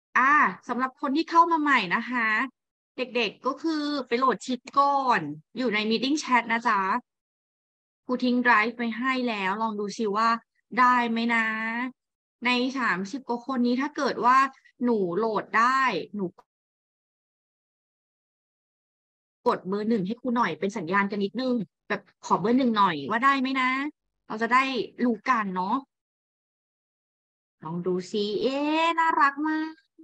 อ่าสำหรับคนที่เข้ามาใหม่นะคะเด็กๆก็คือไปโหลดชีตก่อนอยู่ใน Meeting Chat นะจ๊ะครูทิ้งไดรฟ์ไปให้แล้วลองดูซิว่าได้ไหมนะใน30 กว่าคนนี้ถ้าเกิดว่าหนูโหลดได้หนูกดเบอร์ 1ให้ครูหน่อยเป็นสัญญาณกันนิดนึงแบบขอเบอร์ 1หน่อยว่าได้ไหมนะเราจะได้รู้กันเนาะลองดูซิเอ๊ะน่ารักมาก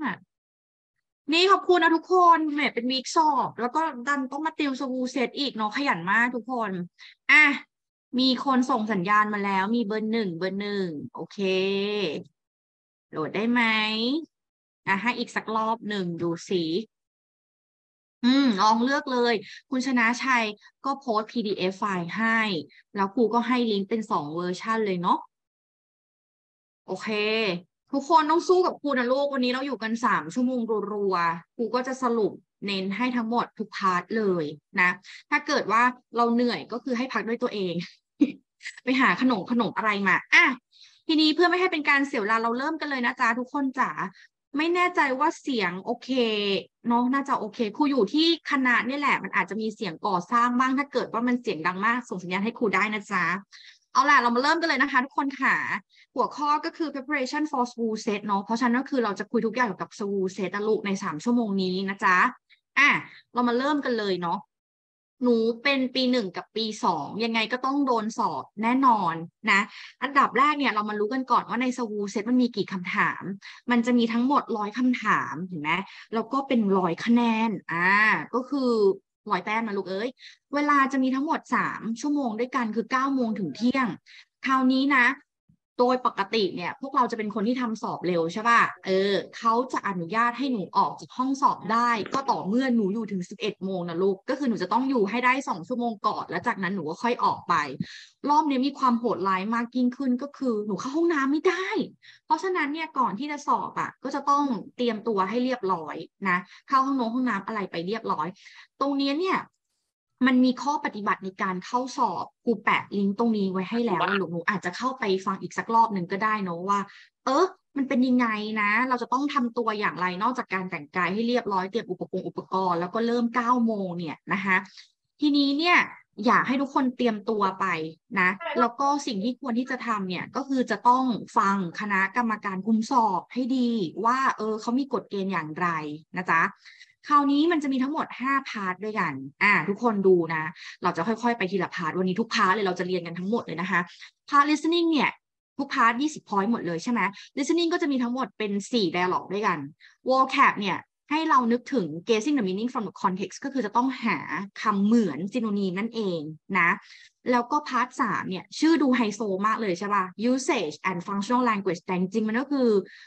นี่ขอบคุณนะทุกคนแหมเป็นวีคสอบแล้วก็ดันต้องมาติวสวูเซตอีกเนาะขยันมากทุกคนอ่ะมีคนส่งสัญญาณมาแล้วมีเบอร์ 1โอเคโหลดได้ไหมให้อีกสักรอบหนึ่งดูสิลองเลือกเลยคุณชนะชัยก็โพสต์ PDF ไฟล์ให้แล้วครูก็ให้ลิงก์เป็น2 เวอร์ชันเลยเนาะ โอเคทุกคนต้องสู้กับครูนะลูกวันนี้เราอยู่กัน3 ชั่วโมงรัวๆครูก็จะสรุปเน้นให้ทั้งหมดทุกพาร์ทเลยนะถ้าเกิดว่าเราเหนื่อยก็คือให้พักด้วยตัวเองไปหาขนมอะไรมาทีนี้เพื่อไม่ให้เป็นการเสียเวลาเราเริ่มกันเลยนะจ๊ะทุกคนจ๋าไม่แน่ใจว่าเสียงโอเคเนาะน่าจะโอเคครูอยู่ที่คณะเนี่ยแหละมันอาจจะมีเสียงก่อสร้างบ้างถ้าเกิดว่ามันเสียงดังมากส่งสัญญาณให้ครูได้นะจ๊ะเอาล่ะเรามาเริ่มกันเลยนะคะทุกคนค่ะ หัวข้อก็คือ preparation for school set เนาะเพราะฉะนั้นก็คือเราจะคุยทุกอย่างเกี่ยวกับ school set อะลูกใน3 ชั่วโมงนี้นะจ๊ะอ่ะเรามาเริ่มกันเลยเนาะหนูเป็นปี 1กับปี 2ยังไงก็ต้องโดนสอบแน่นอนนะอันดับแรกเนี่ยเรามารู้กันก่อนว่าใน school set มันมีกี่คำถามมันจะมีทั้งหมด100 คำถามเห็นไหมแล้วก็เป็น100 คะแนนก็คือ100 แต้มนะลูกเอ้ยเวลาจะมีทั้งหมด3 ชั่วโมงด้วยกันคือ9 โมงถึงเที่ยงคราวนี้นะ โดยปกติเนี่ยพวกเราจะเป็นคนที่ทำสอบเร็วใช่ป่ะเขาจะอนุญาตให้หนูออกจากห้องสอบได้ก็ต่อเมื่อหนูอยู่ถึง11 โมงนะลูกก็คือหนูจะต้องอยู่ให้ได้2 ชั่วโมงก่อนแล้วจากนั้นหนูก็ค่อยออกไปรอบนี้มีความโหดร้ายมากยิ่งขึ้นก็คือหนูเข้าห้องน้ำไม่ได้เพราะฉะนั้นเนี่ยก่อนที่จะสอบก็จะต้องเตรียมตัวให้เรียบร้อยนะเข้าห้องน้ำอะไรไปเรียบร้อยตรงนี้เนี่ยมันมีข้อปฏิบัติในการเข้าสอบครูแปะลิงก์ตรงนี้ไว้ให้แล้วหนูอาจจะเข้าไปฟังอีกสักรอบหนึ่งก็ได้เนอะว่ามันเป็นยังไงนะเราจะต้องทำตัวอย่างไรนอกจากการแต่งกายให้เรียบร้อยเตรียมอุปกรณ์แล้วก็เริ่ม9 โมงเนี่ยนะคะทีนี้เนี่ยอยากให้ทุกคนเตรียมตัวไปนะแล้วก็สิ่งที่ควรที่จะทำเนี่ยก็คือจะต้องฟังคณะกรรมการคุมสอบให้ดีว่าเขามีกฎเกณฑ์อย่างไรนะจ๊ะ คราวนี้มันจะมีทั้งหมด5 พาร์ทด้วยกันทุกคนดูนะเราจะค่อยๆไปทีละพาร์ทวันนี้ทุกพาร์ทเลยเราจะเรียนกันทั้งหมดเลยนะคะพาร์ท listening เนี่ยทุกพาร์ท20 point หมดเลยใช่ไหม listening ก็จะมีทั้งหมดเป็น4 dialogue ด้วยกัน vocab เนี่ยให้เรานึกถึง guessing the meaning from the context ก็คือจะต้องหาคำเหมือน synonym นั่นเองนะแล้วก็พาร์ท3เนี่ยชื่อดูไฮโซมากเลยใช่ป่ะ usage and functional language แต่จริงๆมันก็คือ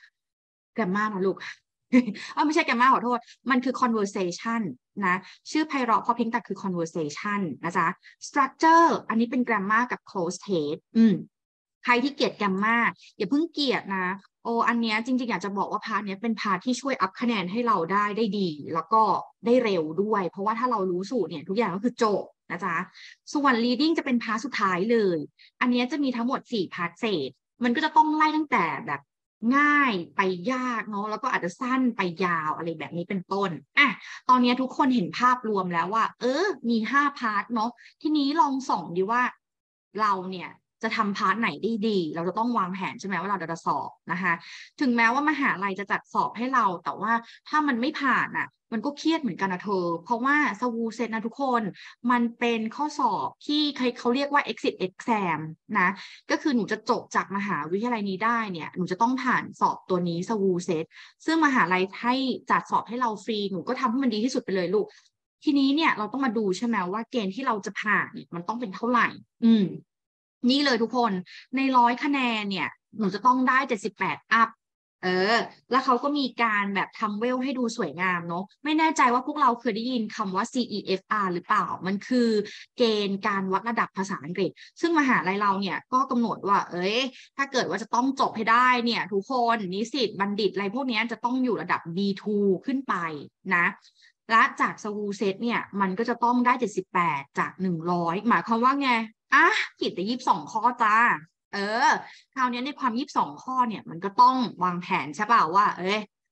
grammar นะลูก ไม่ใช่ grammar ขอโทษมันคือ conversation นะชื่อไพเราะเพราะเพียงแต่คือ conversation นะจ๊ะ structure อันนี้เป็น grammar กับ close case ใครที่เกลียด grammar อย่าเพิ่งเกลียดนะอันเนี้ยจริงๆอยากจะบอกว่าพาร์ทเนี้ยเป็นพาร์ทที่ช่วยอัพคะแนนให้เราได้ดีแล้วก็ได้เร็วด้วยเพราะว่าถ้าเรารู้สูตรเนี่ยทุกอย่างก็คือจบนะจ๊ะส่วน reading จะเป็นพาร์ทสุดท้ายเลยอันเนี้ยจะมีทั้งหมด4 พาร์ทเศษมันก็จะต้องไล่ตั้งแต่แบบง่ายไปยากเนาะแล้วก็อาจจะสั้นไปยาวอะไรแบบนี้เป็นต้นตอนนี้ทุกคนเห็นภาพรวมแล้วว่ามี5 พาร์ทเนาะทีนี้ลองส่องดีว่าเราเนี่ยจะทำพาร์ทไหนได้ดีเราจะต้องวางแผนใช่ไหมว่าเราจะสอบนะคะถึงแม้ว่ามหาลัยจะจัดสอบให้เราแต่ว่าถ้ามันไม่ผ่านมันก็เครียดเหมือนกันนะเธอเพราะว่าสวูเซตนะทุกคนมันเป็นข้อสอบที่เขาเรียกว่า exit exam นะก็คือหนูจะจบจากมหาวิทยาลัยนี้ได้เนี่ยหนูจะต้องผ่านสอบตัวนี้สวูเซตซึ่งมหาลัยให้จัดสอบให้เราฟรีหนูก็ทำให้มันดีที่สุดไปเลยลูกทีนี้เนี่ยเราต้องมาดูใช่ไหมว่าเกณฑ์ที่เราจะผ่านเนี่ยมันต้องเป็นเท่าไหร่นี่เลยทุกคนใน100 คะแนนเนี่ยหนูจะต้องได้78อัพเออแล้วเขาก็มีการแบบทำเวลให้ดูสวยงามเนาะไม่แน่ใจว่าพวกเราเคยได้ยินคำว่า CEFR หรือเปล่ามันคือเกณฑ์การวัดระดับภาษาอังกฤษซึ่งมหาลัยเราเนี่ยก็กำหนดว่าถ้าเกิดว่าจะต้องจบให้ได้เนี่ยทุกคนนิสิตบัณฑิตอะไรพวกนี้จะต้องอยู่ระดับ B2 ขึ้นไปนะและจากสวูเซตเนี่ยมันก็จะต้องได้78จาก100หมายความว่าไง ผิดแต่22 ข้อจ้าเออคราวนี้ในความ22 ข้อเนี่ยมันก็ต้องวางแผนใช่เปล่าว่า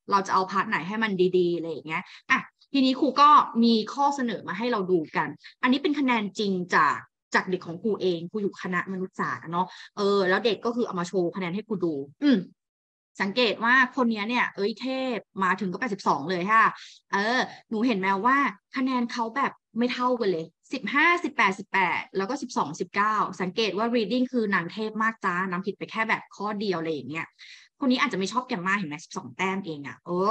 เราจะเอาพาร์ทไหนให้มันดีๆอะไรอย่างเงี้ยอ่ะทีนี้ครูก็มีข้อเสนอมาให้เราดูกัน อันนี้เป็นคะแนนจริงจากเด็กของครูเองครูอยู่คณะมนุษยศาสตร์เนาะแล้วเด็กก็คือเอามาโชว์คะแนนให้ครูดูสังเกตว่าคนนี้เนี่ยเทพมาถึงก็82เลยค่ะหนูเห็นไหมว่าคะแนนเขาแบบไม่เท่ากันเลย15 18แล้วก็12 19สังเกตว่า reading คือนางเทพมากจ้านำผิดไปแค่แบบข้อเดียวอะไรอย่างเงี้ยคนนี้อาจจะไม่ชอบแกมมาเห็นไหม12แต้มเอง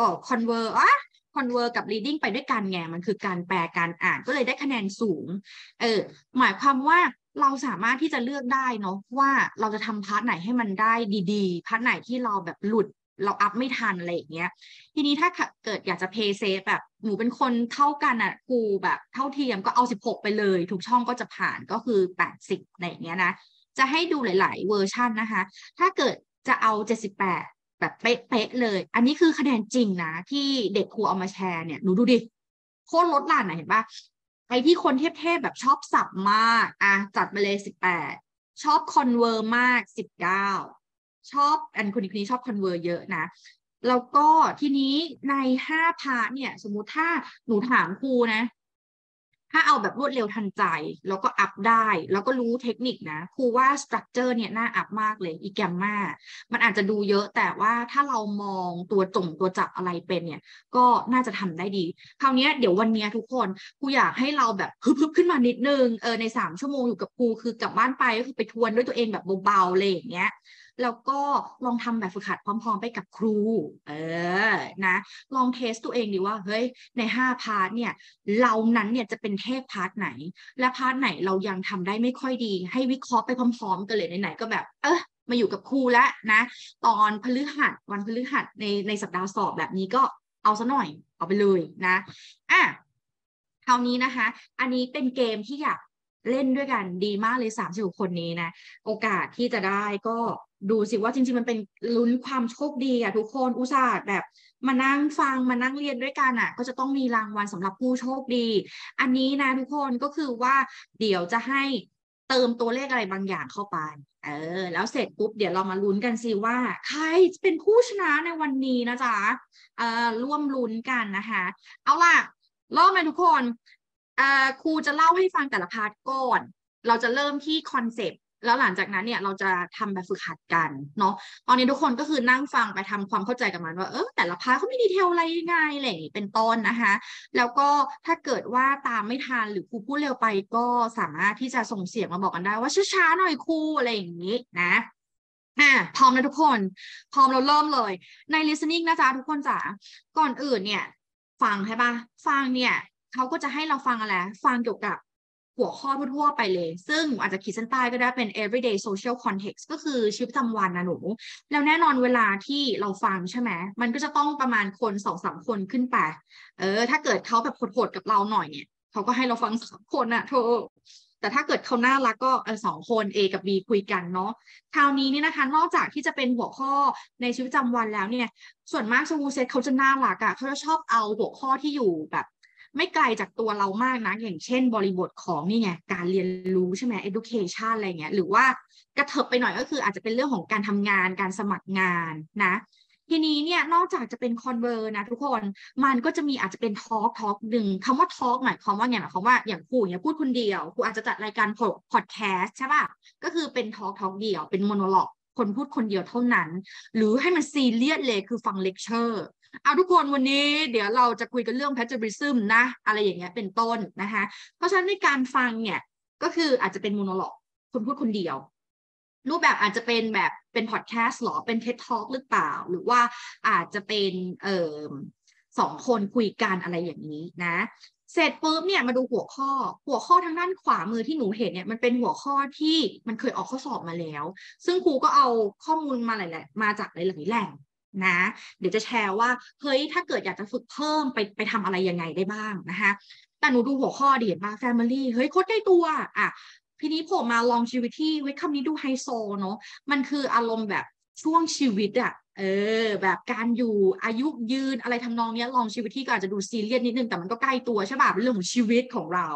convert กับ reading ไปด้วยกันไงมันคือการแปลการอ่านก็เลยได้คะแนนสูงหมายความว่าเราสามารถที่จะเลือกได้เนาะว่าเราจะทำพาร์ทไหนให้มันได้ดีๆพาร์ทไหนที่เราแบบหลุดเราอัพไม่ทันอะไรอย่างเงี้ยทีนี้ถ้าเกิดอยากจะเพย์เซฟแบบหนูเป็นคนเท่ากันอ่ะครูแบบเท่าเทียมก็เอา16ไปเลยทุกช่องก็จะผ่านก็คือ80อะไรอย่างเงี้ยนะจะให้ดูหลายๆเวอร์ชันนะคะถ้าเกิดจะเอา78แบบเป๊ะๆเลยอันนี้คือคะแนนจริงนะที่เด็กครูเอามาแชร์เนี่ยหนูดูดิโคตรลดหลั่นนะเห็นปะไอ้ที่คนเทพๆแบบชอบสับมากจัดไปเลย18ชอบคอนเวอร์มาก19ชอบคนนี้ชอบคอนเวอร์เยอะนะแล้วก็ทีนี้ใน5พาร์ทเนี่ยสมมุติถ้าหนูถามครูนะถ้าเอาแบบรวดเร็วทันใจแล้วก็อัพได้แล้วก็รู้เทคนิคนะครูว่าสตรัคเจอร์เนี่ยน่าอัพมากเลยอีแกมมามันอาจจะดูเยอะแต่ว่าถ้าเรามองตัวจับอะไรเป็นเนี่ยก็น่าจะทำได้ดีคราวนี้เดี๋ยววันนี้ทุกคนครูอยากให้เราแบบฮึบขึ้นมานิดนึงใน3 ชั่วโมงอยู่กับครูคือกลับบ้านไปก็คือไปทวนด้วยตัวเองแบบเบาๆเลยอย่างเงี้ยแล้วก็ลองทำแบบฝึกหัดพร้อมๆไปกับครูนะลองเทสตัวเองดีว่าเฮ้ยใน5 พาร์ทเนี่ยเรานั้นเนี่ยจะเป็นเทพพาร์ทไหนและพาร์ทไหนเรายังทำได้ไม่ค่อยดีให้วิเคราะห์ไปพร้อมๆกันเลยไหนๆก็แบบมาอยู่กับครูแล้วนะตอนพฤหัสวันพฤหัสในสัปดาห์สอบแบบนี้ก็เอาซะหน่อยเอาไปเลยนะคราวนี้นะคะอันนี้เป็นเกมที่อยากเล่นด้วยกันดีมากเลย36คนนี้นะโอกาสที่จะได้ก็ดูสิว่าจริงๆมันเป็นลุ้นความโชคดีทุกคนอุตส่าห์แบบมานั่งฟังมานั่งเรียนด้วยกันก็จะต้องมีรางวัลสำหรับผู้โชคดีอันนี้นะทุกคนก็คือว่าเดี๋ยวจะให้เติมตัวเลขอะไรบางอย่างเข้าไปแล้วเสร็จปุ๊บเดี๋ยวเรามาลุ้นกันสิว่าใครเป็นผู้ชนะในวันนี้นะจ๊ะร่วมลุ้นกันนะคะเอาล่ะเริ่มเลยทุกคนครูจะเล่าให้ฟังแต่ละพาร์ทก่อนเราจะเริ่มที่คอนเซปต์แล้วหลังจากนั้นเนี่ยเราจะทำแบบฝึกหัดกันเนาะตอนนี้ทุกคนก็คือนั่งฟังไปทำความเข้าใจกับมันว่าแต่ละพาร์ทเขามีดีเทลอะไรยังไงอะไรอย่างนี้เป็นต้นนะคะแล้วก็ถ้าเกิดว่าตามไม่ทันหรือครูพูดเร็วไปก็สามารถที่จะส่งเสียงมาบอกกันได้ว่าช้าๆหน่อยครูอะไรอย่างนี้นะพร้อมนะทุกคนพร้อมเราเริ่มเลยใน listening นะจ๊ะทุกคนจ๋าก่อนอื่นเนี่ยฟังใช่ปะฟังเนี่ยเขาก็จะให้เราฟังอะไรฟังเกี่ยวกับหัวข้อทั่วๆไปเลยซึ่งอาจจะขีดเส้นใต้ก็ได้เป็น everyday social context ก็คือชีวิตประจำวันนะหนูแล้วแน่นอนเวลาที่เราฟังใช่ไหมมันก็จะต้องประมาณคน2-3คนขึ้นไปถ้าเกิดเขาแบบโหดๆกับเราหน่อยเนี่ยเขาก็ให้เราฟัง3 คนอะโธ่แต่ถ้าเกิดเขาน่ารักก็2 คน A กับ B คุยกันเนาะคราวนี้นี่นะคะนอกจากที่จะเป็นหัวข้อในชีวิตประจำวันแล้วเนี่ยส่วนมากสวูเซตเขาจะน่ารักเขาจะชอบเอาหัวข้อที่อยู่แบบไม่ไกลจากตัวเรามากนะอย่างเช่นบริบทของนี่ไงการเรียนรู้ใช่ไหม education อะไรเงี้ยหรือว่ากระเถิบไปหน่อยก็คืออาจจะเป็นเรื่องของการทำงานการสมัครงานนะทีนี้เนี่ยนอกจากจะเป็นคอนเวอร์นะทุกคนมันก็จะมีอาจจะเป็นทอล์กหนึ่งคำว่าทอล์กหมายความว่าไงหมายความว่าอย่างครูเนี่ยพูดคนเดียวครูอาจจะจัดรายการพอดแคสต์ใช่ป่ะก็คือเป็นทอล์กเดียวเป็นโมโนโลกคนพูดคนเดียวเท่านั้นหรือให้มันซีเรียสเลยคือฟังเลคเชอร์เอาทุกคนวันนี้เดี๋ยวเราจะคุยกันเรื่อง plagiarism นะอะไรอย่างเงี้ยเป็นต้นนะคะเพราะฉะนั้นในการฟังเนี่ยก็คืออาจจะเป็นโมโนโลกคนพูดคนเดียวรูปแบบอาจจะเป็นแบบเป็นพอดแคสต์หรอเป็น TED Talk หรือเปล่าหรือว่าอาจจะเป็น2 คนคุยกันอะไรอย่างนี้นะเสร็จปุ๊บเนี่ยมาดูหัวข้อทางด้านขวามือที่หนูเห็นเนี่ยมันเป็นหัวข้อที่มันเคยออกข้อสอบมาแล้วซึ่งครูก็เอาข้อมูลมาหลายๆมาจากหลายๆแหล่งนะเดี๋ยวจะแชร์ว่าเฮ้ยถ้าเกิดอยากจะฝึกเพิ่มไปทำอะไรยังไงได้บ้างนะคะแต่หนูดูหัวข้อดีเห็นป่ะ Family เฮ้ยโคตรใกล้ตัวทีนี้ผมมา longevity เว้ยคำนี้ดูไฮโซเนาะมันคืออารมณ์แบบช่วงชีวิตแบบการอยู่อายุยืนอะไรทำนองเนี้ย longevity ก็อาจจะดูซีเรียสนิดนึงแต่มันก็ใกล้ตัวใช่ป่ะเป็นเรื่องของชีวิตของเรา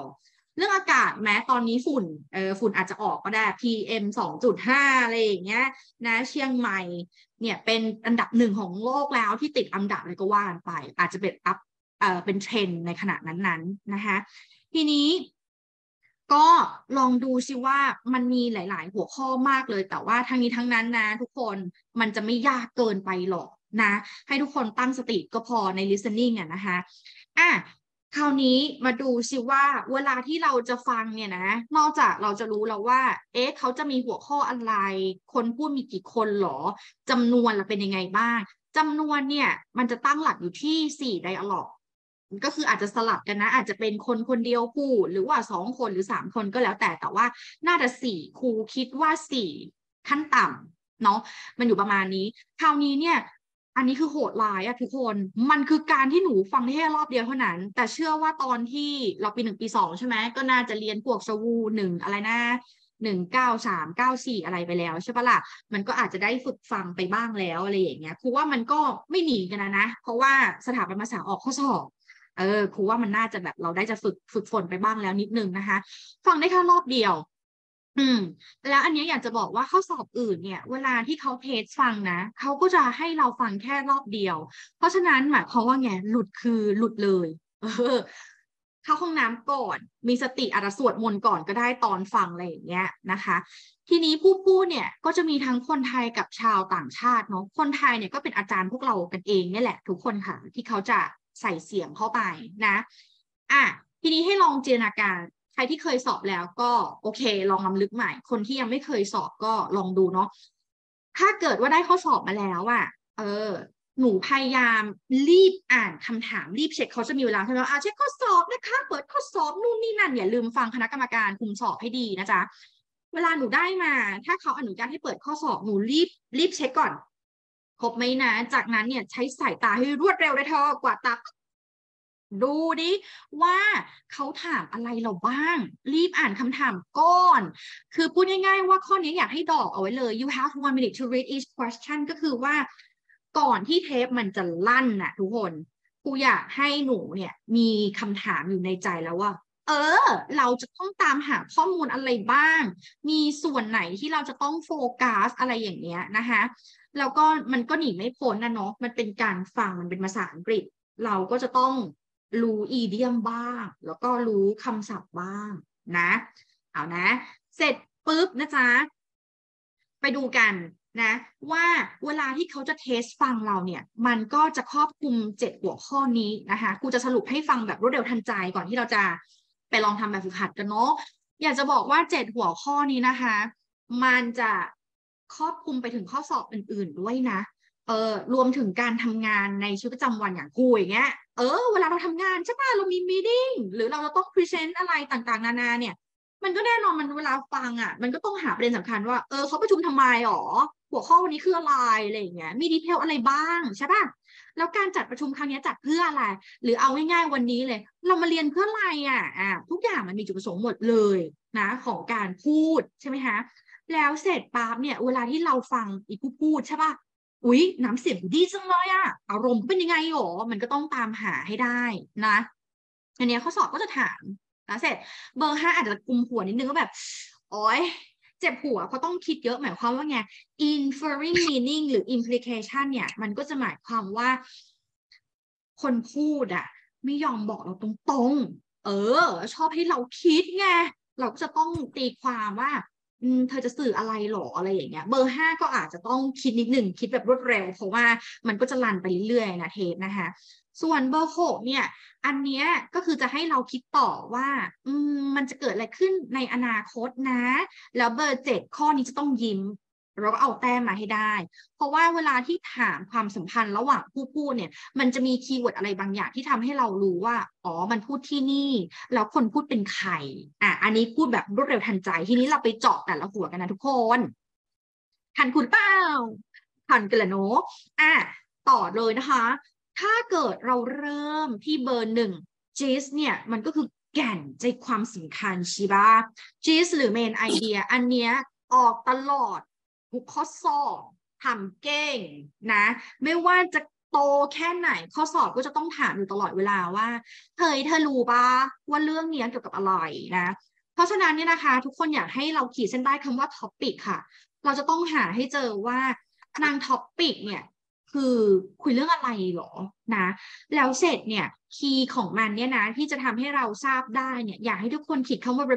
เรื่องอากาศแม้ตอนนี้ฝุ่นอาจจะออกก็ได้ PM 2.5อะไรอย่างเงี้ยนะเชียงใหม่เนี่ยเป็นอันดับ1ของโลกแล้วที่ติดอันดับอะไรก็ว่าไปอาจจะเป็นเป็นเทรนด์ในขณะนั้นๆนะคะทีนี้ก็ลองดูซิว่ามันมีหลายๆหัวข้อมากเลยแต่ว่าทั้งนี้ทั้งนั้นนะทุกคนมันจะไม่ยากเกินไปหรอกนะให้ทุกคนตั้งสติก็พอใน listening อ่ะนะคะคราวนี้มาดูซิว่าเวลาที่เราจะฟังเนี่ยนะนอกจากเราจะรู้แล้วว่าเขาจะมีหัวข้ออะไรคนพูดมีกี่คนหรอจำนวนละเป็นยังไงบ้างจำนวนเนี่ยมันจะตั้งหลักอยู่ที่4 dialog ก็คืออาจจะสลับกันนะอาจจะเป็นคนคนเดียวพูดหรือว่า2 คนหรือ3 คนก็แล้วแต่ว่าน่าจะครูคิดว่าขั้นต่ำเนาะมันอยู่ประมาณนี้คราวนี้เนี่ยอันนี้คือโหดร้ายอะทุกคนมันคือการที่หนูฟังได้แค่รอบเดียวเท่านั้นแต่เชื่อว่าตอนที่เราปี 1 ปี 2ใช่ไหมก็น่าจะเรียนพวกสวู1อะไรนะ1 9 3 9 4อะไรไปแล้วใช่ปะล่ะมันก็อาจจะได้ฝึกฟังไปบ้างแล้วอะไรอย่างเงี้ยครูว่ามันก็ไม่หนีกันนะเพราะว่าสถาบันภาษาออกข้อสอบครูว่ามันน่าจะแบบเราได้จะฝึกฝนไปบ้างแล้วนิดนึงนะคะฟังได้แค่รอบเดียวแล้วอันนี้อยากจะบอกว่าข้อสอบอื่นเนี่ยเวลาที่เขาเทสฟังนะเขาก็จะให้เราฟังแค่รอบเดียวเพราะฉะนั้นหมายความว่าไงหลุดคือหลุดเลยเข้าห้องน้ำก่อนมีสติอาจจะสวดมนต์ก่อนก็ได้ตอนฟังอะไรอย่างเงี้ยนะคะทีนี้ผู้พูดเนี่ยก็จะมีทั้งคนไทยกับชาวต่างชาติเนาะคนไทยเนี่ยก็เป็นอาจารย์พวกเรากันเองเนี่ยแหละทุกคนค่ะที่เขาจะใส่เสียงเข้าไปนะทีนี้ให้ลองจินตนาการใครที่เคยสอบแล้วก็โอเคลองรำลึกใหม่คนที่ยังไม่เคยสอบก็ลองดูเนาะถ้าเกิดว่าได้ข้อสอบมาแล้วหนูพยายามรีบอ่านคำถามรีบเช็คเขาจะมีเวลาใช่ไหมเช็คข้อสอบนะคะเปิดข้อสอบนู่นนี่นั่นอย่าลืมฟังคณะกรรมการคุมสอบให้ดีนะจ๊ะเวลาหนูได้มาถ้าเขาอนุญาตให้เปิดข้อสอบหนูรีบเช็คก่อนครบไหมนะจากนั้นเนี่ยใช้สายตาให้รวดเร็วเลยเธอกวาดตาดูดิว่าเขาถามอะไรเราบ้างรีบอ่านคำถามก่อนคือพูดง่ายๆว่าข้อนี้อยากให้ดอกเอาไว้เลย you have 1 minute to read each question ก็คือว่าก่อนที่เทปมันจะลั่นน่ะทุกคนครูอยากให้หนูเนี่ยมีคำถามอยู่ในใจแล้วว่าเราจะต้องตามหาข้อมูลอะไรบ้างมีส่วนไหนที่เราจะต้องโฟกัสอะไรอย่างเงี้ยนะคะแล้วก็มันก็หนีไม่พ้นนะเนาะมันเป็นการฟังมันเป็นภาษาอังกฤษเราก็จะต้องรู้อีเดียมบ้างแล้วก็รู้คำศัพท์บ้างนะเอานะเสร็จปุ๊บนะจ๊ะไปดูกันนะว่าเวลาที่เขาจะเทสฟังเราเนี่ยมันก็จะครอบคลุม7 หัวข้อนี้นะคะครูจะสรุปให้ฟังแบบรวดเร็วทันใจก่อนที่เราจะไปลองทำแบบฝึกหัดกันเนาะอยากจะบอกว่า7 หัวข้อนี้นะคะมันจะครอบคลุมไปถึงข้อสอบอื่นๆด้วยนะรวมถึงการทำงานในชีวิตประจำวันอย่างกูอย่างเงี้ยเวลาเราทำงานใช่ป่ะเรามีมีตติ้งหรือเราจะต้องพรีเซนต์อะไรต่างๆนานาเนี่ยมันก็แน่นอนมันเวลาฟังมันก็ต้องหาประเด็นสำคัญว่าเขาประชุมทำไมหรอหัวข้อวันนี้คืออะไรอะไรอย่างเงี้ยมีดีเทลอะไรบ้างใช่ป่ะแล้วการจัดประชุมครั้งนี้จัดเพื่ออะไรหรือเอาง่ายๆวันนี้เลยเรามาเรียนเพื่ออะไรทุกอย่างมันมีจุดประสงค์หมดเลยนะของการพูดใช่ไหมคะแล้วเสร็จปั๊บเนี่ยเวลาที่เราฟังอีกผู้พูดใช่ป่ะอุ๊ยน้ำเสียงดีจังเลยอารมณ์เป็นยังไงหรอมันก็ต้องตามหาให้ได้นะอันนี้ข้อสอบก็จะถามแล้วเสร็จเบอร์ 5อาจจะกุมหัวนิดนึงก็แบบโอ๊ยเจ็บหัวเพราะต้องคิดเยอะหมายความว่าไง inferring meaning หรือ implication เนี่ยมันก็จะหมายความว่าคนพูดไม่ยอมบอกเราตรงๆชอบให้เราคิดไงเราก็จะต้องตีความว่าเธอจะสื่ออะไรหรออะไรอย่างเงี้ยเบอร์ 5ก็อาจจะต้องคิดนิดหนึ่งคิดแบบรวดเร็วเพราะว่ามันก็จะรันไปเรื่อยๆนะเทปนะคะส่วนเบอร์ 6เนี่ยอันเนี้ยก็คือจะให้เราคิดต่อว่ามันจะเกิดอะไรขึ้นในอนาคตนะแล้วเบอร์ 7ข้อนี้จะต้องยิ้มเราก็เอาแต้มมาให้ได้เพราะว่าเวลาที่ถามความสัมพันธ์ระหว่างผู้พูดเนี่ยมันจะมีคีย์เวิร์ดอะไรบางอย่างที่ทำให้เรารู้ว่ามันพูดที่นี่แล้วคนพูดเป็นใครอันนี้พูดแบบรวดเร็วทันใจทีนี้เราไปเจาะแต่ละหัวกันนะทุกคนทันคุณเปล่าทันกันละเนาะต่อเลยนะคะถ้าเกิดเราเริ่มที่เบอร์ 1 GIS เนี่ยมันก็คือแก่นใจความสำคัญใช่ปะ GIS หรือ main idea อันเนี้ยออกตลอดทุกข้อสอบทำเก่งนะไม่ว่าจะโตแค่ไหนข้อสอบก็จะต้องถามอยู่ตลอดเวลาว่าเฮ้ยเธอรู้ปะว่าเรื่องนี้เกี่ยวกับอะไรนะเพราะฉะนั้นเนี่ยนะคะทุกคนอยากให้เราขีดเส้นใต้คำว่าท็อปิกค่ะเราจะต้องหาให้เจอว่านางท็อปิกเนี่ยคือคุยเรื่องอะไรหรอนะแล้วเสร็จเนี่ยคีย์ของมันเนี่ยนะที่จะทำให้เราทราบได้เนี่ยอยากให้ทุกคนขีดคำว่า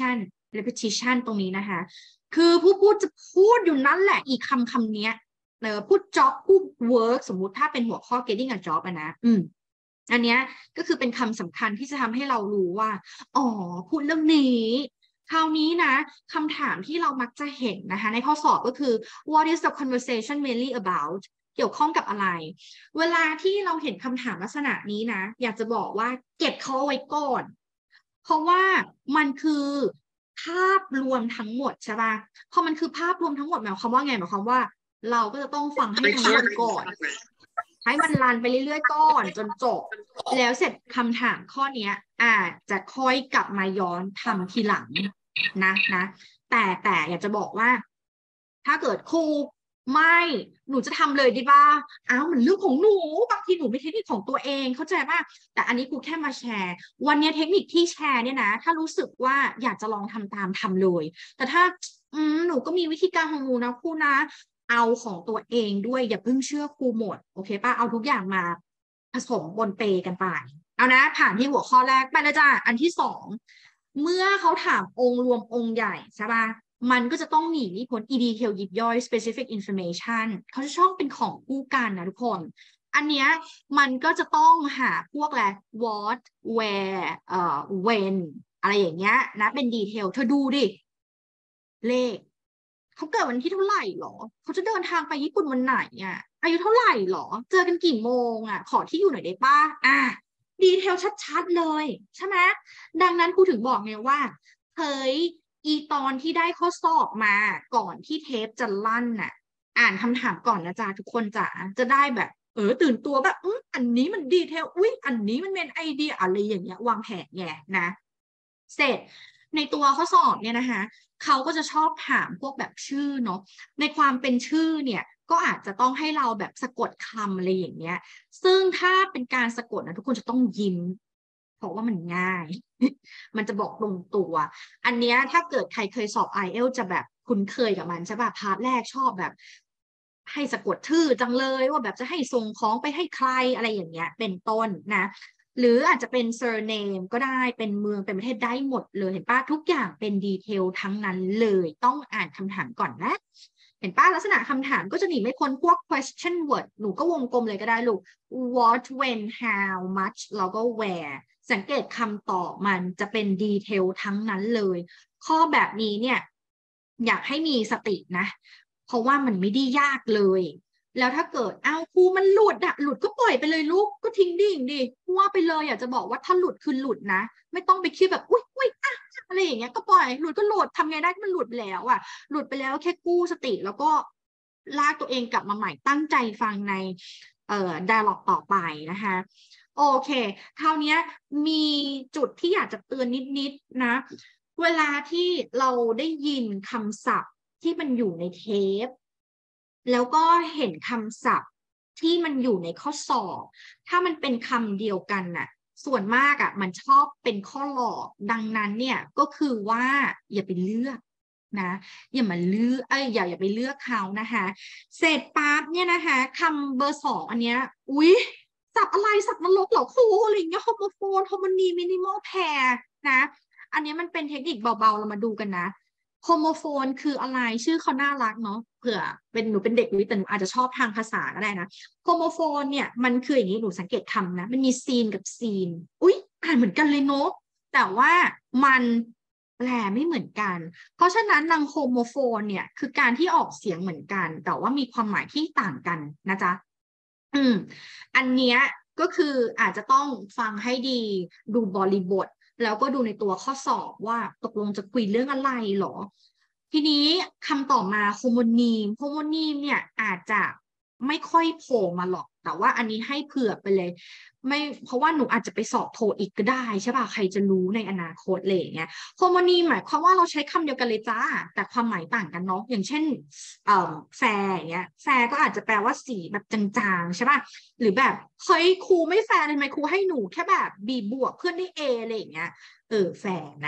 repetition ตรงนี้นะคะคือผู้พูดจะพูดอยู่นั่นแหละอีกคำเนี้ยพูด job พูด work สมมุติถ้าเป็นหัวข้อ getting a job อะนะอันเนี้ยก็คือเป็นคำสำคัญที่จะทำให้เรารู้ว่าอ๋อพูดเรื่องนี้คราวนี้นะคำถามที่เรามักจะเห็นนะคะในข้อสอบก็คือ what is the conversation mainly about เกี่ยวข้องกับอะไรเวลาที่เราเห็นคำถามลักษณะนี้นะอยากจะบอกว่าเก็บเขาไว้ก่อนเพราะว่ามันคือภาพรวมทั้งหมดใช่ป่ะพอมันคือภาพรวมทั้งหมดหมายความว่าไงหมายความว่าเราก็จะต้องฟังให้ทั้งหมดก่อนให้มันรันไปเรื่อยๆก่อนจนจบแล้วเสร็จคำถามข้อนี้อาจจะค่อยกลับมาย้อนทำทีหลังนะแต่อยากจะบอกว่าถ้าเกิดครูไม่หนูจะทำเลยดีป่ะอ้าวมันเรื่องของหนูบางทีหนูไม่เทคนิคของตัวเองเข้าใจป่ะแต่อันนี้ครูแค่มาแชร์วันนี้เทคนิคที่แชร์เนี่ยนะถ้ารู้สึกว่าอยากจะลองทำตามทำเลยแต่ถ้าหนูก็มีวิธีการของหนูนะครูนะเอาของตัวเองด้วยอย่าเพิ่งเชื่อครูหมดโอเคป่ะเอาทุกอย่างมาผสมบนเปกันไปเอานะผ่านที่หัวข้อแรกไปเลยจ้าอันที่สองเมื่อเขาถามองค์รวมองค์ใหญ่ใช่ป่ะมันก็จะต้องหนีไม่พ้น detail ยิบย่อย specific information เขาจะชอบเป็นของคู่กันนะทุกคนอันเนี้ยมันก็จะต้องหาพวกแหละ what where when อะไรอย่างเงี้ยนะเป็นดีเทลเธอดูดิเลขเขาเกิดวันที่เท่าไหร่หรอเขาจะเดินทางไปญี่ปุ่นวันไหนอ่ะอายุเท่าไหร่หรอเจอกันกี่โมงอ่ะขอที่อยู่หน่อยได้ป่ะดีเทลชัดๆเลยใช่ไหมดังนั้นครูถึงบอกไงว่าเฮ้ยอีตอนที่ได้ข้อสอบมาก่อนที่เทปจะลั่นน่ะอ่านคำถามก่อนนะจ๊ะทุกคนจ๋าจะได้แบบตื่นตัวแบบอันนี้มันดีเทลอุ๊ยอันนี้มันเป็นไอเดียอะไรอย่างเงี้ยวางแผนไงนะเสร็จในตัวข้อสอบเนี่ยนะคะเขาก็จะชอบถามพวกแบบชื่อเนาะในความเป็นชื่อเนี่ยก็อาจจะต้องให้เราแบบสะกดคำอะไรอย่างเงี้ยซึ่งถ้าเป็นการสะกดนะทุกคนจะต้องยิ้มเพราะว่ามันง่าย มันจะบอกตรงตัวอันเนี้ยถ้าเกิดใครเคยสอบ IELTS จะแบบคุ้นเคยกับมันใช่ป่ะพาร์ทแรกชอบแบบให้สะกดชื่อจังเลยว่าแบบจะให้ส่งของไปให้ใครอะไรอย่างเงี้ยเป็นต้นนะหรืออาจจะเป็น surname ก็ได้เป็นเมืองเป็นประเทศได้หมดเลยเห็นป่ะทุกอย่างเป็นดีเทลทั้งนั้นเลยต้องอ่านคำถามก่อนนะเห็นป่ะลักษณะคำถามก็จะหนีไม่พ้นพวก question word หนูก็วงกลมเลยก็ได้ลูก what when how much แล้วก็ where สังเกตคำตอบมันจะเป็นดีเทลทั้งนั้นเลยข้อแบบนี้เนี่ยอยากให้มีสตินะเพราะว่ามันไม่ได้ยากเลยแล้วถ้าเกิดครูมันหลุดหลุดก็ปล่อยไปเลยลูกก็ทิ้งดิ่งดิว่าไปเลยอยากจะบอกว่าถ้าหลุดคือหลุดนะไม่ต้องไปคิดแบบอุ้ยอะไรอย่างเงี้ยก็ปล่อยหลุดก็หลุดทำไงได้มันหลุดไปแล้วหลุดไปแล้วแค่กู้สติแล้วก็ลากตัวเองกลับมาใหม่ตั้งใจฟังในdialog ต่อไปนะคะโอเคคราวนี้มีจุดที่อยากจะเตือนนิดๆนะเวลาที่เราได้ยินคำศัพท์ที่มันอยู่ในเทปแล้วก็เห็นคำศัพท์ที่มันอยู่ในข้อสอบถ้ามันเป็นคำเดียวกันน่ะส่วนมากมันชอบเป็นข้อหลอกดังนั้นเนี่ยก็คือว่าอย่าไปเลือกนะอย่ามาเลือกอย่าไปเลือกเขานะคะเสร็จปั๊บเนี่ยนะคะคำเบอร์สองอันเนี้ยอุ๊ยศัพท์อะไรศัพท์นรกเหรอครูอะไรอย่างเงี้ยโฮโมโฟนโฮโมนีมินิมอลแพร์นะอันนี้มันเป็นเทคนิคเบาๆเรามาดูกันนะโฮโมโฟนคืออะไรชื่อเขาน่ารักเนาะเผื่อเป็นหนูเป็นเด็กวิทย์แต่หนูอาจจะชอบทางภาษาก็ได้นะโฮโมโฟนเนี่ยมันคืออย่างนี้หนูสังเกตคำนะมันมีซีนกับซีนอุ๊ยอ่านเหมือนกันเลยเนาะแต่ว่ามันแปลไม่เหมือนกันเพราะฉะนั้นนางโฮโมโฟนเนี่ยคือการที่ออกเสียงเหมือนกันแต่ว่ามีความหมายที่ต่างกันนะจ๊ะอันเนี้ยก็คืออาจจะต้องฟังให้ดีดูบริบทแล้วก็ดูในตัวข้อสอบว่าตกลงจะคุยเรื่องอะไรหรอทีนี้คำต่อมาโฮโมนีมเนี่ยอาจจะไม่ค่อยโผล่มาหรอกแต่ว่าอันนี้ให้เผื่อไปเลยไม่เพราะว่าหนูอาจจะไปสอบโทอีกก็ได้ใช่ป่ะใครจะรู้ในอนาคตเลยอย่างเงี้ยโฮโมนีหมายความว่าเราใช้คำเดียวกันเลยจ้าแต่ความหมายต่างกันเนาะอย่างเช่นแฟร์อย่างเงี้ยแฟร์ก็อาจจะแปลว่าสีแบบจางๆใช่ป่ะหรือแบบเฮ้ยครูไม่แฟร์ทำไมครูให้หนูแค่แบบ B บวกเพื่อนได้ A อะไรอย่างเงี้ยแฟร์นะ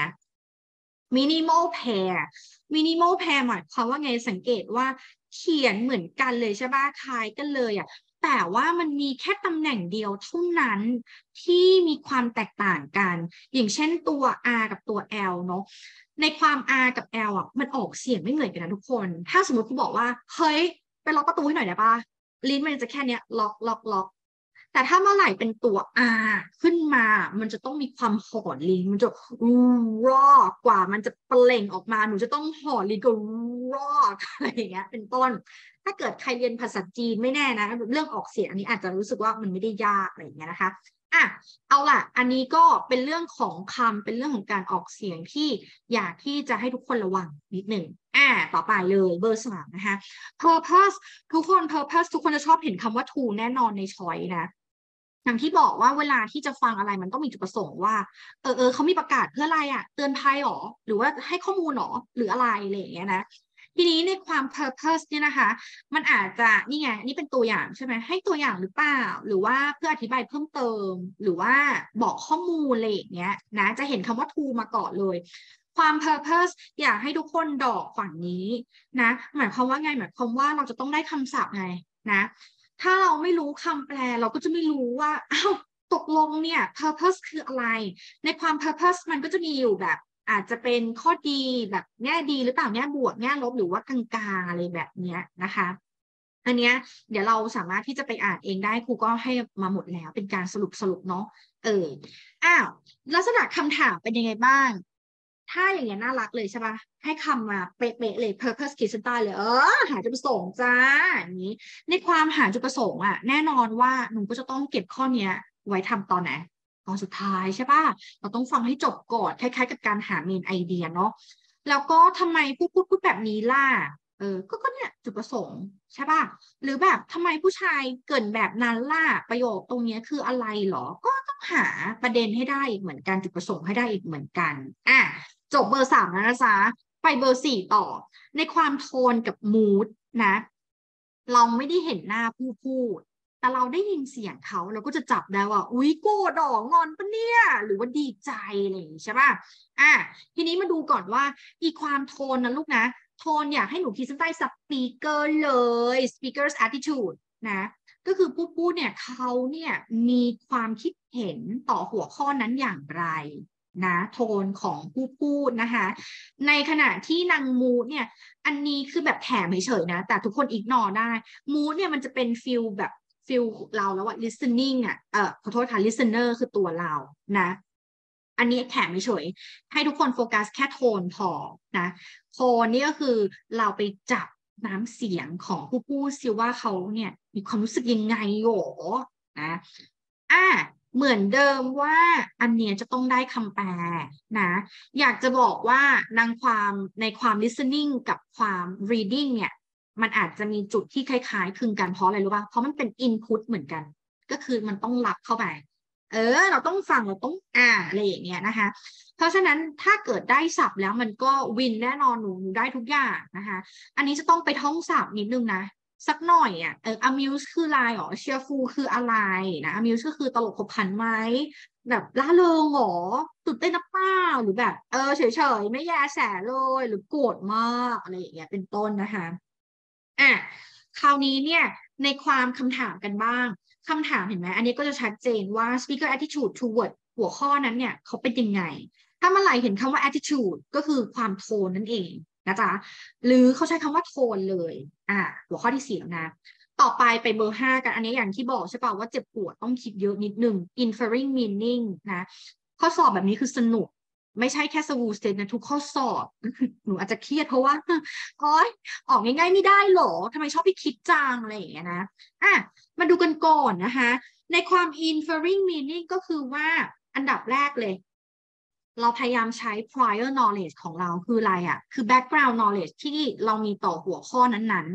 minimal pair minimal pair หมายความว่าไงสังเกตว่าเขียนเหมือนกันเลยใช่ป่ะคล้ายกันเลยอ่ะแต่ว่ามันมีแค่ตำแหน่งเดียวเท่านั้นที่มีความแตกต่างกันอย่างเช่นตัว R กับตัว L เนาะในความ R กับ L อ่ะมันออกเสียงไม่เหมือนกันนะทุกคนถ้าสมมติคุณบอกว่าเฮ้ยไปล็อกประตูให้หน่อยได้ป่ะลิ้นมันจะแค่เนี้ยล็อกแต่ถ้าเมื่อไหร่เป็นตัว R ขึ้นมามันจะต้องมีความหอนลิ้นมันจะรอกกว่ามันจะเปล่งออกมาหนูจะต้องหอนลิ้นก็รอกอะไรอย่างเงี้ยเป็นต้นถ้าเกิดใครเรียนภาษาจีนไม่แน่นะเรื่องออกเสียงอันนี้อาจจะรู้สึกว่ามันไม่ได้ยากอะไรอย่างเงี้ยนะคะอ่ะเอาล่ะอันนี้ก็เป็นเรื่องของคำเป็นเรื่องของการออกเสียงที่อยากที่จะให้ทุกคนระวังนิดหนึ่งต่อไปเลยเบอร์ 3นะคะ purpose ทุกคน purpose ทุกคนจะชอบเห็นคำว่า to แน่นอนในช้อยนะอย่างที่บอกว่าเวลาที่จะฟังอะไรมันต้องมีจุดประสงค์ว่าเขามีประกาศเพื่ออะไรอ่ะเตือนภัยหรอหรือว่าให้ข้อมูลหรอหรืออะไรอะไรอย่างเงี้ยนะทีนี้ในความ purpose เนี่ยนะคะมันอาจจะนี่ไงนี่เป็นตัวอย่างใช่ไหมให้ตัวอย่างหรือเปล่าหรือว่าเพื่ออธิบายเพิ่มเติมหรือว่าบอกข้อมูลอะไรอย่างเงี้ยนะจะเห็นคำว่า to มาก่อนเลยความ purpose อยากให้ทุกคนดอกฝั่งนี้นะหมายความว่าไงหมายความว่าเราจะต้องได้คำศัพท์ไงนะถ้าเราไม่รู้คำแปลเราก็จะไม่รู้ว่าอ้าวตกลงเนี่ย purpose คืออะไรในความ purpose มันก็จะมีอยู่แบบอาจจะเป็นข้อดีแบบแง่ดีหรือเปล่าแง่บวกแง่ลบหรือว่ากลางๆอะไรแบบเนี้ยนะคะอันเนี้ยเดี๋ยวเราสามารถที่จะไปอ่านเองได้ครูก็ให้มาหมดแล้วเป็นการสรุปเนาะเอออ้าวลักษณะคำถามเป็นยังไงบ้างถ้าอย่างเงี้ยน่ารักเลยใช่ปะให้คำมาเป๊ะๆเลย purpose ขีดเส้นใต้เลยหาจุดประสงค์จ้าอย่างนี้ในความหาจุดประสงค์อ่ะแน่นอนว่าหนูก็จะต้องเก็บข้อเนี้ยไว้ทำตอนไหนตอนสุดท้ายใช่ปะเราต้องฟังให้จบก่อนคล้ายๆกับการหาเมนไอเดียเนาะแล้วก็ทำไมพูดแบบนี้ล่ะก็เนี่ยจุดประสงค์ใช่ป่ะหรือแบบทำไมผู้ชายเกริ่นแบบนั้นล่ะประโยคตรงนี้คืออะไรหรอก็ต้องหาประเด็นให้ได้อีกเหมือนกันจุดประสงค์ให้ได้อีกเหมือนกันจบเบอร์ 3แล้วนะจ๊ะไปเบอร์ 4ต่อในความโทนกับมูดนะเราไม่ได้เห็นหน้าผู้พูดแต่เราได้ยินเสียงเขาเราก็จะจับได้ว่าอุ๊ยโกรธหรองอนปะเนี่ยหรือว่าดีใจอะไรอย่างนี้ใช่ป่ะทีนี้มาดูก่อนว่าอีความโทนนะลูกนะโทนอยากให้หนูขีดเส้นใต้ speaker เลย speaker's attitude นะก็คือผู้พูดเนี่ยเขาเนี่ยมีความคิดเห็นต่อหัวข้อนั้นอย่างไรนะโทนของผู้พูดนะคะในขณะที่นางมูดเนี่ยอันนี้คือแบบแถมเฉยๆนะแต่ทุกคนอิกนอได้มูดเนี่ยมันจะเป็นฟิลแบบฟิลเราแล้วอะ listening อะขอโทษค่ะ listener คือตัวเรานะอันนี้แถมเฉยๆให้ทุกคนโฟกัสแค่โทนพอนะโทนนี่ก็คือเราไปจับน้ำเสียงของผู้พูดซิว่าเขาเนี่ยมีความรู้สึกยังไงโหรนะอ่ะเหมือนเดิมว่าอันเนี้ยจะต้องได้คำแปลนะอยากจะบอกว่านางความในความ listening กับความ reading เนี่ยมันอาจจะมีจุดที่คล้ายๆคลึงกันเพราะอะไรรู้ป่ะเพราะมันเป็น input เหมือนกันก็คือมันต้องรับเข้าไปเราต้องฟังเราต้องอะไรอย่างเงี้ยนะคะเพราะฉะนั้นถ้าเกิดได้ศัพท์แล้วมันก็วินแน่นอนหนูได้ทุกอย่างนะคะอันนี้จะต้องไปท่องศัพท์นิดนึงนะสักหน่อยamuse คืออะไรหรอ cheerful คืออะไรนะ amuse ก็คือตลกขบขันไหมแบบร่าเริงหรอตื่นเต้นนะเปล่าหรือแบบเฉยๆไม่แยแสเลยหรือโกรธมากอะไรอย่างเงี้ยเป็นต้นนะคะอ่ะคราวนี้เนี่ยในความคำถามกันบ้างคำถามเห็นไหมอันนี้ก็จะชัดเจนว่า speaker attitude toward หัวข้อนั้นเนี่ยเขาเป็นยังไงถ้าเมื่อไหร่เห็นคำว่า attitude ก็คือความโทนนั่นเองนะจ๊ะหรือเขาใช้คำว่าโทนเลยหัวข้อที่สี่แล้วนะต่อไปเบอร์ 5กันอันนี้อย่างที่บอกใช่ป่ะว่าเจ็บปวดต้องคิดเยอะนิดนึง inferring meaning นะข้อสอบแบบนี้คือสนุกไม่ใช่แค่ Swoo State นะทุกข้อสอบหนูอาจจะเครียดเพราะว่าโอ๊ยออกง่ายๆไม่ได้หรอทำไมชอบไปคิดจังอะไรอย่างเงี้ยนะมาดูกันก่อนนะคะในความ inferring meaning ก็คือว่าอันดับแรกเลยเราพยายามใช้ prior knowledge ของเราคืออะไรคือ background knowledge ที่เรามีต่อหัวข้อนั้น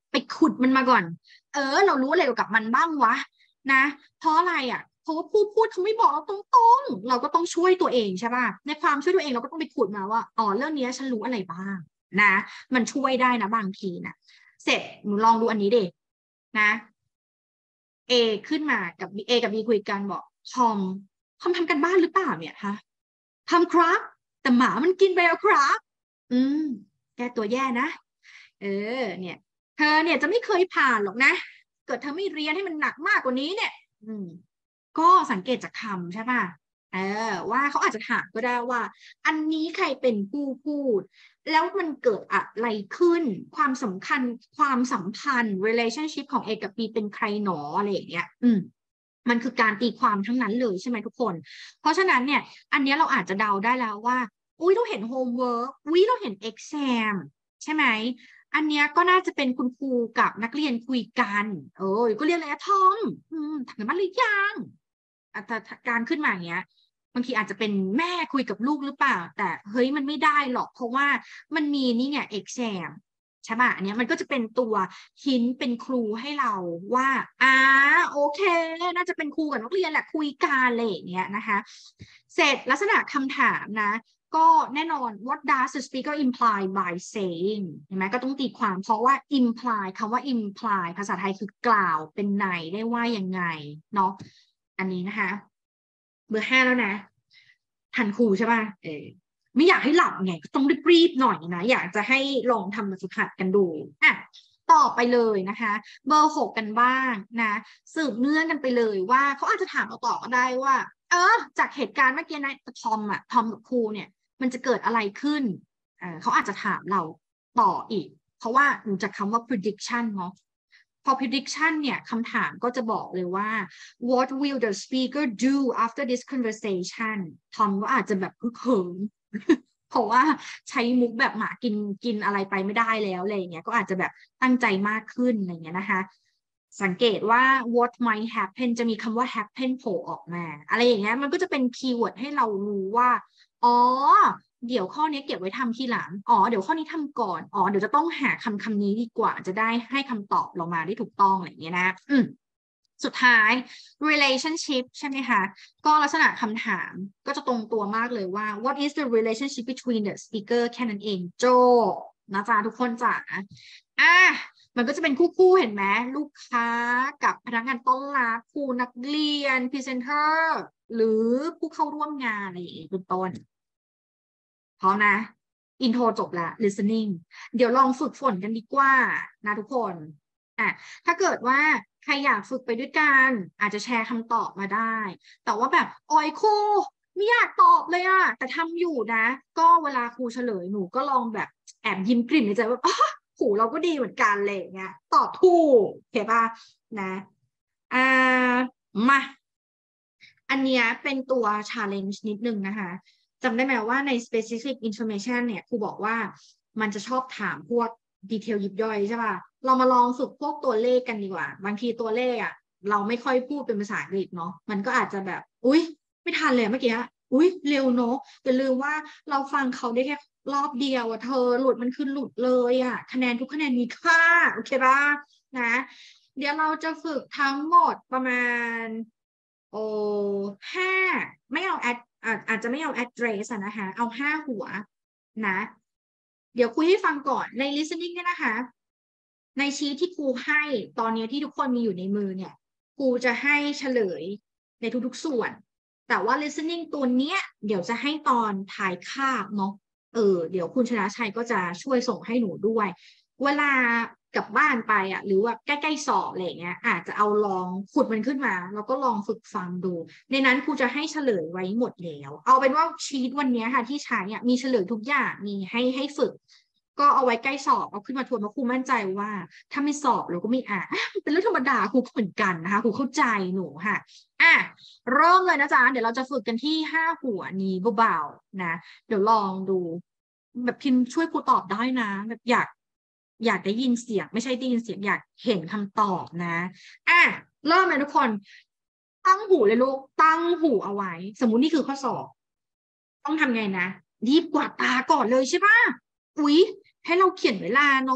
ไปขุดมันมาก่อนเรารู้อะไรเกี่ยวกับมันบ้างวะนะเพราะอะไรอ่ะเพราะว่าผู้พูดเขาไม่บอกเราตรงๆเราก็ต้องช่วยตัวเองใช่ป่ะในความช่วยตัวเองเราก็ต้องไปขุดมาว่าอ๋อเรื่องนี้ฉันรู้อะไรบ้างนะมันช่วยได้นะบางทีนะเสร็จหนูลองดูอันนี้เด็นะเอขึ้นมากับเอกับบีคุยกันบอกทำกันบ้านหรือเปล่าเนี่ยฮะทำครับแต่หมามันกินไปแล้วครับอืมแกตัวแย่นะเออเนี่ยเธอเนี่ยจะไม่เคยผ่านหรอกนะเกิดเธอไม่เรียนให้มันหนักมากกว่านี้เนี่ยอืมก็สังเกตจากคำใช่ป่ะเออว่าเขาอาจจะถามก็ได้ว่าอันนี้ใครเป็นผู้พูดแล้วมันเกิดอะไรขึ้นความสำคัญความสัมพันธ์ relationship ของเอกับบีเป็นใครหนออะไรอย่างเงี้ยมันคือการตีความทั้งนั้นเลยใช่ไหมทุกคนเพราะฉะนั้นเนี่ยอันนี้เราอาจจะเดาได้แล้วว่าอุ้ยเราเห็นโฮมเวิร์กอุ้ยเราเห็นเอ็กซมใช่ไหมอันเนี้ยก็น่าจะเป็นคุณครูกับนักเรียนคุยกันก็เรียนอะไรอะทอมทำกันบ้านหรือยังแต่การขึ้นมาอย่างเงี้ยบางทีอาจจะเป็นแม่คุยกับลูกหรือเปล่าแต่เฮ้ยมันไม่ได้หรอกเพราะว่ามันมีนี่ไงเอ็กซมใช่ป่ะอันเนี้ยมันก็จะเป็นตัวหินเป็นครูให้เราว่าโอเคน่าจะเป็นครูกับนักเรียนแหละคุยกันอะไรอย่างเงี้ยนะคะเสร็จลักษณะคำถามนะก็แน่นอน what does the speaker imply by saying เห็นไหมก็ต้องตีความเพราะว่า imply คำว่า imply ภาษาไทยคือกล่าวเป็นในได้ว่ายังไงเนาะอันนี้นะคะเบอร์ 5แล้วนะทันครูใช่ป่ะไม่อยากให้หลับไงก็ต้องรีบๆหน่อยนะอยากจะให้ลองทำแบบฝึกหัดกันดูอ่ะต่อไปเลยนะคะเบอร์ 6กันบ้างนะสืบเนื่องกันไปเลยว่าเขาอาจจะถามเราต่อก็ได้ว่าจากเหตุการณ์เมื่อกี้นะทอมกับครูเนี่ยมันจะเกิดอะไรขึ้นเขาอาจจะถามเราต่ออีกเพราะว่ารู้จักคำว่า prediction เนาะพอ prediction เนี่ยคำถามก็จะบอกเลยว่า what will the speaker do after this conversation ทอมก็อาจจะแบบฮึกเหิม เพราะว่าใช้มุกแบบหมากินอะไรไปไม่ได้แล้วอะไรอย่างเงี้ยก็อาจจะแบบตั้งใจมากขึ้นอะไรเงี้ยนะคะสังเกตว่า what might happen จะมีคำว่า happen โผล่ออกมาอะไรอย่างเงี้ยมันก็จะเป็นคีย์เวิร์ดให้เรารู้ว่าอ๋อเดี๋ยวข้อนี้เก็บไว้ทำทีหลังเดี๋ยวข้อนี้ทำก่อนเดี๋ยวจะต้องหาคำนี้ดีกว่าจะได้ให้คำตอบเรามาได้ถูกต้องอะไรอย่างเงี้ยนะสุดท้าย relationship ใช่ไหมคะก็ลักษณะคำถามก็จะตรงตัวมากเลยว่า what is the relationship between the speaker แค่นั้นเองโจนะจ๊ะทุกคนจ๋ามันก็จะเป็นคู่เห็นไหมลูกค้ากับพนักงานต้อนรับครูนักเรียนพรีเซนเตอร์หรือผู้เข้าร่วมงานอะไรอย่างนี้เป็นต้นพร้อมนะอินโทรจบละ listening เดี๋ยวลองฝึกฝนกันดีกว่านะทุกคนถ้าเกิดว่าใครอยากฝึกไปด้วยกันอาจจะแชร์คำตอบมาได้ แต่ว่าแบบออยครูไม่อยากตอบเลยแต่ทำอยู่นะ ก็เวลาครูเฉลยหนูก็ลองแบบแอบยิ้มกลิ่มในใจว่าหูเราก็ดีเหมือนกันเลยเงี้ยตอบถูกเห็นปะนะอ่ามาอันเนี้ยเป็นตัว challenge นิดนึงนะคะจำได้ไหมว่าใน specific information เนี่ยครูบอกว่ามันจะชอบถามพวกดีเทลยิบย่อยใช่ป่ะเรามาลองฝึกพวกตัวเลขกันดีกว่าบางทีตัวเลขเราไม่ค่อยพูดเป็นภาษาอังกฤษเนาะมันก็อาจจะแบบอุ๊ยไม่ทันเลยเมื่อกี้อุ๊ยเร็วเนาะอย่าลืมว่าเราฟังเขาได้แค่รอบเดียวเธอหลุดมันคือหลุดเลยคะแนนทุกคะแนนมีค่าโอเคป่ะนะเดี๋ยวเราจะฝึกทั้งหมดประมาณโอ้ห้าไม่เอาอาจจะไม่เอา address นะคะเอา5 หัวนะเดี๋ยวคุยให้ฟังก่อนใน listening เนี่ยนะคะในชีทที่ครูให้ตอนนี้ที่ทุกคนมีอยู่ในมือเนี่ยครูจะให้เฉลยในทุกๆส่วนแต่ว่า listening ตัวเนี้ยเดี๋ยวจะให้ตอนท้ายคาบเนาะเดี๋ยวคุณชนะชัยก็จะช่วยส่งให้หนูด้วยเวลากลับบ้านไปหรือว่าใกล้ๆสอบอะไรเงี้ยอาจจะเอาลองขุดมันขึ้นมาแล้วก็ลองฝึกฟังดูในนั้นครูจะให้เฉลยไว้หมดแล้วเอาเป็นว่าชีทวันนี้ค่ะที่ใช้มีเฉลยทุกอย่างมีให้ฝึกก็เอาไว้ใกล้สอบเอาขึ้นมาทวนเพราะครูมั่นใจว่าถ้าไม่สอบเราก็ไม่เป็นเรื่องธรรมดาครูก็เหมือนกันนะคะครูเข้าใจหนูค่ะเริ่มเลยนะจ๊ะเดี๋ยวเราจะฝึกกันที่5 หัวนี้เบาๆนะเดี๋ยวลองดูแบบพิมพ์ช่วยครูตอบได้นะแบบอยากได้ยินเสียงไม่ใช่ได้ยินเสียงอยากเห็นคำตอบนะเริ่มเลยทุกคนตั้งหูเลยลูกตั้งหูเอาไว้สมมุตินี่คือข้อสอบต้องทำไงนะรีบกวาดตาก่อนเลยใช่ปะอุ๊ยให้เราเขียนเวลาเนาะ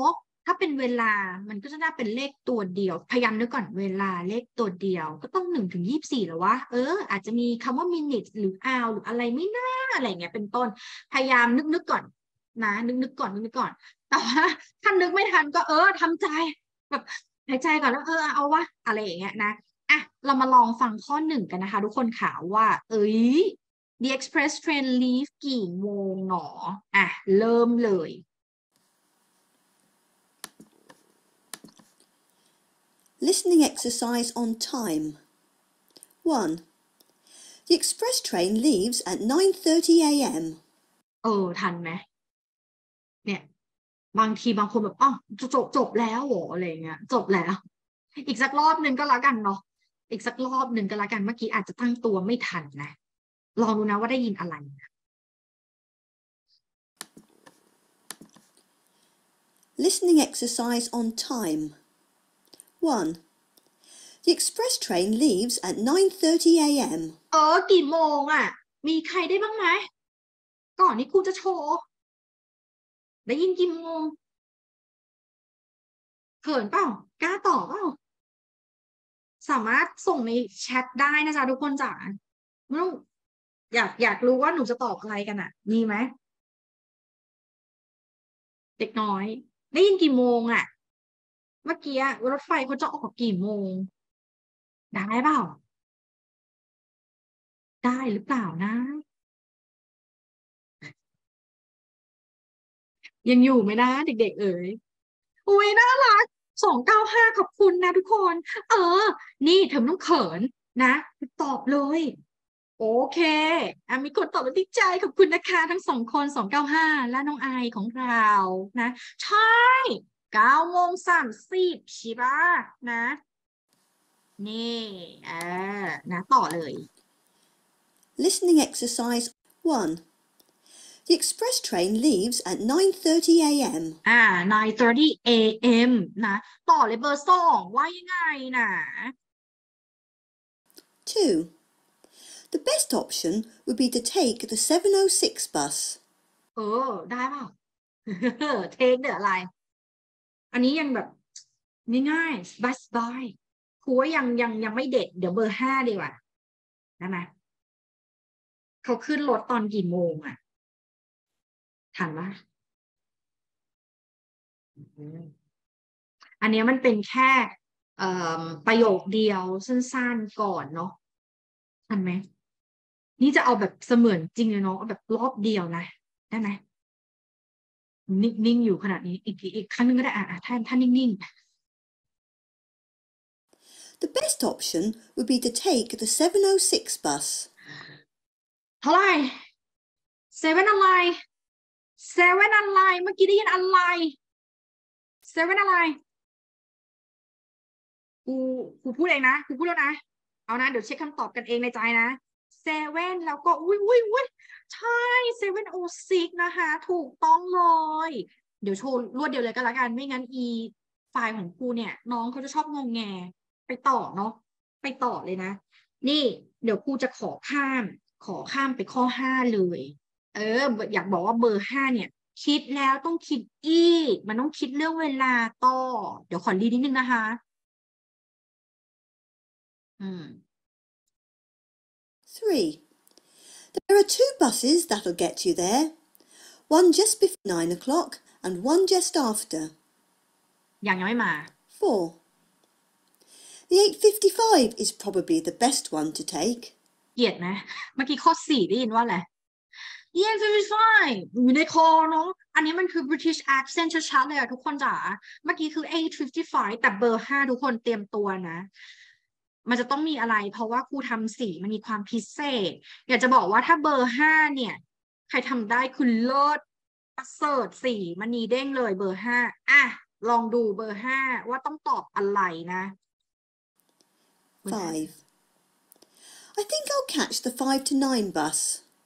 ถ้าเป็นเวลามันก็จะน่าเป็นเลขตัวเดียวพยายามนึกก่อนเวลาเลขตัวเดียวก็ต้อง1 ถึง 24แล้ววะอาจจะมีคำว่า minute หรือ hour หรืออะไรไม่น่าอะไรเงี้ยเป็นต้นพยายามนึกก่อนนะนึกก่อนแต่ว่าถ้านึกไม่ทันก็ทำใจแบบหายใจก่อนแล้วเอาวะอะไรอย่างเงี้ยนะอ่ะเรามาลองฟังข้อ1กันนะคะทุกคนค่ะว่าThe Express Train leave กี่โมงหนออ่ะเริ่มเลย Listening exercise on time. 1. The express train leaves at 9:30 a.m. ทันไหมเนี่ยบางทีบางคนแบบจบแล้วโหอะไรเงี้ยจบแล้วอีกสักรอบหนึ่งก็แล้วกันเนาะอีกสักรอบหนึ่งก็แล้วกันเมื่อกี้อาจจะตั้งตัวไม่ทันนะลองดูนะว่าได้ยินอะไร Listening exercise on time. 1. The express train leaves at 9:30 a.m. กี่โมงอ่ะมีใครได้บ้างไหมก่อนที่ครูจะโชว์ได้ยินกี่โมงเขินเปล่ากล้าตอบเปล่าสามารถส่งในแชทได้นะจ๊ะทุกคนจ๋าไม่ต้องอยากรู้ว่าหนูจะตอบอะไรกันอ่ะมีไหมเด็กน้อยได้ยินกี่โมงอ่ะเมื่อกี้รถไฟเขาจะออกกี่โมงได้เปล่าได้หรือเปล่านะยังอยู่ไหมนะเด็กๆอุ้ยน่ารัก295ขอบคุณนะทุกคนนี่เธอไม่ต้องเขินนะตอบเลยโอเคมีคนตอบมาที่ใจขอบคุณนะคะทั้ง2 คน295และน้องไอของเรานะใช่9:30ใช่ปะนะนี่นะต่อเลย Listening exercise 1. The express train leaves at 9:30 a.m. 9:30 a.m. นะต่อเลยเบอร์2ว่ายังไงนะ 2. The best option would be to take the 7:06 bus. ได้เปล่า เทคเดี๋ยวอะไรอันนี้ยังแบบง่ายๆสบายครูว่ายังไม่เด็ดเดี๋ยวเบอร์5ดีกว่าได้ไหมเขาขึ้นรถตอนกี่โมงอ่ะทันปะอันนี้มันเป็นแค่ประโยคเดียวสั้นๆก่อนเนาะทันไหมนี่จะเอาแบบเสมือนจริงเลยเนาะเอาแบบรอบเดียวนะได้ไหมนิ่งอยู่ขนาดนี้อีกครั้งนึงก็ได้ท่านนิ่ง The best option would be to take the 7:06 bus. เท่าไหร่7อะไร7อะไรเมื่อกี้ได้ยินอะไร7อะไรกูพูดเองนะกูพูดแล้วนะเอานะเดี๋ยวเช็คคำตอบกันเองในใจนะ7แล้วก็อุ้ยใช่7:06นะคะถูกต้องเลยเดี๋ยวโชว์รวดเดียวเลยก็แล้วกันไม่งั้นไฟล์ของครูเนี่ยน้องเขาจะชอบงงแงไปต่อเนาะไปต่อเลยนะนี่เดี๋ยวครูจะขอข้ามไปข้อ5เลยอยากบอกว่าเบอร์5เนี่ยคิดแล้วต้องคิดอีกมันต้องคิดเรื่องเวลาต่อเดี๋ยวขอรีนิดนึงนะคะ 3. There are 2 buses that'll get you there. One just before 9 o'clock and one just after. ยังไม่มา 4. The 8:55 is probably the best one to take. เกลียดไหมเมื่อกี้ข้อ4ได้ยินว่าอะไร Yeah, very fine อยู่ในคอเนาะอันนี้มันคือ British accent ชัดๆเลยอะทุกคนจ๋าเมื่อกี้คือ 8:55 แต่เบอร์5ทุกคนเตรียมตัวนะมันจะต้องมีอะไรเพราะว่าครูทำสีมันมีความพิเศษอยากจะบอกว่าถ้าเบอร์5เนี่ยใครทำได้คุณเลิศประเสริฐสีมันนีเด้งเลยเบอร์5ลองดูเบอร์5ว่าต้องตอบอะไรนะ 5. I think I'll catch the 5 to 9 bus.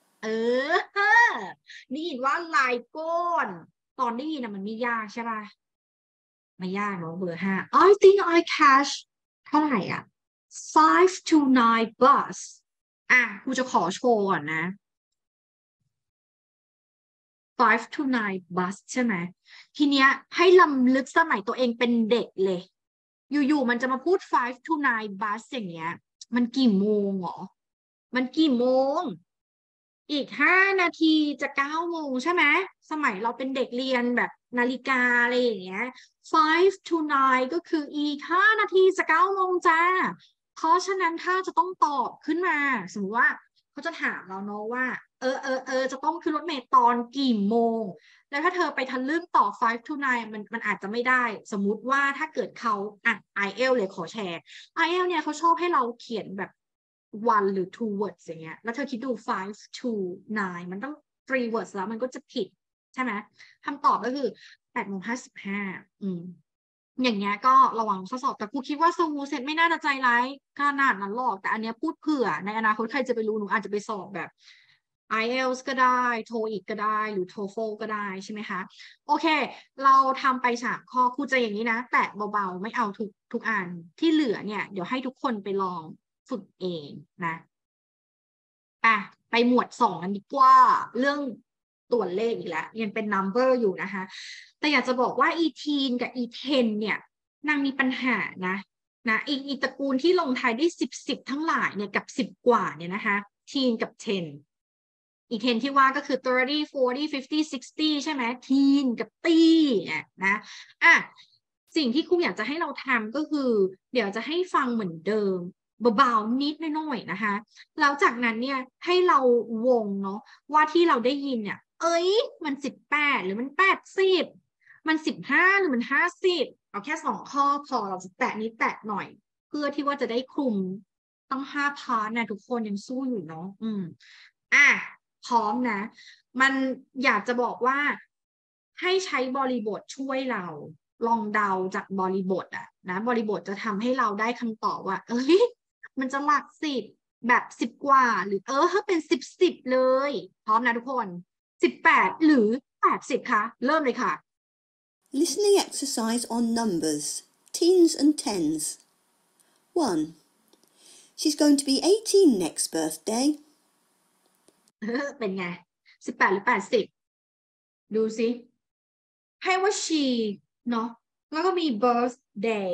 ได้ยินว่าลายก้นตอนได้ยินมันไม่ยากใช่ป่ะไม่ยากเนาะเบอร์5 I think I catch เท่าไหร่5 to 9 bus ครูจะขอโชว์ก่อนนะ 5 to 9 bus ใช่ไหมทีเนี้ยให้ลำลึกสมัยตัวเองเป็นเด็กเลยอยู่ๆมันจะมาพูด5 to 9 bus อย่างเงี้ยมันกี่โมงหรอมันกี่โมงอีก5 นาทีจะ9 โมงใช่ไหมสมัยเราเป็นเด็กเรียนแบบนาฬิกาอะไรอย่างเงี้ย5 to 9ก็คืออีก5 นาทีจะ9 โมงจ้าเพราะฉะนั้นถ้าจะต้องตอบขึ้นมาสมมติว่าเขาจะถามเราเนาะว่าจะต้องขึ้นรถเมล์ตอนกี่โมงแล้วถ้าเธอไปทะลึ่งต่อ5 to 9มันอาจจะไม่ได้สมมุติว่าถ้าเกิดเขาIELTS เลยขอแชร์ IELTS เนี่ยเขาชอบให้เราเขียนแบบ one หรือ two words อย่างเงี้ยแล้วเธอคิดดู5 to 9มันต้อง three words แล้วมันก็จะผิดใช่ไหมคำตอบก็คือ8:55อย่างเงี้ยก็ระวังข้อสอบแต่ครูคิดว่าสมูเซ็ตไม่น่าจะใจร้ายขนาดนั้นหรอกแต่อันเนี้ยพูดเผื่อในอนาคตใครจะไปรู้หนูอาจจะไปสอบแบบ IELTS ก็ได้ TOEIC ก็ได้หรือ TOEFL ก็ได้ใช่ไหมคะโอเคเราทำไป3 ข้อครูจะอย่างนี้นะแตะเบาๆไม่เอาทุกอันที่เหลือเนี่ยเดี๋ยวให้ทุกคนไปลองฝึกเองนะไปหมวด2กันดีกว่าเรื่องตัวเลขอีกแล้วยังเป็น number อยู่นะคะแต่อยากจะบอกว่า e-teen กับ e-10 เนี่ยนางมีปัญหานะอีตระกูลที่ลงท้ายด้วย10ทั้งหลายเนี่ยกับ10 กว่าเนี่ยนะคะ teen กับ 10อีก10ที่ว่าก็คือ30 40 50 60ใช่ไหม teen กับตีนะสิ่งที่ครูอยากจะให้เราทำก็คือเดี๋ยวจะให้ฟังเหมือนเดิมเบาๆนิดหน่อยๆนะคะแล้วจากนั้นเนี่ยให้เราวงเนาะว่าที่เราได้ยินเนี่ยมัน18หรือมัน80มัน15หรือมัน50เอาแค่2 ข้อพอเราจะแตะนิดแตะหน่อยเพื่อที่ว่าจะได้คลุมต้อง5 พาร์ทนะทุกคนยังสู้อยู่เนาะพร้อมนะมันอยากจะบอกว่าให้ใช้บริบทช่วยเราลองเดาจากบริบทนะบริบทจะทำให้เราได้คำตอบว่ามันจะหลัก10แบบ10 กว่าหรือถ้าเป็น10เลยพร้อมนะทุกคน18หรือ80คะเริ่มเลยค่ะ Listening exercise on numbers, teens and tens. 1. She's going to be 18 next birthday. เป็นไง18หรือ80ดูสิให้ว่า she เนาะแล้วก็มี birthday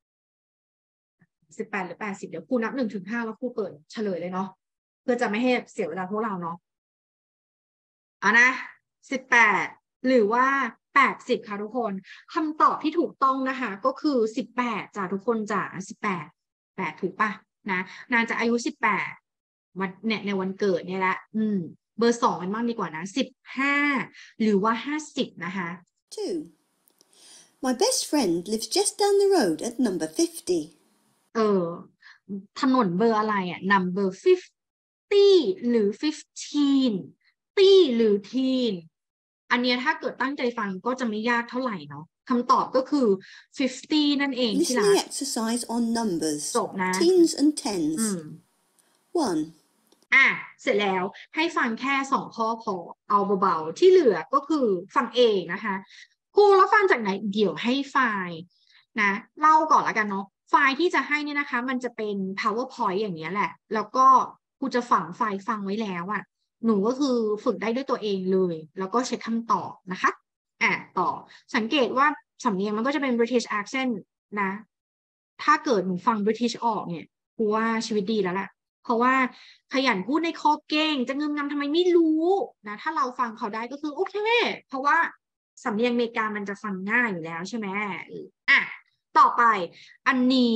18หรือ80เดี๋ยวครูนับ1 ถึง 5แล้วครูเปิดเฉลยเลยเนาะเพื่อจะไม่ให้เสียเวลาพวกเราเนาะนะ18หรือว่า80ค่ะทุกคนคำตอบที่ถูกต้องนะคะก็คือ18จ้ะทุกคนจ้ะ18ถูกปะนะนางจะอายุ18วันเนี่ยในวันเกิดเนี่ยแหละเบอร์2กันบ้างดีกว่านะ15หรือว่า50นะคะ 2. My best friend lives just down the road at number 50. ถนนเบอร์อะไรnumber 50หรือ15ตี้หรือ teen อันเนี้ยถ้าเกิดตั้งใจฟังก็จะไม่ยากเท่าไหร่เนาะคำตอบก็คือ50นั่นเองที่รั Listening ก exercise on numbers, จบนะ teens and tens. 1. เสร็จแล้วให้ฟังแค่2 ข้อพอเอาเบาๆที่เหลือก็คือฟังเองนะคะครูแล้วฟังจากไหนเดี๋ยวให้ไฟล์นะเล่าก่อนแล้วกันเนาะไฟล์ที่จะให้เนี่ยนะคะมันจะเป็น PowerPoint อย่างเงี้ยแหละแล้วก็ครูจะฝังไฟล์ฟังไว้แล้วหนูก็คือฝึกได้ด้วยตัวเองเลยแล้วก็เช็คคำตอบนะคะต่อสังเกตว่าสำเนียงมันก็จะเป็น British accent นะถ้าเกิดหนูฟัง British ออกเนี่ยครูว่าชีวิตดีแล้วแหละเพราะว่าขยันพูดในคอเก่งจะงึมงำทำไมไม่รู้นะถ้าเราฟังเขาได้ก็คือโอเคเพราะว่าสำเนียงอเมริกามันจะฟังง่ายอยู่แล้วใช่ไหมต่อไปอันนี้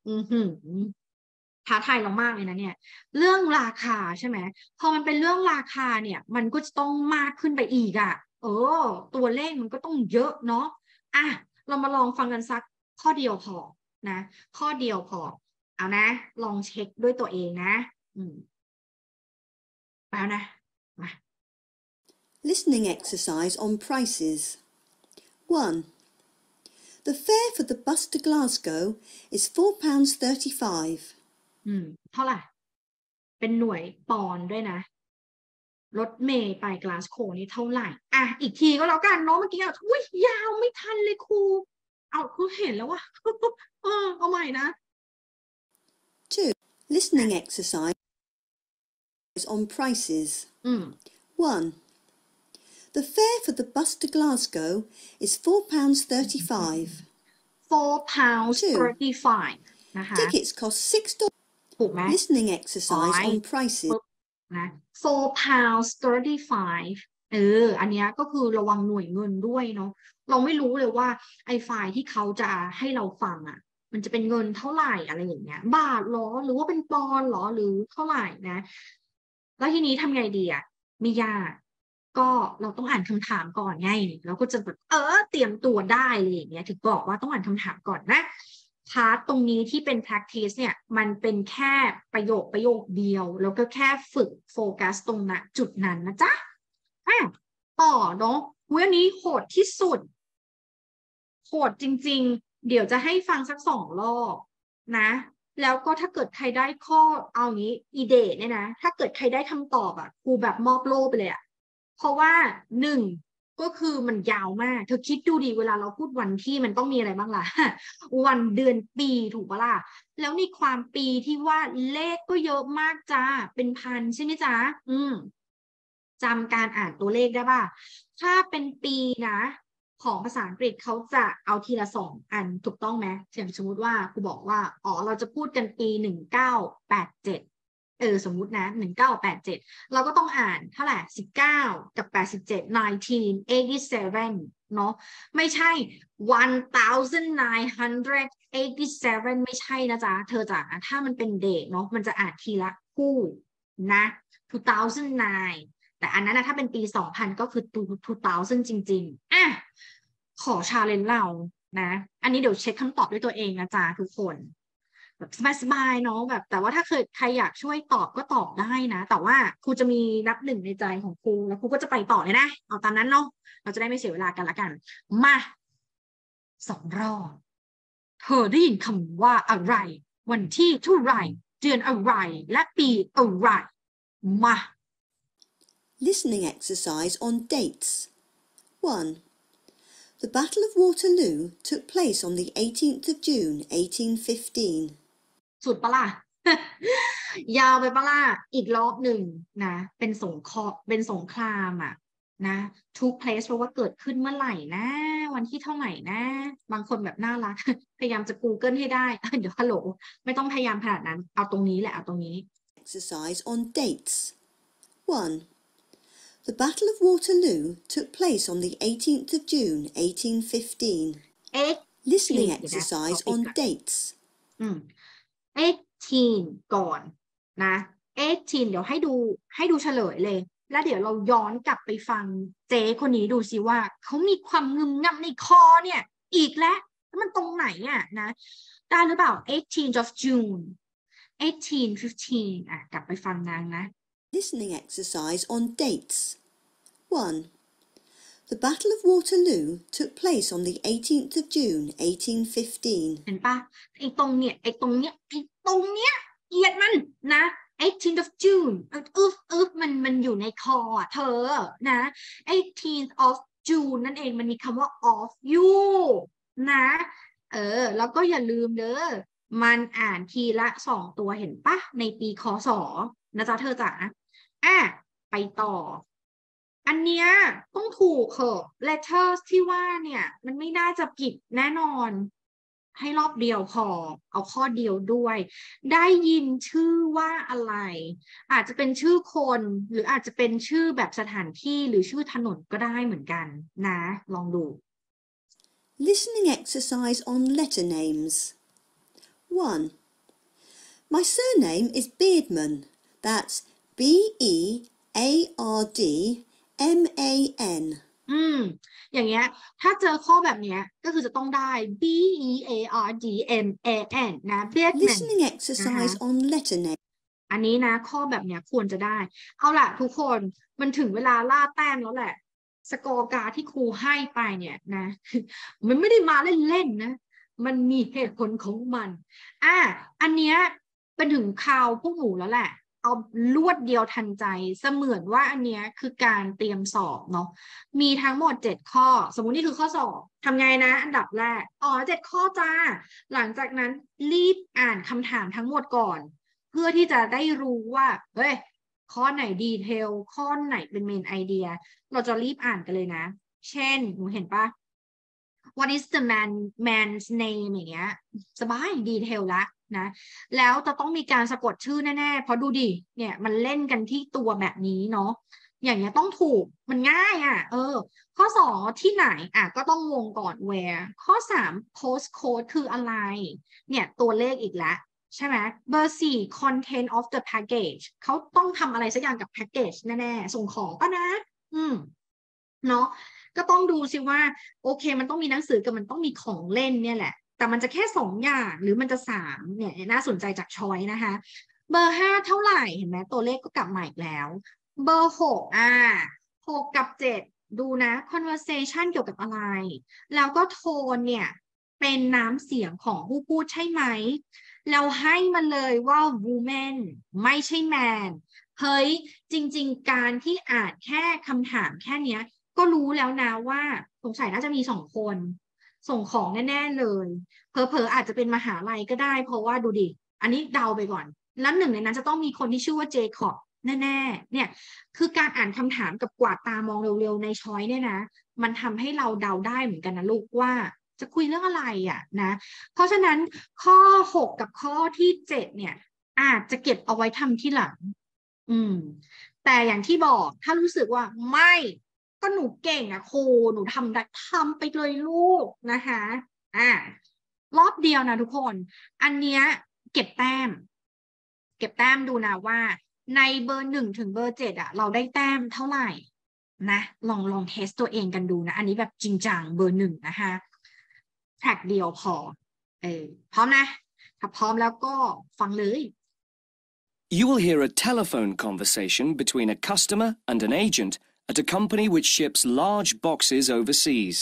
ท้าทายเรามากเลยนะเนี่ยเรื่องราคาใช่ไหมพอมันเป็นเรื่องราคาเนี่ยมันก็จะต้องมากขึ้นไปอีกตัวเลขมันก็ต้องเยอะเนาะเรามาลองฟังกันสักข้อเดียวพอนะข้อเดียวพอเอานะลองเช็คด้วยตัวเองนะไปแล้วนะมา Listening exercise on prices. 1. The fare for the bus to Glasgow is £4.35. เท่าไหร่เป็นหน่วยปอนด์ด้วยนะรถเมล์ไปกลาสโกนี่เท่าไหร่อีกทีก็แล้วกันเนาะเมื่อกี้อุ้ยยาวไม่ทันเลยครูครูเห็นแล้วว่า เอาใหม่นะ 2. Listening exercise on prices. 1. The fare for the bus to Glasgow is £4.35. £4.35 นะคะ Tickets cost $6. ถูกไหม Listening exercise on prices. นะ £4.35 อันเนี้ยก็คือระวังหน่วยเงินด้วยเนาะเราไม่รู้เลยว่าไอ้ไฟล์ที่เขาจะให้เราฟังอ่ะมันจะเป็นเงินเท่าไหร่อะไรอย่างเงี้ยบาทหรอหรือว่าเป็นปอนด์หรอหรือเท่าไหร่นะแล้วทีนี้ทำไงดีอ่ะไม่ยากก็เราต้องอ่านคำถามก่อนไงเราก็จะแบบเตรียมตัวได้เลยอย่างเงี้ยถึงบอกว่าต้องอ่านคำถามก่อนนะพาร์ทตรงนี้ที่เป็น practice เนี่ยมันเป็นแค่ประโยคเดียวแล้วก็แค่ฝึกโฟกัสตรงนั้นจุดนั้นนะจ๊ะต่อเนาะวันนี้โหดที่สุดโหดจริงๆเดี๋ยวจะให้ฟังสัก2 รอบนะแล้วก็ถ้าเกิดใครได้ข้อเอางี้อีเดทเนี่ยนะถ้าเกิดใครได้คำตอบอ่ะครูแบบมอบโล่ไปเลยอ่ะเพราะว่า1ก็คือมันยาวมากเธอคิดดูดิเวลาเราพูดวันที่มันต้องมีอะไรบ้างล่ะ วันเดือนปีถูกปะล่ะแล้วในความปีที่ว่าเลขก็เยอะมากจ้าเป็นพันใช่ไหมจ๊ะจำการอ่านตัวเลขได้ป่ะถ้าเป็นปีนะของภาษาอังกฤษเขาจะเอาทีละ2 อันถูกต้องไหมอย่างสมมุติว่าครูบอกว่าเราจะพูดกันปี1987สมมุตินะ1987เราก็ต้องอ่านเท่าไหร่19กับ87 1987เนาะไม่ใช่1987ไม่ใช่นะจ๊ะเธอจ๋าถ้ามันเป็นเดทเนาะมันจะอ่านทีละคู่นะ2009แต่อันนั้นนะถ้าเป็นปี2000ก็คือ2000จริงๆขอชาเลนจ์เรานะอันนี้เดี๋ยวเช็คคำตอบด้วยตัวเองนะจ๊ะทุกคนแบบสบายๆเนาะแบบแต่ว่าถ้าใครอยากช่วยตอบก็ตอบได้นะแต่ว่าครูจะมีนับ 1ในใจของครูแล้วครูก็จะไปต่อเลยนะเอาตามนั้นเนาะเราจะได้ไม่เสียเวลากันละกันมา2 รอบเธอได้ยินคำว่าอะไรวันที่เท่าไหร่เดือนอะไรและปีอะไรมา Listening exercise on dates. 1. The Battle of Waterloo took place on the 18th of June 1815. สุดปะล่ะ ยาวไปปะล่ะอีกรอบหนึ่งนะเป็นสงครามนะ took place เพราะว่าเกิดขึ้นเมื่อไหร่นะวันที่เท่าไหร่นะบางคนแบบน่ารัก พยายามจะ Google ให้ได้ เดี๋ยวฮัลโหลไม่ต้องพยายามขนาดนั้นเอาตรงนี้แหละเอาตรงนี้ Exercise on dates. 1. The Battle of Waterloo took place on the 18th of June 1815. Listening exercise on dates. 18ก่อนนะ18เดี๋ยวให้ดูเฉลยเลยแล้วเดี๋ยวเราย้อนกลับไปฟังเจ๊คนนี้ดูสิว่าเขามีความงึมงำในคอเนี่ยอีกแล้วมันตรงไหนนะได้หรือเปล่า 18th of June 1815กลับไปฟังนางนะ Listening exercise on dates. 1. The Battle of Waterloo took place on the 18th of June 1815. เห็นปะไอ้ตรงเนี้ยเกลียดมันนะ 18th of June มันอยู่ในคอเธอนะ 18th of June นั่นเองมันมีคำว่า of you นะแล้วก็อย่าลืมเด้อมันอ่านทีละ2 ตัวเห็นปะในปีคศนะจ๊ะเธอจ๋าไปต่ออันเนี้ยต้องถูกเหอะ letters ที่ว่าเนี่ยมันไม่น่าจะผิดแน่นอนให้รอบเดียวพอเอาข้อเดียวด้วยได้ยินชื่อว่าอะไรอาจจะเป็นชื่อคนหรืออาจจะเป็นชื่อแบบสถานที่หรือชื่อถนนก็ได้เหมือนกันนะลองดู Listening exercise on letter names. 1. My surname is Beardman. That's Beardman. อย่างเงี้ยถ้าเจอข้อแบบเนี้ยก็คือจะต้องได้ Beardman นะ Beardman Listening exercise on letter name. อันนี้นะข้อแบบเนี้ยควรจะได้เอาล่ะทุกคนมันถึงเวลาล่าแต้มแล้วแหละสกอร์การ์ดที่ครูให้ไปเนี่ยนะ มันไม่ได้มาเล่นๆนะมันมีเหตุผลของมันอันเนี้ยเป็นถึงคราวพวกหนูแล้วแหละเอารวดเดียวทันใจเสมือนว่าอันเนี้ยคือการเตรียมสอบเนาะมีทั้งหมด7 ข้อสมมุตินี่คือข้อสอบทำไงนะอันดับแรก7 ข้อจ้าหลังจากนั้นรีบอ่านคำถามทั้งหมดก่อนเพื่อที่จะได้รู้ว่าเฮ้ยข้อไหนดีเทลข้อไหนเป็นเมนไอเดียเราจะรีบอ่านกันเลยนะเช่นหนูเห็นปะ What is the man's name อย่างเงี้ยสบายดีเทลละนะแล้วจะต้องมีการสะกดชื่อแน่ๆเพราะดูดิเนี่ยมันเล่นกันที่ตัวแบบนี้เนาะอย่างเงี้ยต้องถูกมันง่ายอ่ะข้อ2ที่ไหนก็ต้องวงก่อน where ข้อ3 postcode คืออะไรเนี่ยตัวเลขอีกแล้วใช่ไหมเบอร์4 content of the package เขาต้องทำอะไรสักอย่างกับ package แน่ๆส่งของป่ะนะเนาะก็ต้องดูสิว่าโอเคมันต้องมีหนังสือกับมันต้องมีของเล่นเนี่ยแหละแต่มันจะแค่2อย่างหรือมันจะ3เนี่ยน่าสนใจจากช้อยนะคะเบอร์5เท่าไหร่เห็นไหมตัวเลขก็กลับมาอีกแล้วเบอร์66กับ7ดูนะ conversation เกี่ยวกับอะไรแล้วก็โทนเนี่ยเป็นน้ำเสียงของผู้พูดใช่ไหมเราให้มันเลยว่า woman ไม่ใช่ man เฮ้ยจริงๆการที่อ่านแค่คำถามแค่เนี้ยก็รู้แล้วนะว่าสงสัยน่าจะมี2 คนส่งของแน่ๆเลยเผลอๆอาจจะเป็นมหาลัยก็ได้เพราะว่าดูดิอันนี้เดาไปก่อนแล้วหนึ่งในนั้นจะต้องมีคนที่ชื่อว่าเจคอบแน่ๆเนี่ยคือการอ่านคำถามกับกวาดตามองเร็วๆในช้อยเนี่ยนะมันทำให้เราเดาได้เหมือนกันนะลูกว่าจะคุยเรื่องอะไรนะเพราะฉะนั้นข้อ6กับข้อที่7เนี่ยอาจจะเก็บเอาไว้ทำที่หลังแต่อย่างที่บอกถ้ารู้สึกว่าไม่ก็หนูเก่งครูหนูทำได้ทำไปเลยลูกนะคะรอบเดียวนะทุกคนอันเนี้ยเก็บแต้มดูนะว่าในเบอร์1ถึงเบอร์7เราได้แต้มเท่าไหร่นะลองเทสตัวเองกันดูนะอันนี้แบบจริงจังเบอร์1นะคะแท็กเดียวพอพร้อมนะถ้าพร้อมแล้วก็ฟังเลย You will hear a telephone conversation between a customer and an agent at a company which ships large boxes overseas.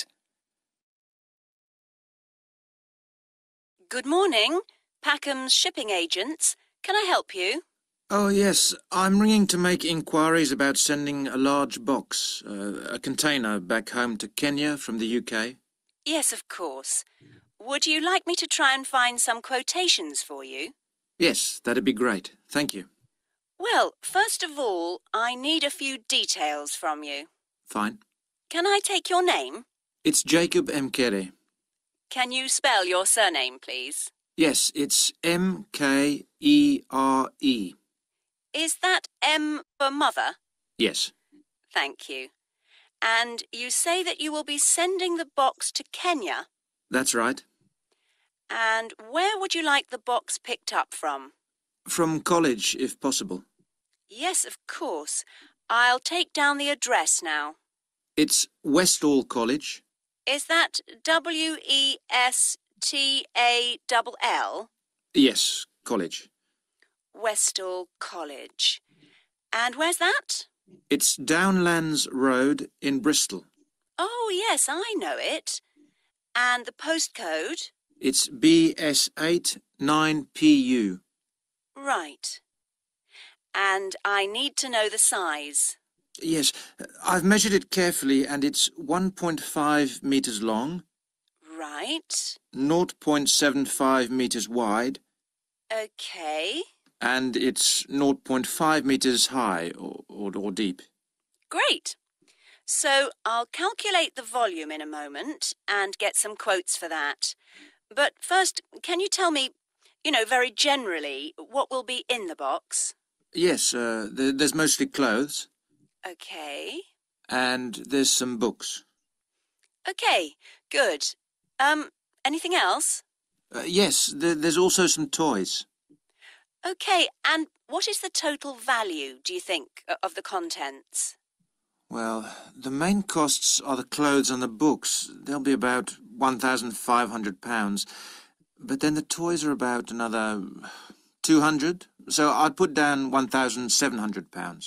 Good morning, Packham's shipping agents. Can I help you? Oh, yes. I'm ringing to make inquiries about sending a large box, a container back home to Kenya from the UK. Yes, of course. Would you like me to try and find some quotations for you? Yes, that'd be great. Thank you. Well, first of all, I need a few details from you. Fine. Can I take your name? It's Jacob Mkere. Can you spell your surname, please? Yes, it's M-K-E-R-E. Is that M for mother? Yes. Thank you. And you say that you will be sending the box to Kenya? That's right. And where would you like the box picked up from? From college, if possible. Yes, of course. I'll take down the address now. It's Westall College. Is that W-E-S-T-A-L-L? Yes, college. Westall College. And where's that? It's Downlands Road in Bristol. Oh, yes, I know it. And the postcode? It's BS8 9PU. Right. And I need to know the size. Yes, I've measured it carefully and it's 1.5 metres long. Right. 0.75 metres wide. Okay. And it's 0.5 metres high or deep. Great. So I'll calculate the volume in a moment and get some quotes for that. But first, can you tell me, very generally, what will be in the box? Yes, there's mostly clothes. Okay. And there's some books. Okay, good. Anything else? Yes, there's also some toys. Okay, and what is the total value, do you think, of the contents? Well, the main costs are the clothes and the books. They'll be about £1,500. But then the toys are about another 200. So I'd put down £1,700.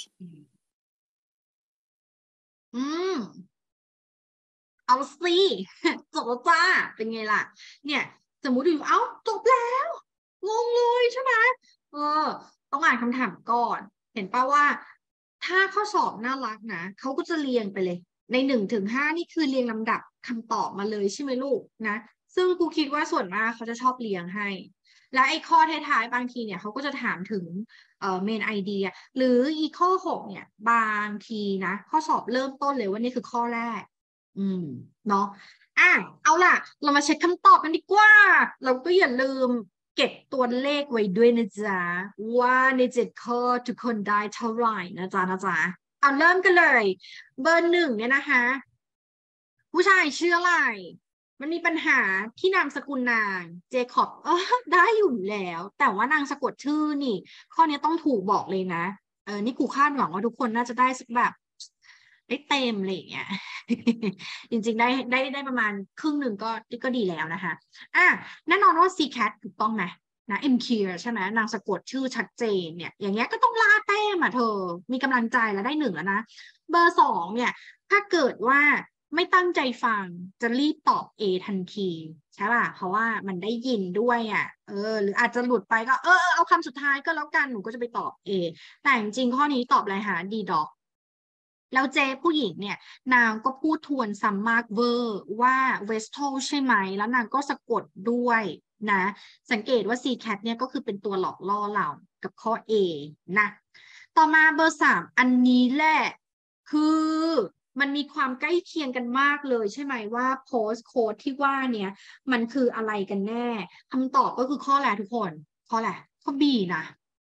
เอาสิจบแล้วจ้าเป็นไงล่ะเนี่ยสมมุติอยู่จบแล้วงงเลยใช่ไหมต้องอ่านคำถามก่อนเห็นป่ะว่าถ้าข้อสอบน่ารักนะเขาก็จะเรียงไปเลยใน1 ถึง 5นี่คือเรียงลำดับคำตอบมาเลยใช่ไหมลูกนะซึ่งครูคิดว่าส่วนมากเขาจะชอบเรียงให้และไอ้ข้อท้ายๆบางทีเนี่ยเขาก็จะถามถึงเมนไอเดียหรืออีข้อ6เนี่ยบางทีนะข้อสอบเริ่มต้นเลยว่านี่คือข้อแรกเนาะเอาล่ะเรามาเช็คคำตอบกันดีกว่าเราก็อย่าลืมเก็บตัวเลขไว้ด้วยนะจ๊ะว่าใน7ข้อทุกคนได้เท่าไหร่นะจ๊ะเอาเริ่มกันเลยเบอร์ 1เนี่ยนะคะผู้ชายชื่ออะไรมันมีปัญหาที่นามสกุลนางเจคอบได้อยู่แล้วแต่ว่านางสะกดชื่อนี่ข้อนี้ต้องถูกบอกเลยนะนี่ครูคาดหวังว่าทุกคนน่าจะได้สักแบบได้เต็มอะไรอย่างเงี้ย จริงๆได้ประมาณครึ่งหนึ่งก็ดีแล้วนะคะแน่นอนว่า CCAT ถูกต้องไหมนะ MQ ใช่ไหมนางสะกดชื่อชัดเจนเนี่ยอย่างเงี้ยก็ต้องล่าแต้มเธอมีกำลังใจแล้วได้1แล้วนะเบอร์ 2เนี่ยถ้าเกิดว่าไม่ตั้งใจฟังจะรีบตอบ A ทันทีใช่ป่ะเพราะว่ามันได้ยินด้วยหรืออาจจะหลุดไปก็เอาคำสุดท้ายก็แล้วกันหนูก็จะไปตอบ A แต่จริงๆข้อนี้ตอบอะไรหาดีดอกแล้วเจผู้หญิงเนี่ยนางก็พูดทวนซ้ำมากเวอร์ว่าเวสโทใช่ไหมแล้วนางก็สะกดด้วยนะสังเกตว่า CCAT เนี่ยก็คือเป็นตัวหลอกล่อเรากับข้อ A นะต่อมาเบอร์ 3อันนี้แหละคือมันมีความใกล้เคียงกันมากเลยใช่ไหมว่า post code ที่ว่าเนี่ยมันคืออะไรกันแน่คำตอบก็คือข้อแรกทุกคนข้อแรกข้อ B นะ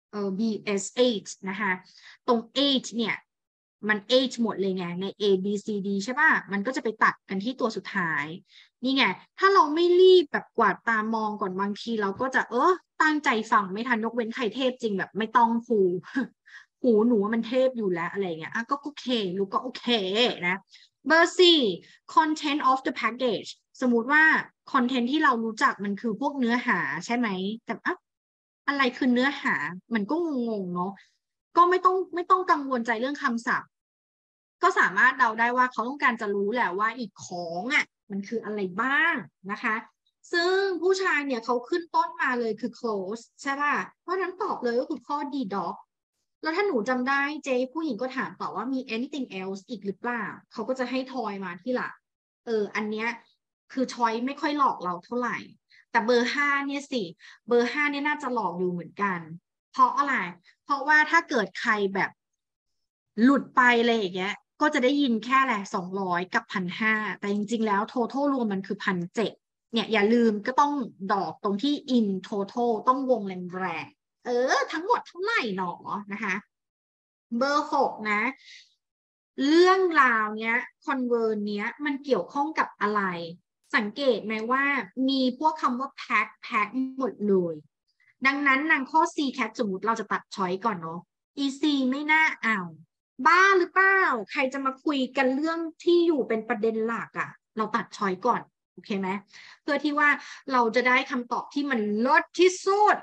BS8 นะคะตรง 8เนี่ยมัน 8หมดเลยไงใน A B C D ใช่ป่ะมันก็จะไปตัดกันที่ตัวสุดท้ายนี่ไงถ้าเราไม่รีบแบบกวาดตามองก่อนบางทีเราก็จะตั้งใจฟังไม่ทันยกเว้นใครเทพจริงแบบไม่ต้องครูหูหนูมันเทพอยู่แล้วอะไรเงี้ยก็โอเคลูกก็โอเคนะเบอร์ 4 content of the package สมมุติว่าคอนเทนต์ที่เรารู้จักมันคือพวกเนื้อหาใช่ไหมแต่อะไรคือเนื้อหามันก็งงๆเนาะก็ไม่ต้องกังวลใจเรื่องคำศัพท์ก็สามารถเดาได้ว่าเขาต้องการจะรู้แหละว่าอีกของมันคืออะไรบ้างนะคะซึ่งผู้ชายเนี่ยเขาขึ้นต้นมาเลยคือ close ใช่ป่ะเพราะนั้นตอบเลยก็คือข้อ D dog แล้วถ้าหนูจำได้เจ๊ผู้หญิงก็ถามต่อว่ามี anything else อีกหรือเปล่าเขาก็จะให้ทอยมาที่หลังอันเนี้ยคือช้อยไม่ค่อยหลอกเราเท่าไหร่แต่เบอร์ 5เนี่ยสิเบอร์ 5เนี่ยน่าจะหลอกอยู่เหมือนกันเพราะอะไรเพราะว่าถ้าเกิดใครแบบหลุดไปอะไรอย่างเงี้ยก็จะได้ยินแค่แหละ200กับ1,500แต่จริงๆแล้ว total รวมมันคือ1,700เนี่ยอย่าลืมก็ต้องดอกตรงที่ in total ต้องวงแรงๆทั้งหมดเท่าไหร่หนอนะคะเบอร์ 6นะเรื่องราวเนี้ยคอนเวิร์นเนี้ยมันเกี่ยวข้องกับอะไรสังเกตไหมว่ามีพวกคำว่า pack หมดเลยดังนั้นนางข้อ CCAT สมมติเราจะตัดช้อยก่อนเนาะ EC ไม่น่าเอาบ้าหรือเปล่าใครจะมาคุยกันเรื่องที่อยู่เป็นประเด็นหลักเราตัดช้อยก่อนโอเคไหมเพื่อที่ว่าเราจะได้คำตอบที่มันลดที่สุด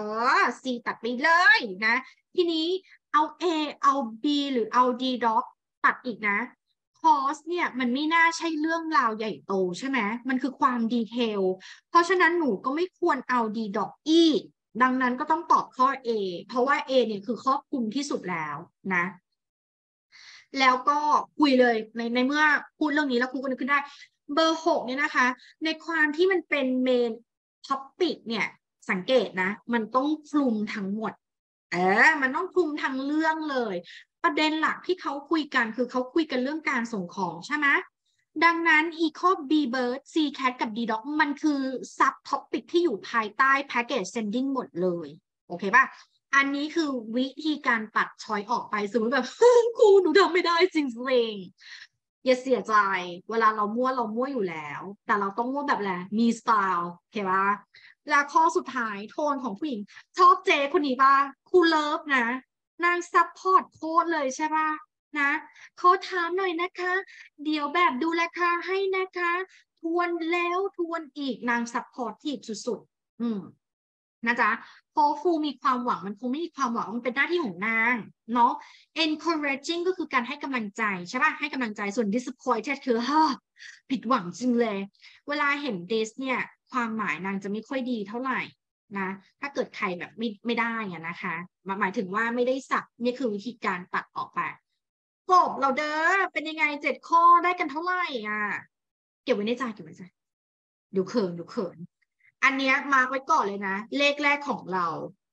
C ตัดไปเลยนะทีนี้เอา A เอา B หรือเอา D dog ตัดอีกนะคอร์สเนี่ยมันไม่น่าใช่เรื่องราวใหญ่โตใช่ไหมมันคือความดีเทลเพราะฉะนั้นหนูก็ไม่ควรเอา D dog E ดังนั้นก็ต้องตอบข้อ A เพราะว่า A เนี่ยคือครอบคลุมที่สุดแล้วนะแล้วก็คุยเลยในเมื่อพูดเรื่องนี้แล้วครูก็นึกขึ้นได้เบอร์ 6เนี่ยนะคะในความที่มันเป็นเมนท็อปิกเนี่ยสังเกตนะมันต้องคลุมทั้งหมดมันต้องคลุมทั้งเรื่องเลยประเด็นหลักที่เขาคุยกันคือเขาคุยกันเรื่องการส่งของใช่ไหมดังนั้น Eco B Bird CCAT กับ D Dog มันคือ sub topic ที่อยู่ภายใต้ package sending หมดเลยโอเคป่ะอันนี้คือวิธีการตัดช้อยออกไปสมมติแบบ ครูหนูทำไม่ได้จริงๆอย่าเสียใจเวลาเรามั่วอยู่แล้วแต่เราต้องมั่วแบบแหละมีสไตล์โอเคป่ะแล้วข้อสุดท้ายโทนของผู้หญิงชอบเจคนนี้ป่ะครูเลิฟนะนางซัพพอร์ตโค้ดเลยใช่ป่ะนะเขาถามหน่อยนะคะเดี๋ยวแบบดูราคาให้นะคะทวนแล้วทวนอีกนางซัพพอร์ตทีสุดๆนะจ๊ะพอครูมีความหวังมันคงไม่มีความหวังมันเป็นหน้าที่ของนางเนาะ encouraging ก็คือการให้กำลังใจใช่ป่ะให้กำลังใจส่วน disappointed คือผิดหวังจริงเลยเวลาเห็น this เนี่ยความหมายนางจะไม่ค่อยดีเท่าไหร่นะถ้าเกิดใครแบบไม่ได้นะคะหมายถึงว่าไม่ได้สับนี่คือวิธีการตัดออกไปจบเราเด้อเป็นยังไง7ข้อได้กันเท่าไหร่เก็บไว้ในใจเดี๋ยวเขินอันเนี้ยมาร์กไว้ก่อนเลยนะเลขแรกของเรา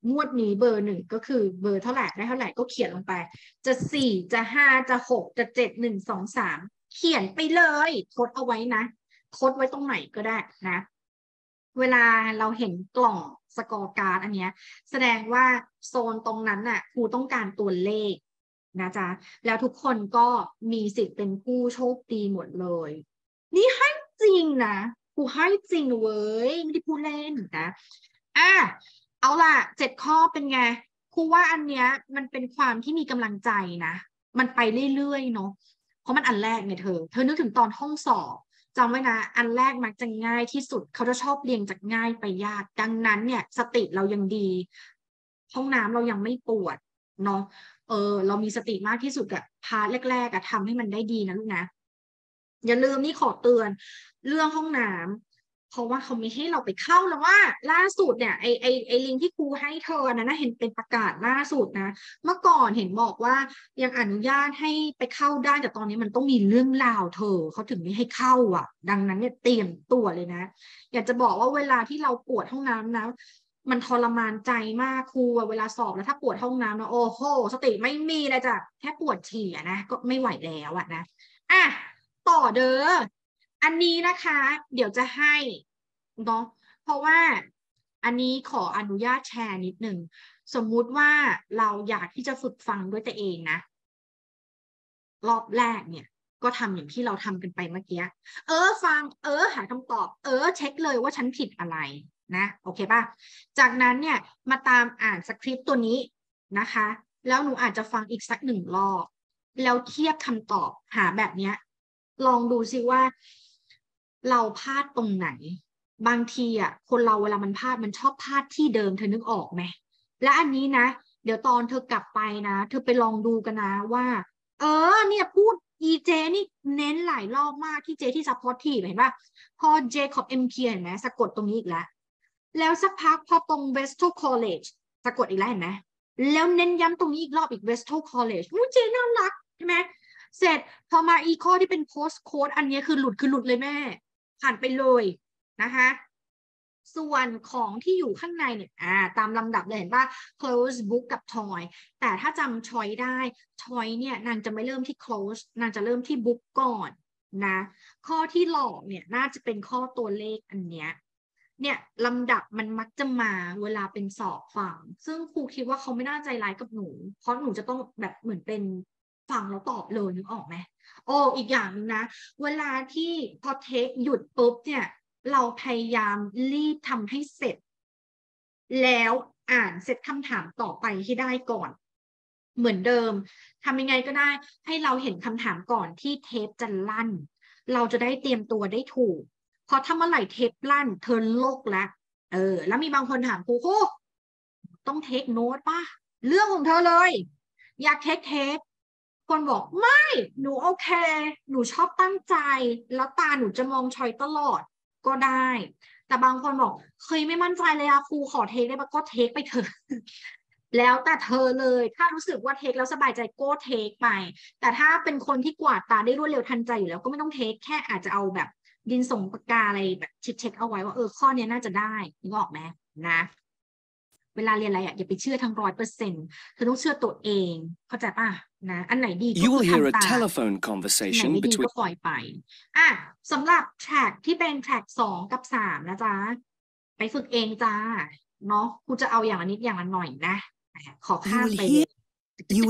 งวดนี้เบอร์1ก็คือเบอร์เท่าไหร่ได้เท่าไหร่ก็เขียนลงไปจะ4จะ5จะ6จะ7 1 2 3เขียนไปเลยทดเอาไว้นะทดไว้ตรงไหนก็ได้นะเวลาเราเห็นกล่องสกอร์การ์ดอันเนี้ยแสดงว่าโซนตรงนั้นน่ะครูต้องการตัวเลขนะจ๊ะแล้วทุกคนก็มีสิทธิ์เป็นผู้โชคดีหมดเลยนี่ให้จริงนะครูให้จริงเว้ยไม่ได้พูดเล่นนะเอาล่ะ7 ข้อเป็นไงครูว่าอันเนี้ยมันเป็นความที่มีกำลังใจนะมันไปเรื่อยๆเนาะเพราะมันอันแรกไงเธอนึกถึงตอนห้องสอบจำไว้นะอันแรกมักจะง่ายที่สุดเขาจะชอบเรียงจากง่ายไปยากดังนั้นเนี่ยสติเรายังดีห้องน้ำเรายังไม่ปวดเนาะเรามีสติมากที่สุดกับพาร์ทแรกๆทำให้มันได้ดีนะลูกนะอย่าลืมนี่ขอเตือนเรื่องห้องน้ำเพราะว่าเขาไม่ให้เราไปเข้าแล้วว่าล่าสุดเนี่ยไอลิงก์ที่ครูให้เธอนะเห็นเป็นประกาศล่าสุดนะเมื่อก่อนเห็นบอกว่ายังอนุญาตให้ไปเข้าได้แต่ตอนนี้มันต้องมีเรื่องราวเธอเขาถึงไม่ให้เข้าอ่ะดังนั้นเนี่ยเตรียมตัวเลยนะอยากจะบอกว่าเวลาที่เราปวดห้องน้ำนะมันทรมานใจมากครูเวลาสอบแล้วถ้าปวดห้องน้ำนะโอ้โหสติไม่มีเลยจ้ะแค่ปวดฉี่นะก็ไม่ไหวแล้วอ่ะนะต่อเด้ออันนี้นะคะเดี๋ยวจะให้เนาะเพราะว่าอันนี้ขออนุญาตแชร์นิดหนึ่งสมมุติว่าเราอยากที่จะฝึกฟังด้วยตัวเองนะรอบแรกเนี่ยก็ทำอย่างที่เราทำกันไปเมื่อกี้ฟังหาคำตอบเช็คเลยว่าฉันผิดอะไรนะโอเคป่ะจากนั้นเนี่ยมาตามอ่านสคริปต์ตัวนี้นะคะแล้วหนูอาจจะฟังอีกสัก1 รอบแล้วเทียบคำตอบหาแบบเนี้ยลองดูซิว่าเราพลาดตรงไหนบางทีคนเราเวลามันพลาดมันชอบพลาดที่เดิมเธอนึกออกไหมและอันนี้นะเดี๋ยวตอนเธอกลับไปนะเธอไปลองดูกันนะว่าเนี่ยพูดเจนี่เน้นหลายรอบมากที่เจที่ supportive เห็นป่ะพอ Jacob M K เห็นไหมสะกดตรงนี้อีกแล้วสักพักพอตรง Vestal College สะกดอีกแล้วเห็นไหมแล้วเน้นย้ำตรงนี้อีกรอบอีก Vestal College เจน่ารักใช่ไหมเสร็จพอมาอีข้อที่เป็น post code อันนี้คือหลุดเลยแม่ผ่านไปเลยนะคะส่วนของที่อยู่ข้างในเนี่ยตามลำดับเลยเห็นป่ะ close book กับ toy แต่ถ้าจำ choy ได้ choy เนี่ยนางจะไม่เริ่มที่ close นางจะเริ่มที่ book ก่อนนะข้อที่หลอกเนี่ยน่าจะเป็นข้อตัวเลขอันเนี้ยเนี่ยลำดับมันมักจะมาเวลาเป็นสอบฟังซึ่งครูคิดว่าเขาไม่น่าใจร้ายกับหนูเพราะหนูจะต้องแบบเหมือนเป็นฟังแล้วตอบเลยนึกออกไหมอีกอย่างนึงนะเวลาที่พอเทคหยุดปุ๊บเนี่ยเราพยายามรีบทำให้เสร็จแล้วอ่านเสร็จคำถามต่อไปให้ได้ก่อนเหมือนเดิมทำยังไงก็ได้ให้เราเห็นคำถามก่อนที่เทปจะลั่นเราจะได้เตรียมตัวได้ถูกพอถ้าเมื่อไหร่เทปลั่นเธอโลกแล้วแล้วมีบางคนถามครูต้องเทคโน้ตป่ะเรื่องของเธอเลยอยากเทคคนบอกไม่หนูโอเคหนูชอบตั้งใจแล้วตาหนูจะมองชอยตลอดก็ได้แต่บางคนบอกเคยไม่มั่นใจเลยครูขอเทคได้ปะก็เทคไปเถอะแล้วแต่เธอเลยถ้ารู้สึกว่าเทคแล้วสบายใจก็เทคไปแต่ถ้าเป็นคนที่กวาดตาได้รวดเร็วทันใจอยู่แล้วก็ไม่ต้องเทคแค่อาจจะเอาแบบดินสงปากกาอะไรแบบเช็คเอาไว้ว่าข้อนี้น่าจะได้นึกออกไหมนะเวลาเรียนอะไรอย่าไปเชื่อทั้ง100%เธอต้องเชื่อตัวเองเข้าใจป่ะนะอันไหนดีก็ You will คือ hear a ทำตาม telephone อันไหน conversation ไม่ดี between ก็ปล่อยไปสำหรับแทร็กที่เป็นแทร็ก2 กับ 3นะจ๊ะไปฝึกเองจ้าเนาะครูจะเอาอย่างละนิดอย่างละหน่อยนะขอข้ามไปเลย You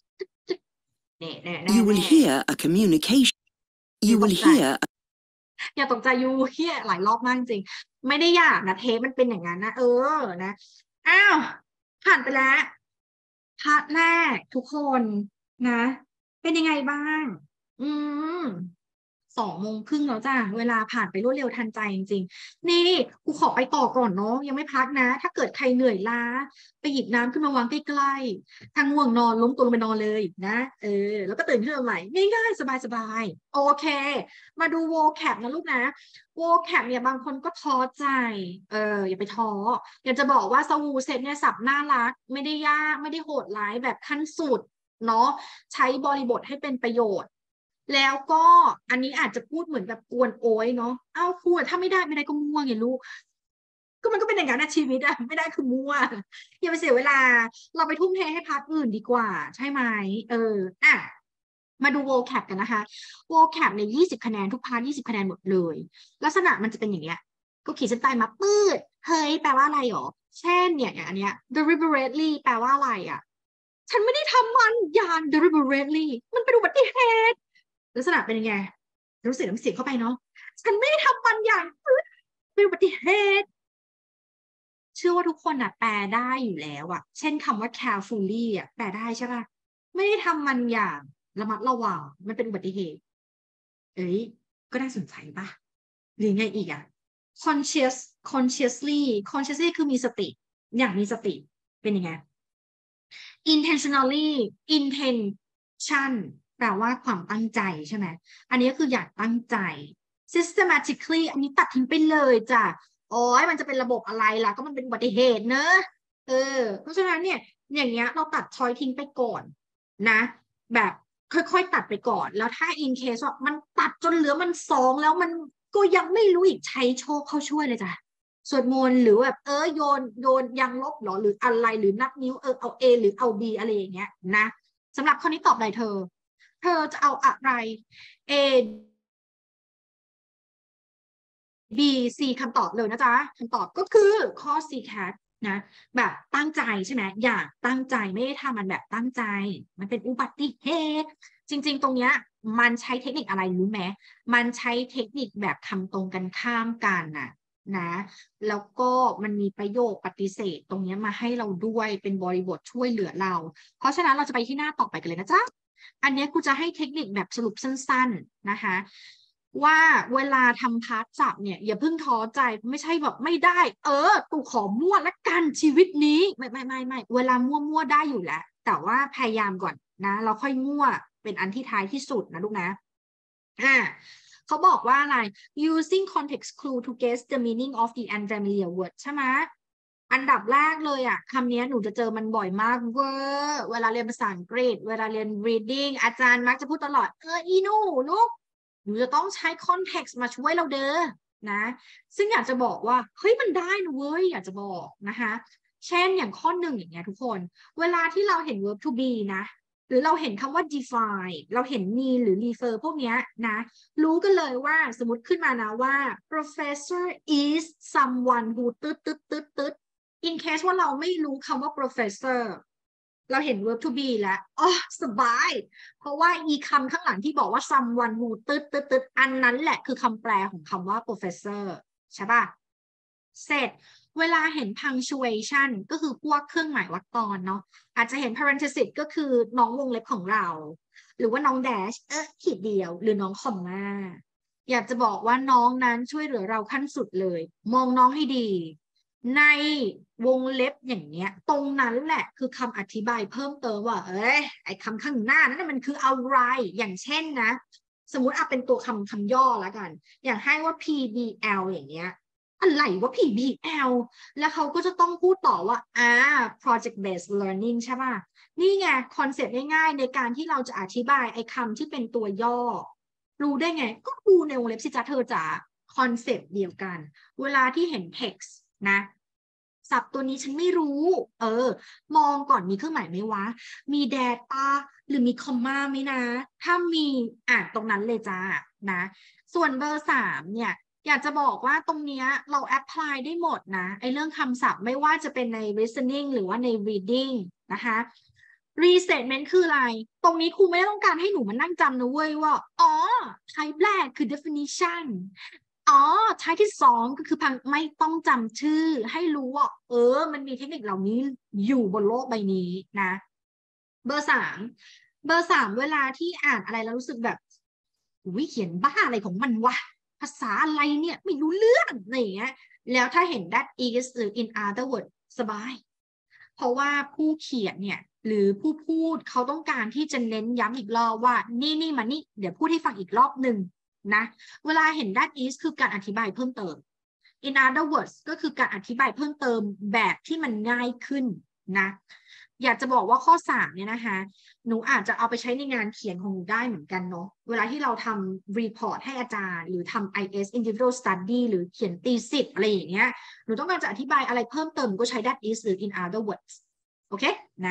will hear a communication. You will hear อย่าตกใจยูเฮียหลายรอบมากจริงไม่ได้อยากนะเทปมันเป็นอย่างนั้นนะนะผ่านไปแล้วพาร์ทแรกทุกคนนะเป็นยังไงบ้าง2:30แล้วจ้ะเวลาผ่านไปรวดเร็วทันใจจริงๆนี่กูขอไปต่อก่อนเนาะยังไม่พักนะถ้าเกิดใครเหนื่อยล้าไปหยิบน้ำขึ้นมาวางใกล้ๆทางง่วงนอนล้มตัวลงไปนอนเลยนะแล้วก็ตื่นขึ้นมาใหม่ง่ายๆสบายๆโอเคมาดู vocab นะลูกนะ vocab เนี่ยบางคนก็ท้อใจอย่าไปท้ออยากจะบอกว่าสวูเซ็ตเนี่ยศัพท์น่ารักไม่ได้ยากไม่ได้โหดร้ายแบบขั้นสุดเนาะใช้บริบทให้เป็นประโยชน์แล้วก็อันนี้อาจจะพูดเหมือนแบบกวนโอยเนาะครูถ้าไม่ได้ก็ง่วงไงลูกก็มันก็เป็นอย่างนั้นนะชีวิตอะไม่ได้คือมั่วอย่าไปเสียเวลาเราไปทุ่มเทให้พาร์ทอื่นดีกว่าใช่ไหมอ่ะมาดู vocab กันนะคะ vocab เนี่ย20 คะแนนทุกพาร์ท20 คะแนนหมดเลยลักษณะมันจะเป็นอย่างเงี้ยก็ขีดเส้นใต้มาปื้ดเฮ้ยแปลว่าอะไรหรอเช่นเนี่ยอย่างอันเนี้ย deliberately แปลว่าอะไรอ่ะฉันไม่ได้ทำมันอย่าง deliberately มันเป็นอุบัติเหตุลักษณะเป็นยังไงรู้สึกน้ำเสียงเข้าไปเนาะฉันไม่ได้ทำมันอย่างเป็นอุบัติเหตุเชื่อว่าทุกคนอ่ะแปลได้อยู่แล้วอ่ะเช่นคำว่า carefully อ่ะแปลได้ใช่ป่ะไม่ได้ทำมันอย่างระมัดระวังมันเป็นอุบัติเหตุก็น่าสนใจป่ะหรือไงอีกอ่ะ consciously คือมีสติอย่างมีสติเป็นยังไง intentionally intention แปลว่าความตั้งใจใช่ไหมอันนี้ก็คืออยากตั้งใจ systematically อันนี้ตัดทิ้งไปเลยจ้ะโอ้ยมันจะเป็นระบบอะไรล่ะก็มันเป็นอุบัติเหตุเนอะเพราะฉะนั้นเนี่ยอย่างเงี้ยเราตัดช้อยทิ้งไปก่อนนะแบบค่อยๆตัดไปก่อนแล้วถ้า in case ว่ามันตัดจนเหลือมัน2แล้วมันก็ยังไม่รู้อีกใช้โชคเข้าช่วยเลยจ้ะสวดมนต์หรือแบบโยนยังลบหรอหรืออะไรหรือนับนิ้วเอา A หรือเอา B อะไรอย่างเงี้ยนะสำหรับข้อนี้ตอบอะไรเธอจะเอาอะไร A B C คำตอบเลยนะจ๊ะคำตอบก็คือข้อ C cat นะแบบตั้งใจใช่ไหมอยากตั้งใจไม่ได้ทำมันแบบตั้งใจมันเป็นอุบัติเหตุจริงๆตรงเนี้ยมันใช้เทคนิคอะไรรู้ไหมมันใช้เทคนิคแบบทำตรงกันข้ามกันนะแล้วก็มันมีประโยคปฏิเสธตรงนี้มาให้เราด้วยเป็นบริบทช่วยเหลือเราเพราะฉะนั้นเราจะไปที่หน้าต่อไปกันเลยนะจ๊ะอันนี้กูจะให้เทคนิคแบบสรุปสั้นๆนะคะว่าเวลาทำพาร์ทจับเนี่ยอย่าเพิ่งท้อใจไม่ใช่แบบไม่ได้ตูขอมั่วละกันชีวิตนี้ไม่เวลามั่วได้อยู่แล้วแต่ว่าพยายามก่อนนะเราค่อยมั่วเป็นอันที่ท้ายที่สุดนะลูกนะเขาบอกว่าอะไร using context clue to guess the meaning of the unfamiliar word ใช่ไหมอันดับแรกเลยคำนี้หนูจะเจอมันบ่อยมากเวลาเรียนภาษาอังกฤษเวลาเรียน reading อาจารย์มักจะพูดตลอดอีหนูลูกหนูจะต้องใช้ context มาช่วยเราเด้อนะซึ่งอยากจะบอกว่าเฮ้ยมันได้นะเว้ยอยากจะบอกนะคะเช่นอย่างข้อ1อย่างเงี้ยทุกคนเวลาที่เราเห็น verb to be นะหรือเราเห็นคำว่า define เราเห็น mean หรือ refer พวกเนี้ยนะรู้กันเลยว่าสมมติขึ้นมานะว่า professor is someone who ตึ๊ด in case ว่าเราไม่รู้คำว่า professor เราเห็น verb to be แล้วสบายเพราะว่าอีคำข้างหลังที่บอกว่า someone who ตึ๊ดอันนั้นแหละคือคำแปลของคำว่า professor ใช่ป่ะเสร็จเวลาเห็น punctuation ก็คือพวกเครื่องหมายวรรคตอนเนาะอาจจะเห็น parenthesis ก็คือน้องวงเล็บของเราหรือว่าน้อง dash ขีดเดียวหรือน้องคอมมาอยากจะบอกว่าน้องนั้นช่วยเหลือเราขั้นสุดเลยมองน้องให้ดีในวงเล็บอย่างเนี้ยตรงนั้นแหละคือคำอธิบายเพิ่มเติมว่าไอ้คำข้างหน้านั้นมันคืออะไรอย่างเช่นนะสมมุติเป็นตัวคำย่อแล้วกันอย่างให้ว่า PBL อย่างเงี้ยอะไรว่า PBL แล้วเขาก็จะต้องพูดต่อว่าproject based learning ใช่ป่ะนี่ไงคอนเซ็ปต์ง่ายๆในการที่เราจะอธิบายไอ้คำที่เป็นตัวย่อรู้ได้ไงก็ดูในวงเล็บสิจ๊ะเธอจ๋าคอนเซ็ปต์เดียวกันเวลาที่เห็น text นะศัพท์ตัวนี้ฉันไม่รู้มองก่อนมีเครื่องหมายไหมวะมี data หรือมี comma ไหมนะถ้ามีตรงนั้นเลยจ้านะส่วนเบอร์3เนี่ยอยากจะบอกว่าตรงเนี้ยเรา apply ได้หมดนะไอ้เรื่องคำศัพท์ไม่ว่าจะเป็นใน listening หรือว่าใน reading นะคะ restatement คืออะไรตรงนี้ครูไม่ต้องการให้หนูมานั่งจำนะเว้ยว่าtype แรกคือ definitionท้ายที่2ก็คือไม่ต้องจำชื่อให้รู้ว่ามันมีเทคนิคเหล่านี้อยู่บนโลกใบนี้นะเบอร์3เวลาที่อ่านอะไรแล้วรู้สึกแบบเขียนบ้าอะไรของมันวะภาษาอะไรเนี่ยไม่รู้เรื่องอะไรอย่างเงี้ยแล้วถ้าเห็น that is หรือ in other words สบายเพราะว่าผู้เขียนเนี่ยหรือผู้พูดเขาต้องการที่จะเน้นย้ำอีกรอบว่านี่มานี่เดี๋ยวพูดให้ฟังอีกรอบหนึ่งนะเวลาเห็น that is คือการอธิบายเพิ่มเติม in other words ก็คือการอธิบายเพิ่มเติมแบบที่มันง่ายขึ้นนะอยากจะบอกว่าข้อ3เนี่ยนะคะหนูอาจจะเอาไปใช้ในงานเขียนของหนูได้เหมือนกันเนาะเวลาที่เราทำรีพอร์ตให้อาจารย์หรือทำ IS individual study หรือเขียนตีสิทธ์อะไรอย่างเงี้ยหนูต้องการจะอธิบายอะไรเพิ่มเติมก็ใช้ that is หรือ in other words โอเคนะ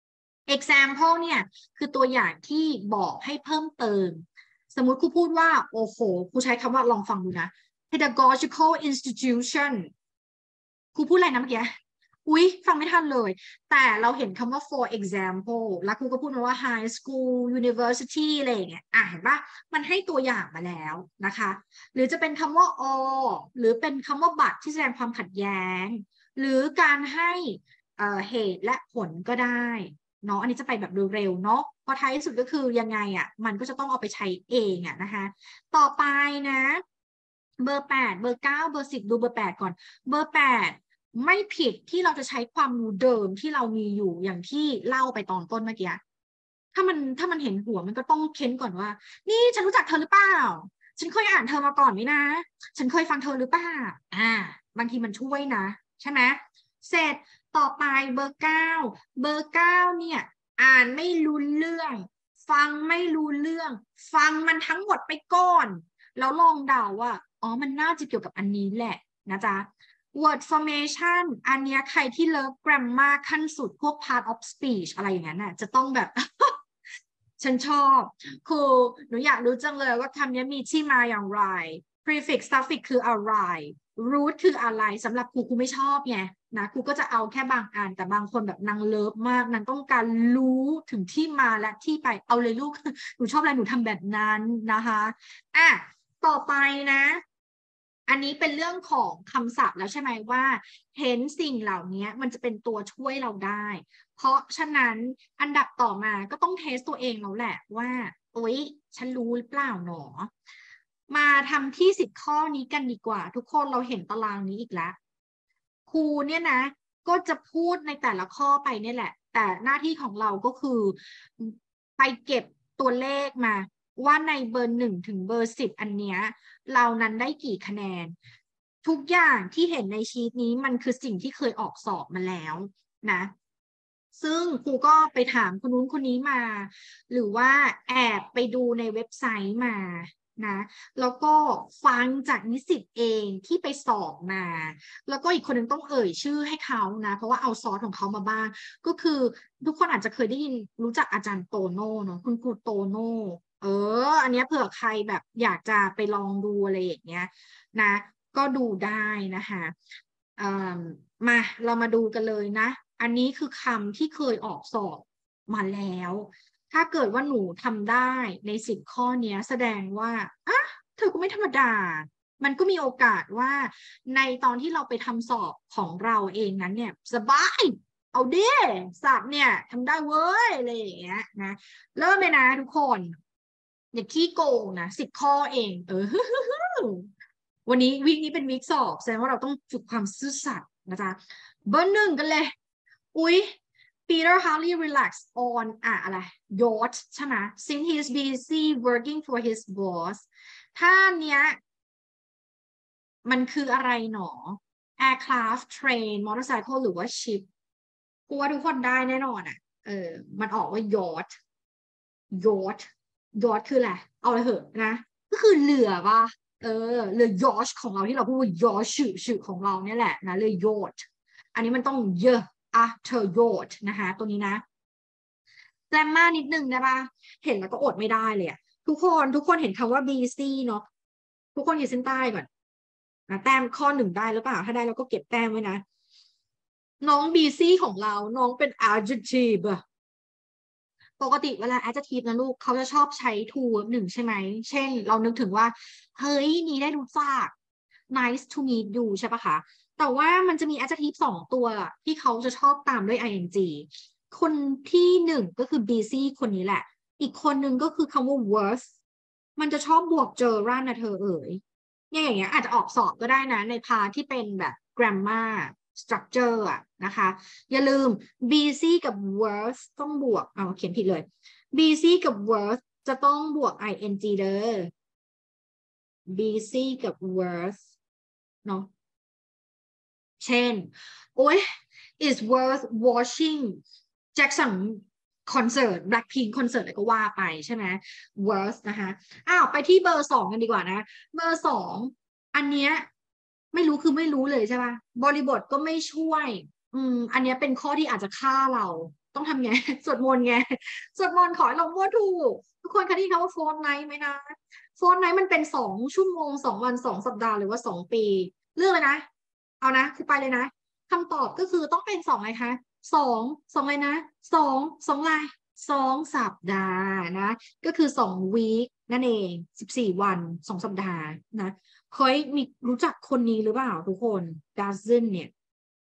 example เนี่ยคือตัวอย่างที่บอกให้เพิ่มเติมสมมุติครูพูดว่าโอ้โหครูใช้คำว่าลองฟังดูนะ pedagogical institution ครูพูดอะไรนะเมื่อกี้อุ๊ยฟังไม่ทันเลยแต่เราเห็นคำว่า for example แล้วครูก็พูดมาว่า high school university อะไรอย่างเงี้ยเห็นปะมันให้ตัวอย่างมาแล้วนะคะหรือจะเป็นคำว่า or หรือเป็นคำว่า but ที่แสดงความขัดแย้งหรือการให้เหตุและผลก็ได้เนาะอันนี้จะไปแบบเร็วๆเนาะพอท้ายสุดก็คือยังไงมันก็จะต้องเอาไปใช้เองนะคะต่อไปนะเบอร์8เบอร์9เบอร์10ดูเบอร์8ก่อนเบอร์8ไม่ผิดที่เราจะใช้ความรู้เดิมที่เรามีอยู่อย่างที่เล่าไปตอนต้นเมื่อกี้ถ้ามันเห็นหัวมันก็ต้องเค้นก่อนว่านี่ฉันรู้จักเธอหรือเปล่าฉันเคยอ่านเธอมาก่อนไหมนะฉันเคยฟังเธอหรือเปล่าบางทีมันช่วยนะใช่ไหมเสร็จต่อไปเบอร์9เบอร์9เนี่ยอ่านไม่รู้เรื่องฟังไม่รู้เรื่องฟังมันทั้งหมดไปก่อนแล้วลองเดาว่ามันน่าจะเกี่ยวกับอันนี้แหละนะจ๊ะword formation อันนี้ใครที่เลิฟ grammar ขั้นสุดพวก part of speech อะไรอย่างนั้นน่ะจะต้องแบบ ฉันชอบคือหนูอยากรู้จังเลยว่าคำนี้มีที่มาอย่างไร prefix suffix คืออะไร root คืออะไรสำหรับครูไม่ชอบไงนะครูก็จะเอาแค่บางอันแต่บางคนแบบนางเลิฟมากนางต้องการรู้ถึงที่มาและที่ไปเอาเลยลูก หนูชอบอะไรหนูทำแบบนั้นนะคะต่อไปนะอันนี้เป็นเรื่องของคำศัพท์แล้วใช่ไหมว่าเห็นสิ่งเหล่านี้มันจะเป็นตัวช่วยเราได้เพราะฉะนั้นอันดับต่อมาก็ต้องเทสตัวเองแล้วแหละว่าฉันรู้หรือเปล่าหนอมาทำที่10ข้อนี้กันดีกว่าทุกคนเราเห็นตารางนี้อีกแล้วครูเนี่ยนะก็จะพูดในแต่ละข้อไปเนี่ยแหละแต่หน้าที่ของเราก็คือไปเก็บตัวเลขมาว่าในเบอร์1ถึงเบอร์10อันเนี้ยเรานั้นได้กี่คะแนนทุกอย่างที่เห็นในชีทนี้มันคือสิ่งที่เคยออกสอบมาแล้วนะซึ่งครูก็ไปถามคนนู้นคนนี้มาหรือว่าแอบไปดูในเว็บไซต์มานะแล้วก็ฟังจากนิสิตเองที่ไปสอบมาแล้วก็อีกคนนึงต้องเอ่ยชื่อให้เขานะเพราะว่าเอาซอสของเขามาบ้างก็คือทุกคนอาจจะเคยได้ยินรู้จักอาจารย์โตโน่เนาะคุณครูโตโน่อันนี้เผื่อใครแบบอยากจะไปลองดูอะไรอย่างเงี้ยนะก็ดูได้นะคะมาเรามาดูกันเลยนะอันนี้คือคำที่เคยออกสอบมาแล้วถ้าเกิดว่าหนูทำได้ใน10ข้อนี้แสดงว่าเธอก็ไม่ธรรมดามันก็มีโอกาสว่าในตอนที่เราไปทำสอบของเราเองนั้นเนี่ยสบายเอาดิสับเนี่ยทำได้เว้ยอะไรอย่างเงี้ยนะเริ่มเลยนะทุกคนอย่าขี้โกงนะ10ข้อเองวันนี้วีคนี้เป็นวีคสอบแสดงว่าเราต้องฝึกความซื่อสัตย์นะจ๊ะเบอร์1กันเลยPeter hardly relaxed on อะไร yacht ใช่ไหม since he is busy working for his boss ถ้าเนี้ยมันคืออะไรหนอ aircraft train motorcycle หรือว่า ship กูว่าทุกคนได้แน่นอนมันออกว่า yacht คืออะไรเอาเลยเหอะนะก็คือเรือป่ะเรือยอชของเราที่เราพูดว่ายอชชื่อของเราเนี่ยแหละนะเรือยอชอันนี้มันต้องเยอะafter yacht นะคะตัวนี้นะแกรมมานิดนึงได้ป่ะเห็นแล้วก็อดไม่ได้เลยทุกคนเห็นคำว่า busy เนาะทุกคนขีดเส้นใต้ก่อนแต้มข้อ1ได้หรือเปล่าถ้าได้เราก็เก็บแต้มไว้นะน้อง busy ของเราน้องเป็น adjective ปกติเวลา adjective นะลูกเขาจะชอบใช้ to 1ใช่ไหมเช่นเรานึกถึงว่าเฮ้ยนี่ได้รู้จัก nice to meet you ใช่ปะคะแต่ว่ามันจะมี adjective 2ตัวที่เขาจะชอบตามด้วย ing คนที่1ก็คือ busy คนนี้แหละอีกคนนึงก็คือคำว่า worth มันจะชอบบวกเจอร่านนะเธออย่างเงี้ยอาจจะออกสอบก็ได้นะในพาร์ทที่เป็นแบบ grammar structure นะคะอย่าลืม busy กับ worth ต้องบวกเขียนผิดเลย busy กับ worth จะต้องบวก ing เด้อ busy กับ worth เนาะเช่นis worth watching จ็คสันคอนเสิร์ต Blackpink คอนเสิร์ตอะไรก็ว่าไปใช่ไหม Worst นะคะไปที่เบอร์2กันดีกว่านะเบอร์2อันเนี้ยไม่รู้คือไม่รู้เลยใช่ป่ะบริบทก็ไม่ช่วยอันเนี้ยเป็นข้อที่อาจจะฆ่าเราต้องทำไง สวดมนต์ไงสวดมนต์ขอให้เรามั่วถูกทุกคนคะที่คำว่าโฟนไนท์ไหมนะโฟนไนท์มันเป็น2 ชั่วโมง 2 วัน 2 สัปดาห์หรือว่า2 ปีเลือกเลยนะเอานะคือไปเลยนะคำตอบก็คือต้องเป็น2อะไรคะ2อะไรนะ2อะไร2 สัปดาห์นะก็คือ2 วีคนั่นเอง14 วัน2 สัปดาห์นะเคยมีรู้จักคนนี้หรือเปล่าทุกคนดาซึนเนี่ย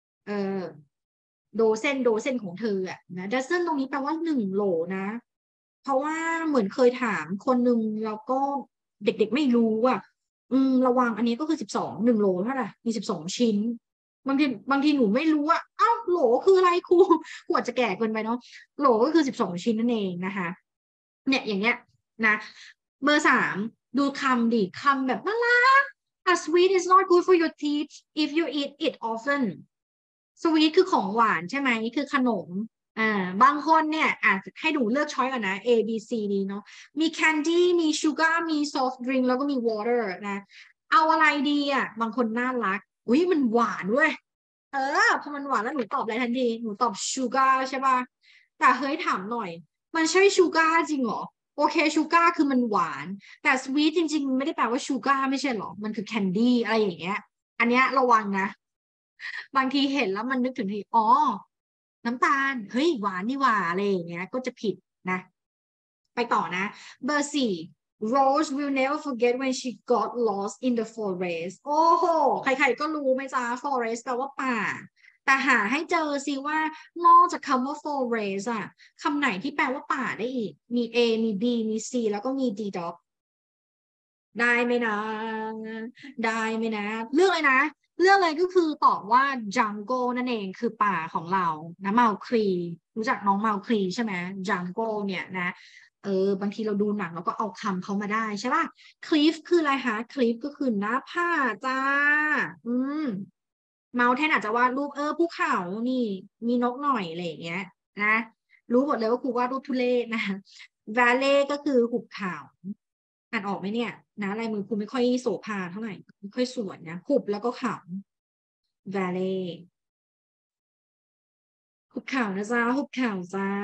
โดเซนของเธออะนะดาซึนตรงนี้แปลว่า1 โหลนะเพราะว่าเหมือนเคยถามคนนึงแล้วก็เด็กๆไม่รู้อ่ะระวังอันนี้ก็คือ1 โหลเท่าไหร่มี12 ชิ้นบางทีหนูไม่รู้ว่าโหลคืออะไรครูอาจจะแก่เกินไปเนาะโหลก็คือ12 ชิ้นนั่นเองนะคะเนี่ยอย่างเงี้ยนะเบอร์3ดูคำดิคำแบบน่ารักsweet is not good for your teeth if you eat it often sweet คือของหวานใช่ไหมคือขนมบางคนเนี่ยให้หนูเลือกช้อยก่อนนะ A B C D เนาะมี candy มี sugar มี soft drink แล้วก็มี water นะเอาอะไรดีบางคนน่ารักอุ้ยมันหวานด้วยพอมันหวานแล้วหนูตอบอะไรทันทีหนูตอบ sugar ใช่ป่ะแต่เฮ้ยถามหน่อยมันใช่ sugar จริงเหรอโอเค sugar คือมันหวานแต่ sweet จริงๆไม่ได้แปลว่า sugar ไม่ใช่หรอมันคือ candy อะไรอย่างเงี้ยอันเนี้ยระวังนะบางทีเห็นแล้วมันนึกถึงทีน้ำตาลเฮ้ยหวานนี่หว่าอะไรอย่างเงี้ยก็จะผิดนะไปต่อนะเบอร์4 Rose will never forget when she got lost in the forest โอ้โหใครๆก็รู้ไหมจ๊ะ forest แปลว่าป่าแต่หาให้เจอสิว่านอกจากคำว่า forest คำไหนที่แปลว่าป่าได้อีกมี A มี B มี C แล้วก็มี D dog ได้ไหมนะได้ไหมนะเลือกเลยนะเลือกเลยก็คือตอบว่า jungle นั่นเองคือป่าของเรานะเมาคลีรู้จักน้องเมาคลีใช่ไหม jungle เนี่ยนะบางทีเราดูหนังเราก็เอาคำเขามาได้ใช่ป่ะ cliff คืออะไรคะ cliff ก็คือหน้าผาจ้าเมาแทนอาจจะวาดรูปภูเขานี่มีนกหน่อยอะไรอย่างเงี้ยนะรู้หมดเลยว่าครูวาดรูปทุเรศนะ valley ก็คือหุบเขาอ่านออกไหมเนี่ยนะลายมือครูไม่ค่อยโสภาเท่าไหร่ไม่ค่อยสวยนะหุบแล้วก็เขา valley หุบเขานะจ๊ะหุบเขาจ้า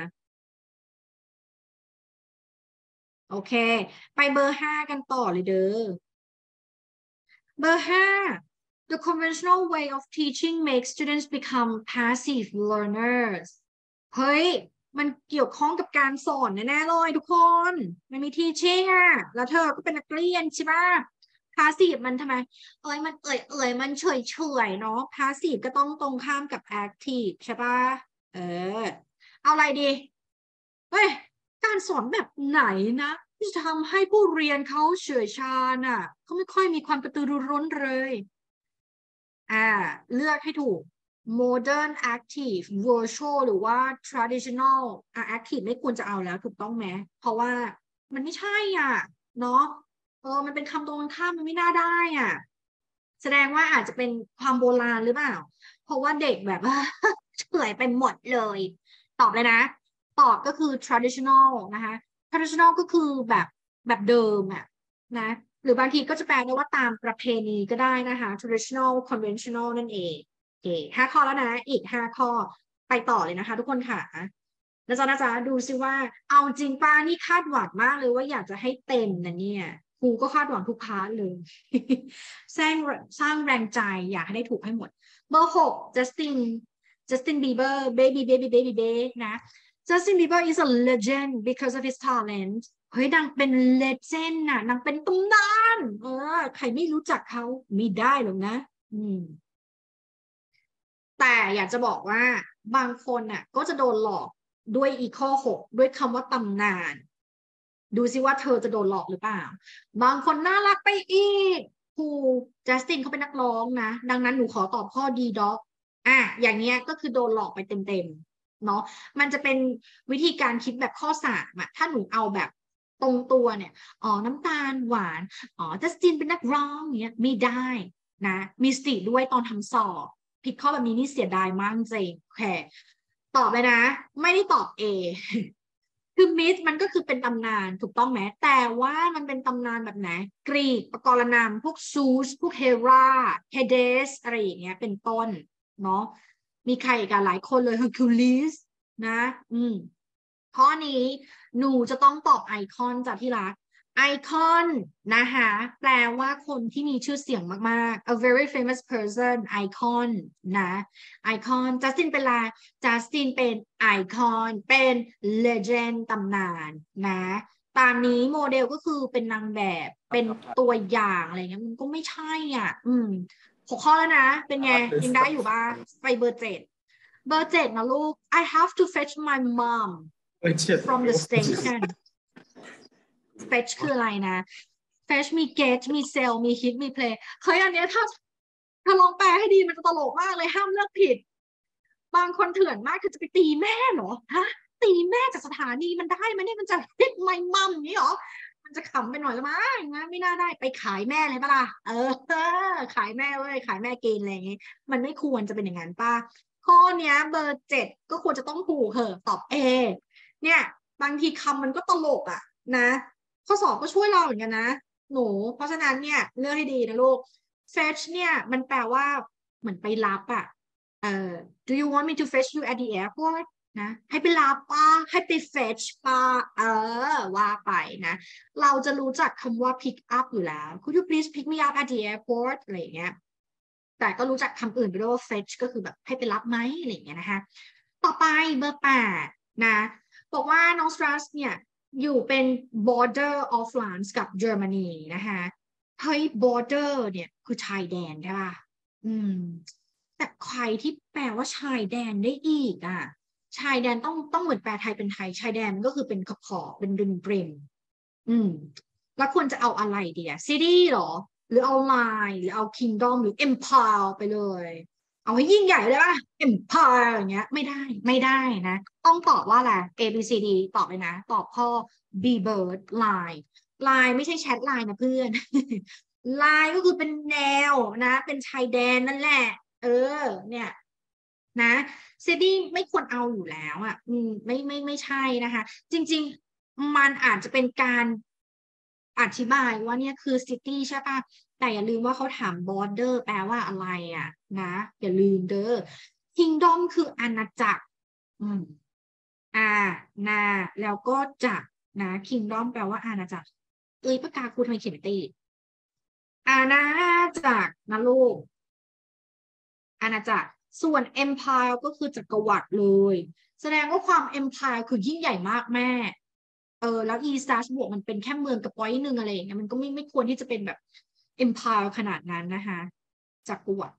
โอเคไปเบอร์5กันต่อเลยเด้อเบอร์5 The conventional way of teaching makes students become passive learners เฮ้ยมันเกี่ยวข้องกับการสอนแน่ๆเลยทุกคนมันมี teaching แล้วเธอก็เป็นนักเรียนใช่ปะ passive มันทำไมมันมันเฉยๆเนาะ passive ก็ต้องตรงข้ามกับ active ใช่ปะเอาอะไรดีเฮ้ยการสอนแบบไหนนะที่จะทำให้ผู้เรียนเขาเฉื่อยชาญเขาไม่ค่อยมีความกระตือรือร้นเลยเลือกให้ถูก modern active virtual หรือว่า traditional active ไม่ควรจะเอาแล้วถูกต้องไหมเพราะว่ามันไม่ใช่เนาะมันเป็นคำตรงกันข้ามมันไม่น่าได้แสดงว่าอาจจะเป็นความโบราณหรือเปล่าเพราะว่าเด็กแบบเฉื่อยไปหมดเลยตอบเลยนะตอบก็คือ traditional นะคะ traditional ก็คือแบบเดิมนะหรือบางทีก็จะแปลได้ว่าตามประเพณีก็ได้นะคะ traditional conventional นั่นเอง5 ข้อแล้วนะอีก5 ข้อไปต่อเลยนะคะทุกคนค่ะนะจ๊ะดูซิว่าเอาจริงป้านี่คาดหวังมากเลยว่าอยากจะให้เต็มนะเนี่ยครูก็คาดหวังทุกพาร์ทเลย สร้างแรงใจอยากให้ได้ถูกให้หมดเบอร์6 Justin Bieber baby นะ Justin Bieber is a legend because of his talent เฮ้ยนางเป็น legend นางเป็นตำนานใครไม่รู้จักเขาไม่ได้หรอกนะแต่อยากจะบอกว่าบางคนก็จะโดนหลอกด้วยอีข้อ6ด้วยคำว่าตำนานดูซิว่าเธอจะโดนหลอกหรือเปล่าบางคนน่ารักไปอีกครูจัสตินเขาเป็นนักร้องนะดังนั้นหนูขอตอบข้อดีด็อกอย่างเงี้ยก็คือโดนหลอกไปเต็มๆเนาะมันจะเป็นวิธีการคิดแบบข้อ3ถ้าหนูเอาแบบตรงตัวเนี่ยน้ำตาลหวานจัสตินเป็นนักร้องเงี้ยไม่ได้นะมีสติด้วยตอนทำสอบผิดข้อแบบนี้นี่เสียดายมากจริงโอเคตอบเลยนะ ไม่ได้ตอบ A คือมิสมันก็คือเป็นตำนานถูกต้องไหมแต่ว่ามันเป็นตำนานแบบไหนกรีกปกรณามพวกซูสพวกเฮราเฮเดสอะไรอย่างเงี้ยเป็นต้นเนาะมีใครกันหลายคนเลยเฮอร์คิวลิสนะข้อนี้หนูจะต้องตอบไอคอนจากที่รักไอคอนนะคะแปลว่าคนที่มีชื่อเสียงมากๆ a very famous person ไอคอนนะไอคอนจัสตินเป็นอะไรจัสตินเป็นไอคอนเป็น legend ตำนานนะตามนี้โมเดลก็คือเป็นนางแบบเป็นตัวอย่างอะไรเงี้ยมันก็ไม่ใช่อ่ะ6 ข้อแล้วนะเป็นไงยังได้อยู่บ้างไปเบอร์ 7เบอร์ 7นะลูก I have to fetch my mom from the station fetch คืออะไรนะ fetch มี get มี sell มี hit มี play เฮ้ยอันเนี้ยถ้าลองแปลให้ดีมันจะตลกมากเลยห้ามเลือกผิดบางคนเถื่อนมากคือจะไปตีแม่เหรอฮะตีแม่จากสถานีมันได้ไหมเนี่ยมันจะ hit my mom นี่เหรอมันจะขำไปหน่อยละมั้งนะไม่น่าได้ไปขายแม่เลยปะล่ะขายแม่เว้ยขายแม่เกณฑ์อะไรอย่างงี้มันไม่ควรจะเป็นอย่างนั้นป่ะข้อเนี้ยเบอร์ 7ก็ควรจะต้องถูกเหอะตอบ A เนี่ยบางทีคำมันก็ตลกอ่ะนะข้อสอบก็ช่วยเราเหมือนกันนะหนูเพราะฉะนั้นเนี่ยเลือกให้ดีนะลูก fetch เนี่ยมันแปลว่าเหมือนไปรับอ่ะdo you want me to fetch you at the airport นะให้ไปรับป้าให้ไป fetch ป้าว่าไปนะเราจะรู้จักคำว่า pick up อยู่แล้ว could you please pick me up at the airport อะไรอย่างเงี้ยแต่ก็รู้จักคำอื่นไปด้วยว่า fetch ก็คือแบบให้ไปรับไหมอะไรอย่างเงี้ยนะคะต่อไปเบอร์ 8นะบอกว่าน้องสตรัสเนี่ยอยู่เป็น border of France กับเยอรมนีนะคะเฮ้ย border เนี่ยคือชายแดนใช่ป่ะแต่ใครที่แปลว่าชายแดนได้อีกอ่ะชายแดนต้องเหมือนแปลไทยเป็นไทยชายแดนมันก็คือเป็นขอบเป็นริมแล้วควรจะเอาอะไรดีอะ city หรอหรือเอา line หรือเอา kingdom หรือ empire ไปเลยเอาให้ยิ่งใหญ่เลยป่ะ empire อย่างเงี้ยไม่ได้นะต้องตอบว่าอะไร A B C D ตอบเลยนะตอบข้อ B bird line line ไม่ใช่แชทไลน์นะเพื่อน line ก็คือเป็นแนวนะเป็นชายแดนนั่นแหละเนี่ยนะซิตี้ไม่ควรเอาอยู่แล้วอ่ะไม่ใช่นะคะจริงๆมันอาจจะเป็นการอธิบายว่าเนี่ยคือซิตี้ใช่ป่ะแต่อย่าลืมว่าเขาถาม border แปลว่าอะไรอ่ะนะอย่าลืมเด้อ kingdom คืออาณาจักรนาแล้วก็จักรนะ kingdom แปลว่าอาณาจักรปากกาครูทำไมเขียนตีอาณาจักรนะลูกอาณาจักรส่วน empire ก็คือจักรวรรดิเลยแสดงว่าความ empire คือยิ่งใหญ่มากแม่แล้ว e-slash บวกมันเป็นแค่เมืองกับ point หนึ่งอะไรอย่างเงี้ยมันก็ไม่ควรที่จะเป็นแบบ empire ขนาดนั้นนะคะจักรวรรดิ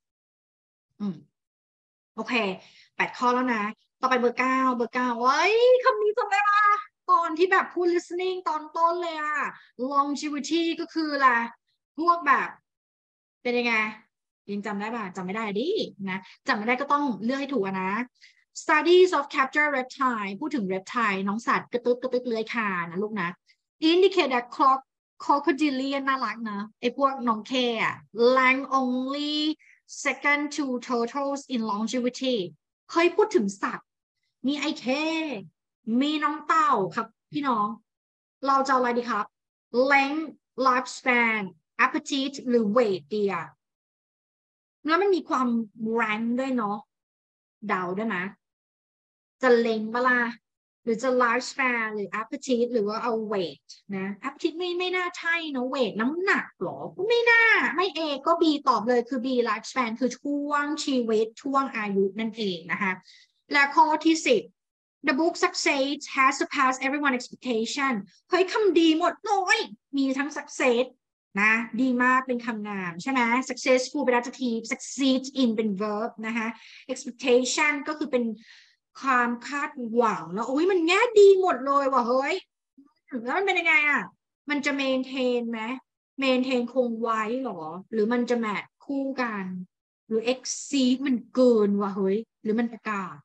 โอเค8 ข้อแล้วนะต่อไปเบอร์ 9เบอร์ 9เว้ยคำนี้จำได้ปะตอนที่แบบพูด listening ตอนต้นเลยอะ longevity ก็คืออะไรพวกแบบเป็นยังไงยังจำได้ป่ะจำไม่ได้ดินะจำไม่ได้ก็ต้องเลือกให้ถูกนะ studies of capture reptile พูดถึง reptile น้องสัตว์กระตึ๊บเลื้อยคลานนะลูกนะ indicate that crocodilian น่ารักนะไอ้พวกน้องเคอะ rank only second to turtles in longevity เคยพูดถึงสัตว์มีไอเคมีน้องเต่าครับพี่น้องเราจะอะไรดีครับ length lifespan appetite หรือ weight ดีอะแล้วมันมีความ rank ด้วยเนาะเดาได้ไหมจะเล็งเวลาหรือจะ lifespan หรือ appetite หรือว่าเอา weight นะ appetite ไม่น่าใช่เนาะ weight น้ำหนักหรอไม่น่าไม่ A ก็ B ตอบเลยคือ B lifespan คือช่วงชีวิตช่วงอายุนั่นเองนะคะและข้อที่10 The book success has surpassed everyone's expectation เฮ้ยคำดีหมดเลยมีทั้ง success นะดีมากเป็นคำนามใช่ไหม successful เป็น adjective succeed in เป็น verb นะคะ expectation ก็คือเป็นความคาดหวังแล้วโอ้ยมันแง่ดีหมดเลยว่ะเฮ้ยแล้วมันเป็นยังไงอ่ะมันจะ maintain ไหม maintain คงไว้หรอหรือมันจะแมทคู่กันหรือ exceed มันเกินว่ะเฮ้ยหรือมันประกาศ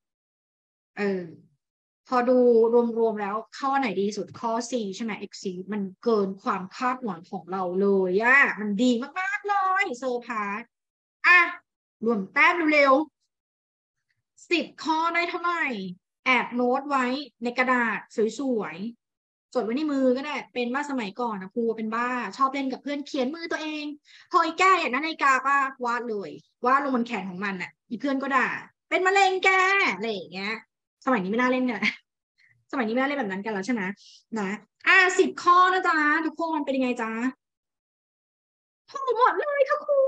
พอดูรวมๆแล้วข้อไหนดีสุดข้อ C ใช่ไหม exceed มันเกินความคาดหวังของเราเลยอ่ะมันดีมากๆเลยเซอร์พาสรวมแต้มเร็ว 10 ข้อได้เท่าไหร่แอบโน้ตไว้ในกระดาษสวยๆจดไว้ในมือก็ได้เป็นว่าสมัยก่อนนะครูเป็นบ้าชอบเล่นกับเพื่อนเขียนมือตัวเองพอไอ้แก้อย่างนั้นนาฬิกาป้าวาดเลยวาดลงบนแขนของมันอ่ะอีเพื่อนก็ด่าเป็นมะเร็งแกอะไรอย่างเงี้ยสมัยนี้ไม่น่าเล่นกันสมัยนี้ไม่น่าเล่นแบบนั้นกันแล้วใช่ไหมนะ10 ข้อนะจ๊ะทุกคนเป็นยังไงจ๊ะถูกหมดเลยค่ะครู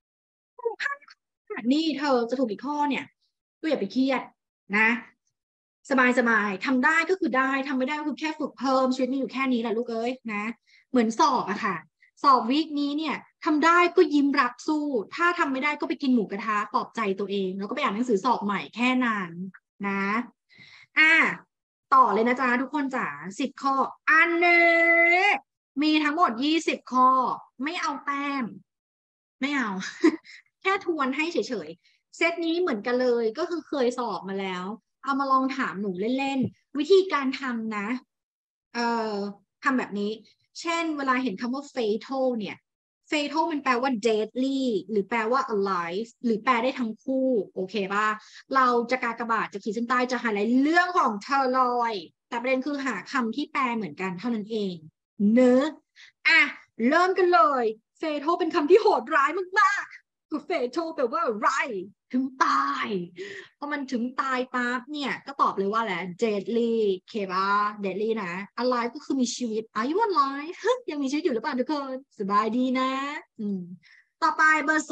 นี่เธอจะถูกกี่ข้อเนี่ยก็อย่าไปเครียดนะสบายทำได้ก็คือได้ทำไม่ได้ก็คือแค่ฝึกเพิ่มชีวิตมีอยู่แค่นี้แหละลูกเอ้ยนะเหมือนสอบอะค่ะสอบวีคนี้เนี่ยทำได้ก็ยิ้มรับสู้ถ้าทำไม่ได้ก็ไปกินหมูกระทะปลอบใจตัวเองแล้วก็ไปอ่านหนังสือสอบใหม่แค่นั้นนะต่อเลยนะจ๊ะทุกคนจ๋า10 ข้ออันนี้มีทั้งหมด20 ข้อไม่เอาแต้มไม่เอา แค่ทวนให้เฉยๆเซตนี้เหมือนกันเลยก็คือเคยสอบมาแล้วเอามาลองถามหนูเล่นๆวิธีการทำนะทำแบบนี้เช่นเวลาเห็นคำว่า fatal เนี่ย fatal มันแปลว่า deadly หรือแปลว่า alive หรือแปลได้ทั้งคู่โอเคป่ะเราจะกากบาทจะขีดเส้นใต้จะไฮไลท์เรื่องของเธอเลยแต่ประเด็นคือหาคำที่แปลเหมือนกันเท่านั้นเองเนอะเริ่มกันเลย fatal เป็นคำที่โหดร้ายมากๆคือfatal แปลว่าไรถึงตายพอมันถึงตายปั๊บเนี่ยก็ตอบเลยว่าแหละ deadly เคป่ะ deadly นะ alive ก็คือมีชีวิต are you alive ยังมีชีวิตอยู่หรือเปล่าทุกคนสบายดีนะต่อไปเบอร์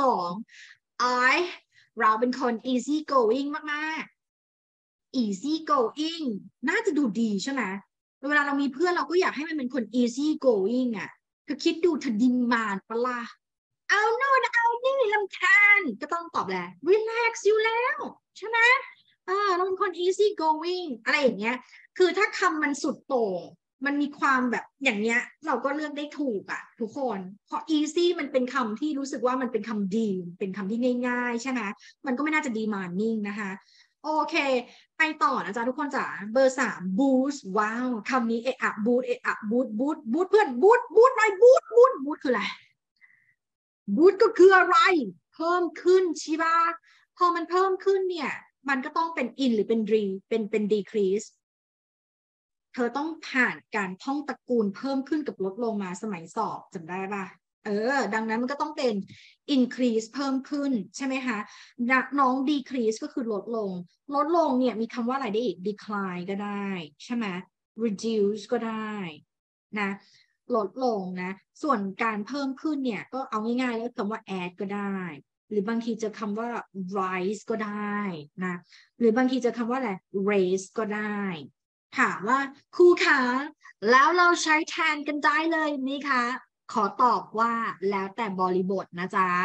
2 เราเป็นคน easy going มากๆ easy going น่าจะดูดีใช่ไหมเวลาเรามีเพื่อนเราก็อยากให้มันเป็นคน easy going อ่ะเธอคิดดูเธอดิมานปะล่ะเอาโน่นเอานี่รำคาญก็ต้องตอบแหละ relax อยู่แล้วใช่ไหมเราเป็นคน easy going อะไรอย่างเงี้ยคือถ้าคำมันสุดโต่งมันมีความแบบอย่างเงี้ยเราก็เลือกได้ถูกอ่ะทุกคนเพราะ easy มันเป็นคำที่รู้สึกว่ามันเป็นคำดีเป็นคำที่ง่ายๆใช่ไหมมันก็ไม่น่าจะ demanding นะคะโอเคไปต่อนะจ๊ะทุกคนจ๋าเบอร์ 3 boost ว้าวคำนี้boost boost เพื่อน boost หน่อย boost คืออะไรบูตก็คืออะไรเพิ่มขึ้นใช่ปะพอมันเพิ่มขึ้นเนี่ยมันก็ต้องเป็น in หรือเป็น decrease เธอต้องผ่านการท่องตระกูลเพิ่มขึ้นกับลดลงมาสมัยสอบจำได้ปะดังนั้นมันก็ต้องเป็น increase เพิ่มขึ้นใช่ไหมคะน้อง decrease ก็คือลดลงเนี่ยมีคำว่าอะไรได้อีก decline ก็ได้ใช่ไหม reduce ก็ได้นะลดลงนะส่วนการเพิ่มขึ้นเนี่ยก็เอาง่ายๆแล้วคำว่า add ก็ได้หรือบางทีจะคำว่า rise ก็ได้นะหรือบางทีจะคำว่าอะไร raise ก็ได้ถามว่าครูคะแล้วเราใช้แทนกันได้เลยไหมคะขอตอบว่าแล้วแต่บริบทนะจ๊ะ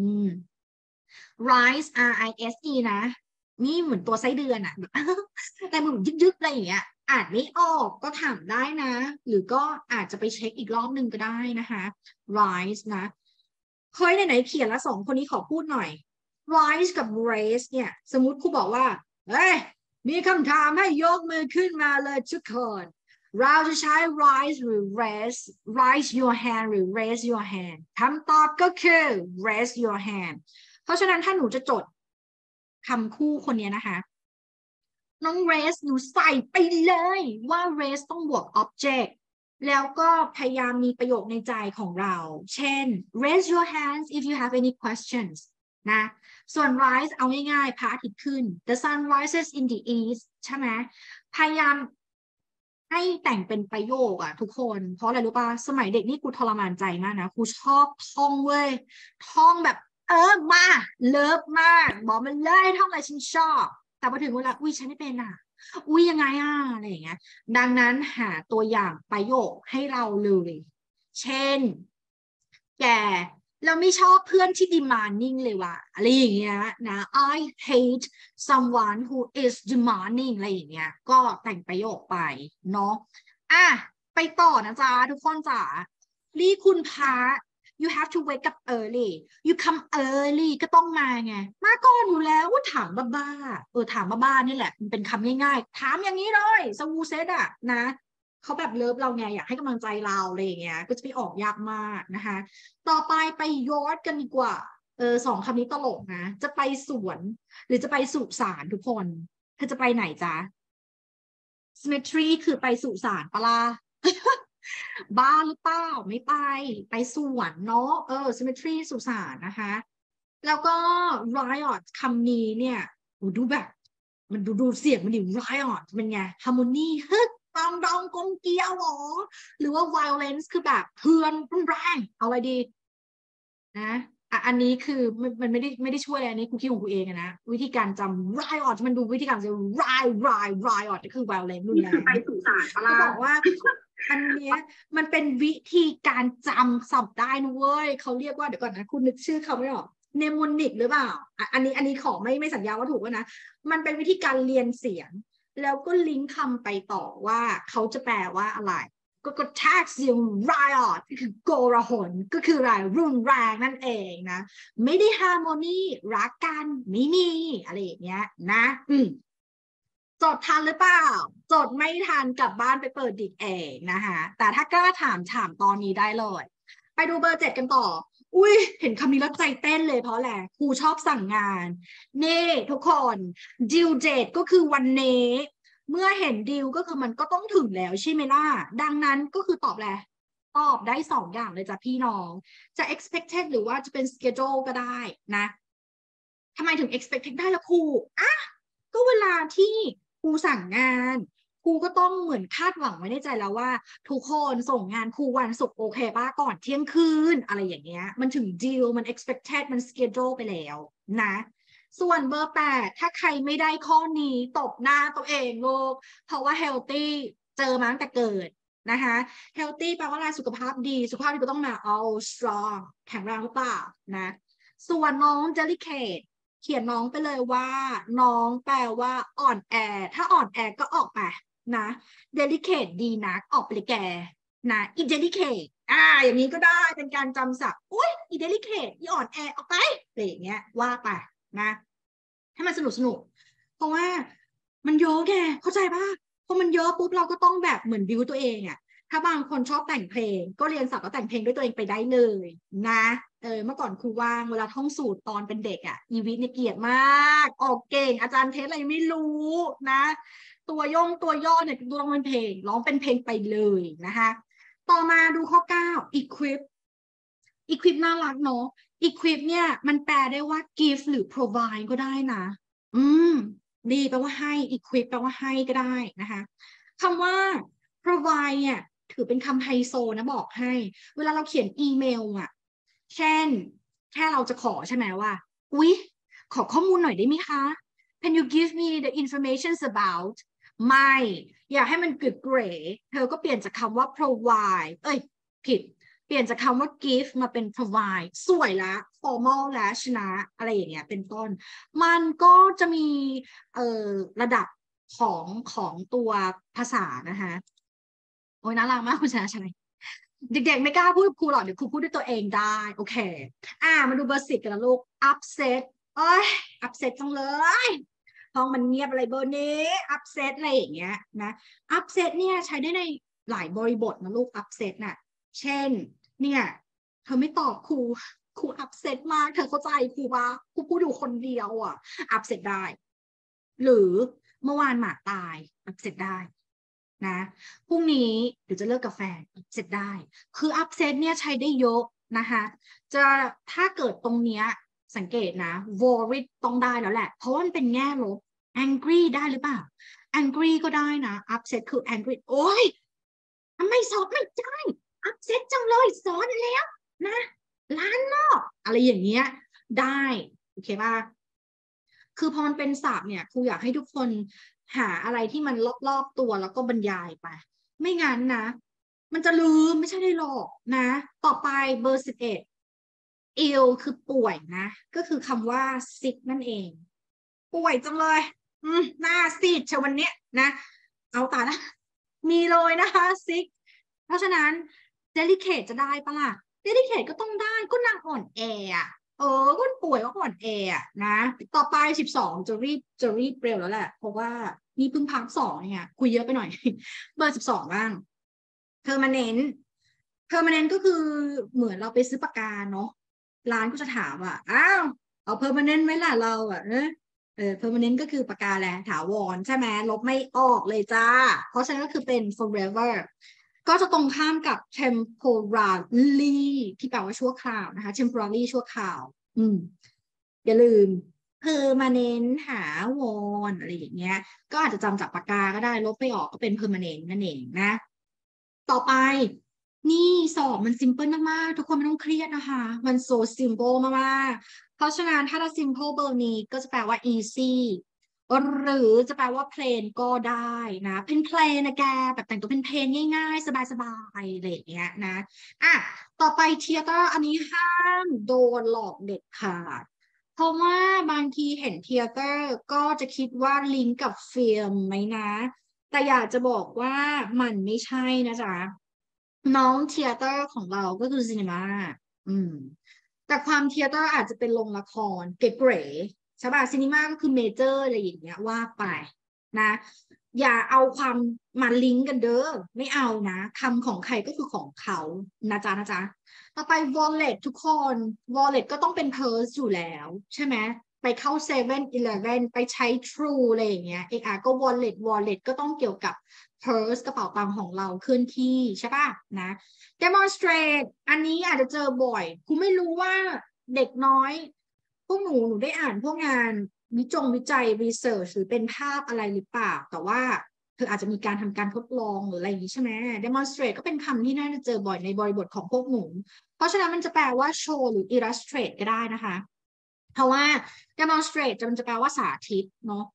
rise rise นะนี่เหมือนตัวไส้เดือนอะแต่มันยึกๆอะไรอย่างเงี้ยอ่านไม่ออกก็ถามได้นะหรือก็อาจจะไปเช็คอีกรอบนึงก็ได้นะคะ rise นะเคยไหนๆเขียนแล้ว2 คนนี้ขอพูดหน่อย rise กับ raise เนี่ยสมมุติครูบอกว่าเฮ้ยมีคำถามให้ยกมือขึ้นมาเลยทุกคนเราจะใช้ rise หรือ raise your hand หรือ raise your hand คำตอบก็คือ raise your hand เพราะฉะนั้นถ้าหนูจะจดคำคู่คนนี้นะคะน้อง raise หนูใส่ไปเลยว่า raise ต้องบวก object แล้วก็พยายามมีประโยคในใจของเราเช่น raise your hands if you have any questions นะส่วน rise เอาง่ายๆพระอาทิตย์ขึ้น the sun rises in the east ใช่ไหมพยายามให้แต่งเป็นประโยคอะทุกคนเพราะอะไรรู้ป่ะสมัยเด็กนี่ครูทรมานใจมากนะครูชอบท่องเว้ยท่องแบบมาเลิฟมากบอกมันเลยท่องอะไรฉันชอบแต่พอถึงเวลาฉันไม่เป็นอะยังไงอะไรอย่างเงี้ยดังนั้นหาตัวอย่างประโยคให้เราเลยเช่นแกเราไม่ชอบเพื่อนที่ demanding เลยว่ะอะไรอย่างเงี้ยนะ I hate someone who is demanding อะไรอย่างเงี้ยก็แต่งประโยคไปเนาะไปต่อนะจ๊ะทุกคนจ๋าลี่คุณพระ you have to wake up early you come early ก็ต้องมาไงมาก่อนอยู่แล้วถามบ้าถามบ้านี่แหละมันเป็นคำง่ายๆถามอย่างนี้เลยสวูเซตอะนะเขาแบบเลิฟเราไงอยากให้กำลังใจเราอะไรอย่างเงี้ยก็จะไปออกยากมากนะคะต่อไปยอดกันดีกว่า 2 คำนี้ตลกนะจะไปสวนหรือจะไปสุสานทุกคนเธอจะไปไหนจ๊ะ cemetery คือไปสุสานปะล่ะ บ้าหรือเปล่าไม่ไปสวนเนาะcemetery สุสานนะคะแล้วก็ riot คำนี้เนี่ยดูแบบมันดูเสียงมันดิ riot เป็นไง harmony ฮึดตองดองกงเกียวหรอหรือว่า violence คือแบบเทือนรุนแรงเอาอะไรดีนะอันนี้คือมันไม่ได้ช่วยอะไรอันนี้กูคิดของกูเองนะวิธีการจำ riot มันดูวิธีการจะ riot คือ violence รุนแรงไปสุสานปะล่ะบอกว่าอันเนี้ยมันเป็นวิธีการจำศัพท์ได้นะเว้ยเขาเรียกว่าเดี๋ยวก่อนนะคุณนึกชื่อเขาไม่ออกเนโมนิกหรือเปล่าอันนี้ขอไม่สัญญาว่าถูกนะมันเป็นวิธีการเรียนเสียงแล้วก็ลิงก์คำไปต่อว่าเขาจะแปลว่าอะไรก็แท็กเสียง riot คือโกลาหลก็คืออะไรรุนแรงนั่นเองนะไม่ได้ harmony รักกันไม่มีอะไรอย่างเงี้ยนะจดทันหรือเปล่าจดไม่ทันกลับบ้านไปเปิดดิกเองนะคะแต่ถ้ากล้าถามตอนนี้ได้เลยไปดูเบอร์ 7กันต่ออุ้ยเห็นคำนี้แล้วใจเต้นเลยเพราะแหละครูชอบสั่งงานนี่ทุกคน due date ก็คือวันนี้เมื่อเห็น due ก็คือมันก็ต้องถึงแล้วใช่ไหมล่ะดังนั้นก็คือตอบแหละตอบได้2 อย่างเลยจ้ะพี่น้องจะ expected หรือว่าจะเป็น schedule ก็ได้นะทำไมถึง expected ได้ละครูก็เวลาที่ครูสั่งงานครูก็ต้องเหมือนคาดหวังไว้ในใจแล้วว่าทุกคนส่งงานครูวันศุกร์โอเคป่ะก่อนเที่ยงคืนอะไรอย่างเงี้ยมันถึง deal มัน expected มัน schedule ไปแล้วนะส่วนเบอร์ 8ถ้าใครไม่ได้ข้อนี้ตบหน้าตัวเองลูกเพราะว่า healthy เจอมาตั้งแต่เกิดนะคะ healthy แปลว่าอะไรสุขภาพดีสุขภาพดีก็ต้องมา all strong แข็งแรงหรือเปล่านะส่วนน้อง delicateเขียนน้องไปเลยว่าน้องแปลว่าอ่อนแอถ้าอ่อนแอก็ออกไปนะ delicate ดีนักออกไปเลยแกนะ delicate อย่างนี้ก็ได้เป็นการจำศัพท์อุ้ย delicate อ่อนแอออกไปอะไรอย่างเงี้ยว่าไปนะให้มันสนุกเพราะว่ามันเยอะแกเข้าใจป่ะพอมันเยอะปุ๊บเราก็ต้องแบบเหมือนบิวตัวเองอะถ้าบางคนชอบแต่งเพลงก็เรียนศัพท์แล้วแต่งเพลงด้วยตัวเองไปได้เลยนะเมื่อก่อนครูว่างเวลาท่องสูตรตอนเป็นเด็กอีวิทย์เนี่ยเกลียดมากออกเก่งอาจารย์เทสอะไรไม่รู้นะตัวย่อเนี่ยร้องเป็นเพลงไปเลยนะคะต่อมาดูข้อ 9 equip น่ารักเนาะ equip เนี่ยมันแปลได้ว่า give หรือ provide ก็ได้นะดีแปลว่าให้ equip แปลว่าให้ก็ได้นะคะคำว่า provide เนี่ยถือเป็นคำไฮโซนะบอกให้เวลาเราเขียนอีเมลเช่นแค่เราจะขอใช่ไหมว่าอุ๊ยขอข้อมูลหน่อยได้ไหมคะ Can you give me the information about ไม่อยากให้มันเก๋ๆเธอก็เปลี่ยนจากคำว่า provide ผิดเปลี่ยนจากคำว่า give มาเป็น provide สวยละ formal และชนะอะไรอย่างเงี้ยเป็นต้นมันก็จะมีระดับของตัวภาษานะคะโอ้ยน่ารักมากคุณชนะชัยเด็กๆไม่กล้าพูดครูหรอกเดี๋ยวครูพูดด้วยตัวเองได้โอเคมาดูเบอร์ 10กันนะลูก upset upset จังเลยห้องมันเงียบอะไรเบอร์นี้ upset อะไรอย่างเงี้ยนะ upset เนี่ยใช้ได้ในหลายบริบทนะลูก upset น่ะเช่นเนี่ยเธอไม่ตอบครู upset มากเธอเข้าใจครูปะครูพูดอยู่คนเดียวupset ได้หรือเมื่อวานหมาตาย upset ได้นะพรุ่งนี้เดี๋ยวจะเลิกกับแฟน upset ได้คือ upset เนี่ยใช้ได้เยอะนะคะจะถ้าเกิดตรงเนี้ยสังเกตนะ worried ต้องได้แล้วแหละเพราะว่ามันเป็นแง่ลบ angry ได้หรือเปล่า angry ก็ได้นะ upset คือ angry โอ๊ยทำไมสอบไม่ได้ upset จังเลยสอนแล้วนะล้านนอกอะไรอย่างเงี้ยได้โอเคป่ะคือพอมันเป็นศัพท์เนี่ยครูอยากให้ทุกคนหาอะไรที่มันรอบๆตัวแล้วก็บรรยายไปไม่งั้นนะมันจะลืมไม่ใช่ได้หรอกนะต่อไปเบอร์ 11 ill คือป่วยนะก็คือคำว่า sick นั่นเองป่วยจังเลยหน้าซีดเชวันนี้นะเอาตานะมีเลยนะคะ sick เพราะฉะนั้น delicate จะได้ปะล่ะ delicate ก็ต้องได้ก็นางอ่อนแอก็ป่วยก็อ่อนแอนะต่อไป12จะรีบเร็วแล้วแหละเพราะว่านี่เพิ่งพัก2เนี่ยคุยเยอะไปหน่อยเบอร์12บ้าง permanent ก็คือเหมือนเราไปซื้อปากกาเนาะร้านก็จะถามว่าอ้าวเอา permanent ไหมล่ะเราpermanent ก็คือปากกาแหละถาวรใช่ไหมลบไม่ออกเลยจ้าเพราะฉะนั้นก็คือเป็น forever ก็จะตรงข้ามกับ temporary ที่แปลว่าชั่วคราวนะคะ temporary ชั่วคราวอย่าลืม permanent ถาวรอะไรอย่างเงี้ยก็อาจจะจำจากปากกาก็ได้ลบไม่ออกก็เป็น permanent นั่นเองนะต่อไปนี่สอบมัน simple มากๆทุกคนไม่ต้องเครียดนะคะมัน so simple มากๆเพราะฉะนั้นถ้าเรา simple เบอร์นี้ก็จะแปลว่า easy หรือจะแปลว่า plain ก็ได้นะเป็น plain นะแกแบบแต่งตัวเป็น plain ง่ายๆสบายๆอะไรอย่างเงี้ยนะต่อไป theater อันนี้ห้ามโดนหลอกเด็ดขาดเพราะว่าบางทีเห็น theater ก็จะคิดว่าลิงก์กับฟิล์มไหมนะแต่อยากจะบอกว่ามันไม่ใช่นะจ๊ะน้องเทียเตอร์ของเราก็คือซีนีมาแต่ความเทียเตอร์อาจจะเป็นโรงละครเก๋ๆใช่ป่ะซีนีมาก็คือเมเจอร์อะไรอย่างเงี้ยว่าไปนะอย่าเอาความมาลิงก์กันเด้อไม่เอานะคำของใครก็คือของเขานะจ๊ะต่อไป wallet ทุกคน wallet ก็ต้องเป็น purse อยู่แล้วใช่ไหมไปเข้า7-Eleven ไปใช้ True อะไรอย่างเงี้ยก็ wallet ก็ต้องเกี่ยวกับ purse กระเป๋าตังค์ของเราเคลื่อนที่ใช่ป่ะนะ demonstrate อันนี้อาจจะเจอบ่อยคุณไม่รู้ว่าเด็กน้อยพวกหนูได้อ่านพวกงานวิจัย research หรือเป็นภาพอะไรหรือเปล่าแต่ว่าคืออาจจะมีการทำการทดลองหรืออะไรอย่างนี้ใช่ไหม demonstrate ก็เป็นคำที่น่าจะเจอบ่อยในบริบทของพวกหนูเพราะฉะนั้นมันจะแปลว่า show หรือ illustrate ก็ได้นะคะเพราะว่า demonstrate มันจะแปลว่าสาธิตเนาะ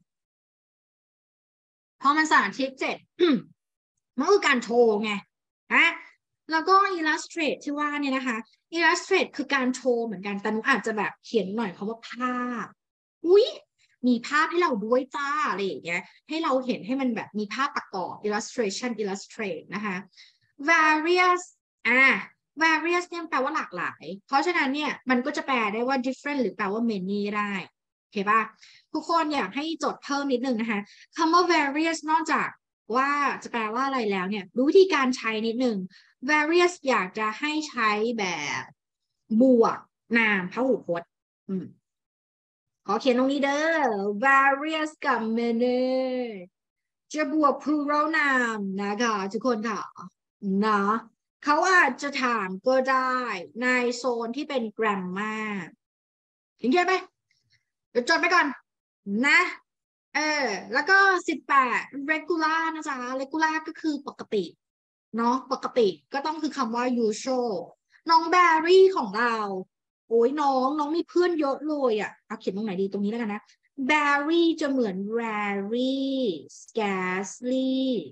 พอมันสาธิตเสร็จ มันคือการโชว์ไงแล้วก็ illustrate ที่ว่าเนี่ยนะคะ illustrate คือการโชว์เหมือนกันแต่หนูอาจจะแบบเขียนหน่อยคำว่าภาพมีภาพให้เราด้วยจ้าอะไรอย่างเงี้ยให้เราเห็นให้มันแบบมีภาพประกอบ illustration illustrate นะคะ various various เนี่ยแปลว่าหลากหลายเพราะฉะนั้นเนี่ยมันก็จะแปลได้ว่า different หรือแปลว่า many ได้โอเคป่ะทุกคนอยากให้จดเพิ่มนิดนึงนะคะคำว่า various นอกจากว่าจะแปลว่าอะไรแล้วเนี่ยรู้วิธีการใช้นิดนึง various อยากจะให้ใช้แบบบวกนามพหูพจน์ขอเขียนตรงนี้เด้อ various กับ many จะบวก plural นามนะคะทุกคนค่ะนะเขาอาจจะถามก็ได้ในโซนที่เป็น grammar เห็นไหมเดี๋ยวจดไปก่อนนะแล้วก็18 regular นะจ๊ะ regular ก็คือปกติเนาะปกติก็ต้องคือคำว่า usual น้องแบรี่ของเราโอ้ยน้องมีเพื่อนเยอะเลยเอาเขียนตรงไหนดีตรงนี้แล้วกันนะ Barry จะเหมือน rarely scarcely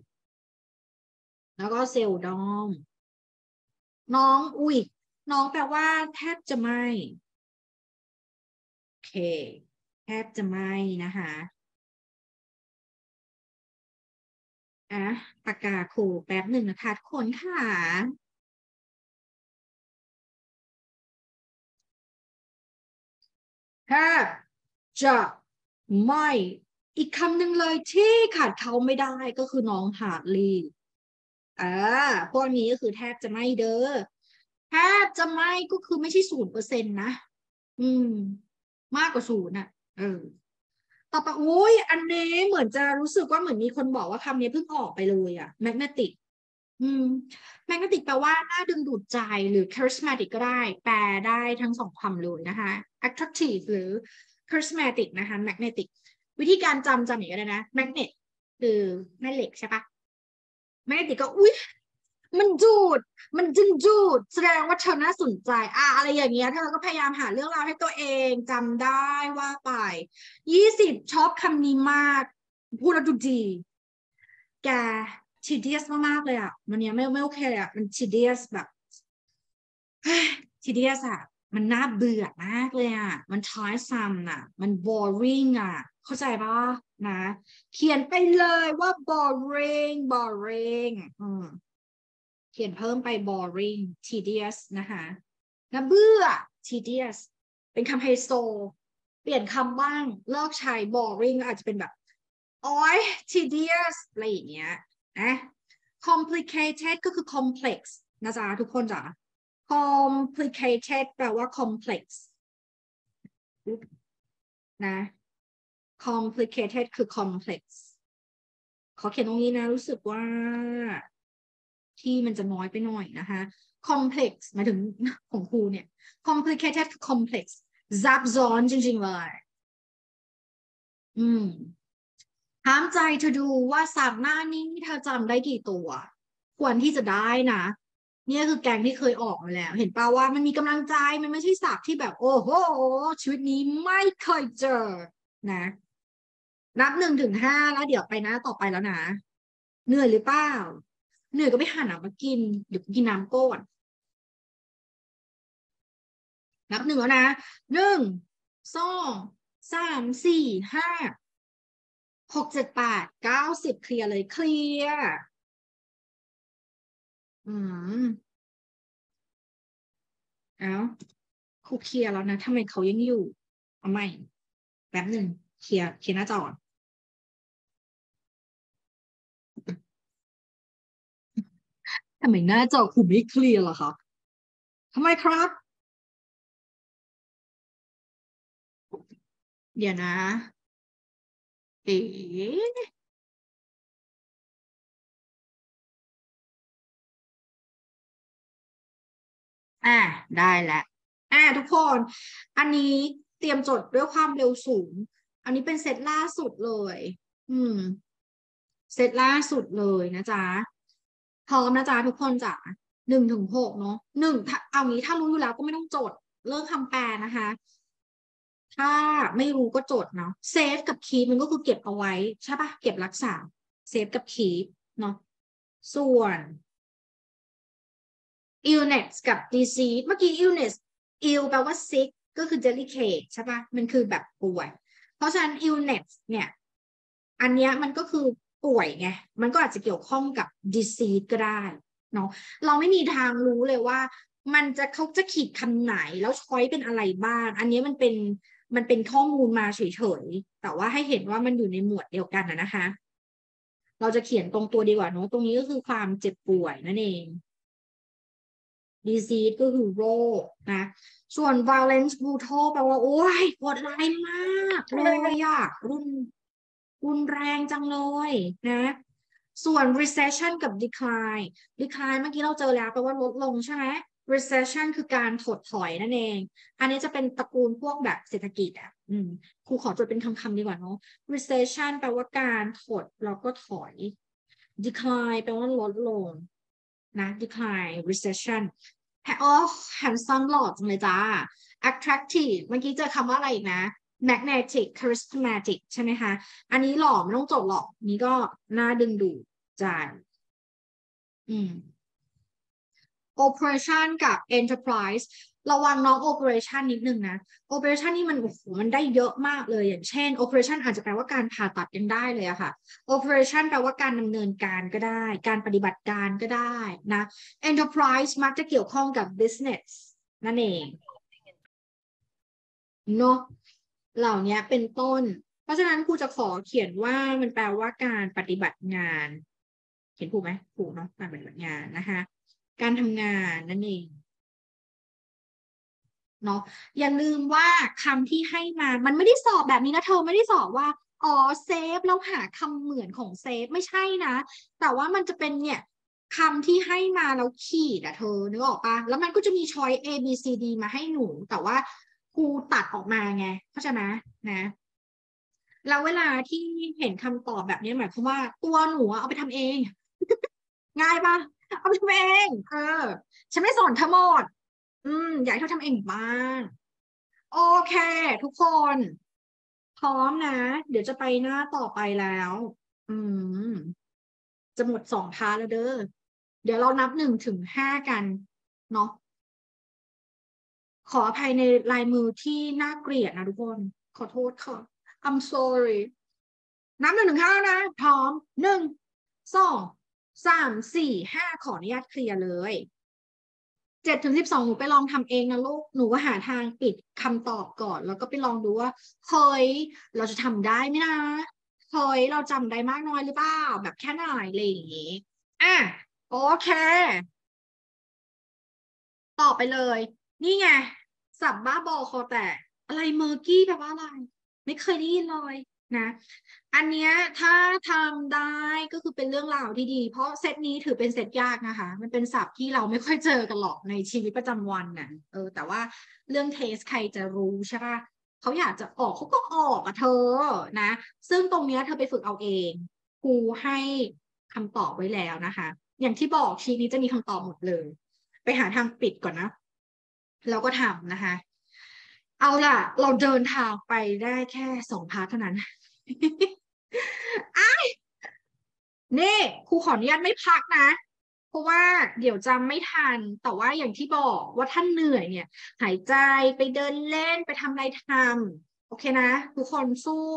แล้วก็ seldom น้องแปลว่าแทบจะไม่โอเคแทบจะไม่นะคะปากกาขู่แป๊บหนึ่งนะคะทุกคนค่ะแทบจะไม่อีกคำหนึ่งเลยที่ขาดเขาไม่ได้ก็คือน้องหาดลีพวกนี้ก็คือแทบจะไม่เด้อแทบจะไม่ก็คือไม่ใช่0%นะมากกว่า0ต่อไปอันนี้เหมือนจะรู้สึกว่าเหมือนมีคนบอกว่าคำนี้เพิ่งออกไปเลยmagnetic magnetic แปลว่าน่าดึงดูดใจหรือ charismatic ก็ได้แปลได้ทั้งสองคำเลยนะคะ attractive หรือ charismatic นะคะ magnetic วิธีการจำอย่างนี้ก็ได้นะ magnet คือแม่เหล็กใช่ปะ magnetic ก็มันดึงดูดแสดงว่าเธอน่าสนใจอะไรอย่างเงี้ยเธอก็พยายามหาเรื่องราวให้ตัวเองจำได้ว่าไป20ชอบคำนี้มากพูดแล้วดูดีแกtedious มากๆเลยมันเนี้ยไม่โอเคมัน tedious แบบ tedious มันน่าเบื่อมากเลยมัน tiresome มัน boring เข้าใจปะนะเขียนไปเลยว่า boring เขียนเพิ่มไป boring tedious นะคะน่าเบื่อ tedious เป็นคำไฮโซเปลี่ยนคำบ้างเลิกใช้ boring อาจจะเป็นแบบtedious อะไรอย่างเงี้ยcomplicated ก็คือ complex นะจ๊ะทุกคนจ๋า complicated แปลว่า complex นะ complicated คือ complex ขอเขียนตรงนี้นะรู้สึกว่าที่มันจะน้อยไปหน่อยนะคะ complex หมายถึงของครูเนี่ย complicated คือ complex ซับซ้อนจริงๆเลยถามใจเธอดูว่าสับหน้านี้เธอจำได้กี่ตัวควรที่จะได้นะเนี่ยคือแกงที่เคยออกมาแล้วเห็นป่าวว่ามันมีกำลังใจมันไม่ใช่สับที่แบบโอ้โหชีวิตนี้ไม่เคยเจอนะนับ1 ถึง 5แล้วเดี๋ยวไปหน้าต่อไปแล้วนะเหนื่อยหรือเปล่าเหนื่อยก็ไปหาน้ำมากินเดี๋ยวกินน้ำก่อนนับ1แล้วนะ1 2 3 4 5 6 7 8 9 10เคลียร์เลยเคลียร์เอาครูเคลียร์แล้วนะทำไมเขายังอยู่เอาใหม่แป๊บหนึ่งเคลียร์หน้าจอทำไมหน้าจอครูไม่เคลียร์ล่ะคะทำไมครับเดี๋ยวนะเอ๊ะได้แล้วทุกคนอันนี้เตรียมจดด้วยความเร็วสูงอันนี้เป็นเซตล่าสุดเลยเซตล่าสุดเลยนะจ๊ะพร้อมนะจ๊ะทุกคนจ๋า1 ถึง 6เนาะเอางี้ถ้ารู้อยู่แล้วก็ไม่ต้องจดเลิกคำแปลนะคะถ้าไม่รู้ก็จดเนาะเซฟกับคีปมันก็คือเก็บเอาไว้ใช่ปะเก็บรักษาเซฟกับคีปเนาะส่วน illness กับ disease เมื่อกี้ illness ill แปลว่า sick ก็คือ delicate ใช่ปะมันคือแบบป่วยเพราะฉะนั้น illness เนี่ยอันเนี้ยมันก็คือป่วยไงมันก็อาจจะเกี่ยวข้องกับ disease ก็ได้เนาะเราไม่มีทางรู้เลยว่าเขาจะขีดคำไหนแล้วช้อยเป็นอะไรบ้างอันนี้มันเป็นข้อมูลมาเฉยๆแต่ว่าให้เห็นว่ามันอยู่ในหมวดเดียวกันนะคะเราจะเขียนตรงตัวดีกว่าเนาะตรงนี้ก็คือความเจ็บป่วยนั่นเองdisease ก็คือโรคนะส่วน violence brutal แปลว่าโอ้ยโหดร้ายมากเลยอะรุนแรงจังเลยนะส่วน recession กับ decline เมื่อกี้เราเจอแล้วแปลว่าลดลงใช่ไหม recession คือการถดถอยนั่นเองอันนี้จะเป็นตระกูลพวกแบบเศรษฐกิจอ่ะครูขอจดเป็นคำๆดีกว่าเนาะ recession แปลว่าการถดแล้วก็ถอย decline แปลว่าลดลงนะ decline recession handsome หล่อจังเลยจ้า attractive เมื่อกี้เจอคำว่าอะไรอีกนะ magnetic charismatic ใช่ไหมคะอันนี้หล่อไม่ต้องจดหรอกนี่ก็น่าดึงดูดใจoperation กับ enterprise ระวังน้อง operation นิดนึงนะ operation นี่มันโอ้โหมันได้เยอะมากเลยอย่างเช่น operation อาจจะแปลว่าการผ่าตัดยังได้เลยอะค่ะ operation แปลว่าการดำเนินการก็ได้การปฏิบัติการก็ได้นะ enterprise มักจะเกี่ยวข้องกับ business นั่นเองเนาะเหล่านี้เป็นต้นเพราะฉะนั้นครูจะขอเขียนว่ามันแปลว่าการปฏิบัติงานเขียนถูกไหมถูกเนาะการปฏิบัติงานนะคะการทำงานนั่นเองเนาะอย่าลืมว่าคำที่ให้มามันไม่ได้สอบแบบนี้นะเธอไม่ได้สอบว่าอ๋อเซฟแล้วหาคำเหมือนของเซฟไม่ใช่นะแต่ว่ามันจะเป็นเนี่ยคำที่ให้มาแล้วขีดอะเธอนึกออกปะแล้วมันก็จะมีช้อย A B C D มาให้หนูแต่ว่าครูตัดออกมาไงเข้าใจไหมนะแล้วเวลาที่เห็นคำตอบแบบนี้หมายความว่าตัวหนูเอาไปทำเอง ง่ายปะเอาไปทำเองฉันไม่สอนทั้งหมดอยากให้เธอทำเองบ้างโอเคทุกคนพร้อมนะเดี๋ยวจะไปหน้าต่อไปแล้วจะหมด2 พาร์ทแล้วเด้อเดี๋ยวเรานับ1 ถึง 5กันเนาะขออภัยในลายมือที่น่าเกลียดนะทุกคนขอโทษค่ะ I'm sorry นับ1 ถึง 5นะพร้อม1 2 3 4 5ขออนุญาตเคลียร์เลย7 ถึง 12หนูไปลองทำเองนะลูกหนูก็หาทางปิดคำตอบก่อนแล้วก็ไปลองดูว่าเฮ้ยเราจะทำได้ไหมนะเฮ้ยเราจำได้มากน้อยหรือเปล่าแบบแค่ไหนอะไรอย่างงี้โอเคต่อไปเลยนี่ไงสับบ้าบอคอแตกอะไรเมอร์กี้แปลว่าอะไรไม่เคยได้ยินเลยนะอันเนี้ยถ้าทำได้ก็คือเป็นเรื่องราวที่ดีเพราะเซตนี้ถือเป็นเซตยากนะคะมันเป็นศัพท์ที่เราไม่ค่อยเจอกันหรอกในชีวิตประจำวันน่ะแต่ว่าเรื่องเทสใครจะรู้ใช่ป่ะเขาอยากจะออกเขาก็ออกอะเธอนะซึ่งตรงเนี้ยเธอไปฝึกเอาเองครูให้คำตอบไว้แล้วนะคะอย่างที่บอกชีทนี้จะมีคำตอบหมดเลยไปหาทางปิดก่อนนะเราก็ทำนะคะเอาล่ะเราเดินทางไปได้แค่2 พาร์ทเท่านั้น นี่ครูขออนุญาตไม่พักนะเพราะว่าเดี๋ยวจำไม่ทันแต่ว่าอย่างที่บอกว่าท่านเหนื่อยเนี่ยหายใจไปเดินเล่นไปทำอะไรทำโอเคนะทุกคนสู้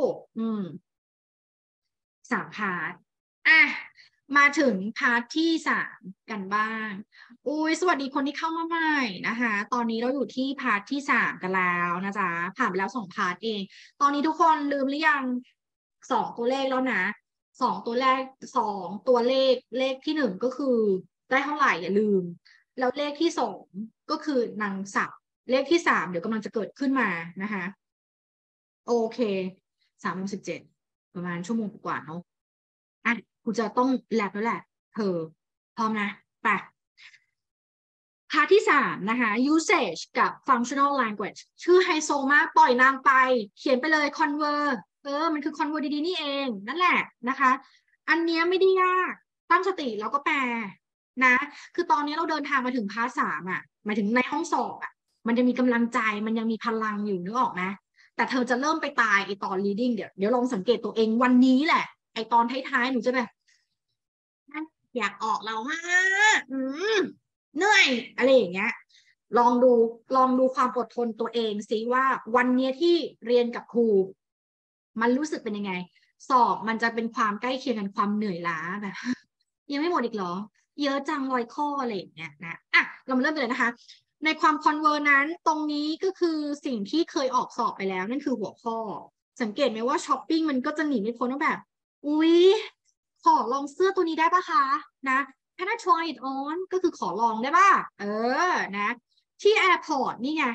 3 พาร์ทอ่ะมาถึงพาร์ทที่3กันบ้างอุ้ยสวัสดีคนที่เข้ามาใหม่นะคะตอนนี้เราอยู่ที่พาร์ทที่3กันแล้วนะจ๊ะผ่านไปแล้ว2 พาร์ทเองตอนนี้ทุกคนลืมหรือยัง2 ตัวเลขแล้วนะ2 ตัวแรก2 ตัวเลขที่1ก็คือได้เท่าไหร่อย่าลืมแล้วเลขที่2ก็คือนางศัพท์เลขที่3เดี๋ยวกำลังจะเกิดขึ้นมานะคะโอเค3:17ประมาณชั่วโมงกว่าเนาะอ่ะกูจะต้องแลบแล้วแหละเธอพร้อมนะไปพาร์ทที่3นะคะ usage กับ functional language ชื่อไฮโซมากปล่อยนางไปเขียนไปเลย convert มันคือ convert ดีๆนี่เองนั่นแหละนะคะอันเนี้ยไม่ได้ยากตั้งสติแล้วก็แปลนะคือตอนนี้เราเดินทางมาถึงพาร์ท3อ่ะหมายถึงในห้องสอบอ่ะมันจะมีกำลังใจมันยังมีพลังอยู่นึกออกไหมแต่เธอจะเริ่มไปตายไอตอน reading เดี๋ยวลองสังเกตตัวเองวันนี้แหละไอตอนท้ายๆหนูจะแบบอยากออกแล้วฮะเหนื่อยอะไรอย่างเงี้ยลองดูความอดทนตัวเองสิว่าวันนี้ที่เรียนกับครูมันรู้สึกเป็นยังไงสอบมันจะเป็นความใกล้เคียงกันความเหนื่อยล้าแบบยังไม่หมดอีกเหรอเยอะจัง100 ข้ออะไรอย่างเงี้ยนะอ่ะเรามาเริ่มกันเลยนะคะในความคอนเวอร์นั้นตรงนี้ก็คือสิ่งที่เคยออกสอบไปแล้วนั่นคือหัวข้อสังเกตไหมว่าช้อปปิ้งมันก็จะหนีไม่พ้นว่าแบบอุ๊ยขอลองเสื้อตัวนี้ได้ปะคะนะ Can I try it on ก็คือขอลองได้ป่ะนะที่ airport นี่ไง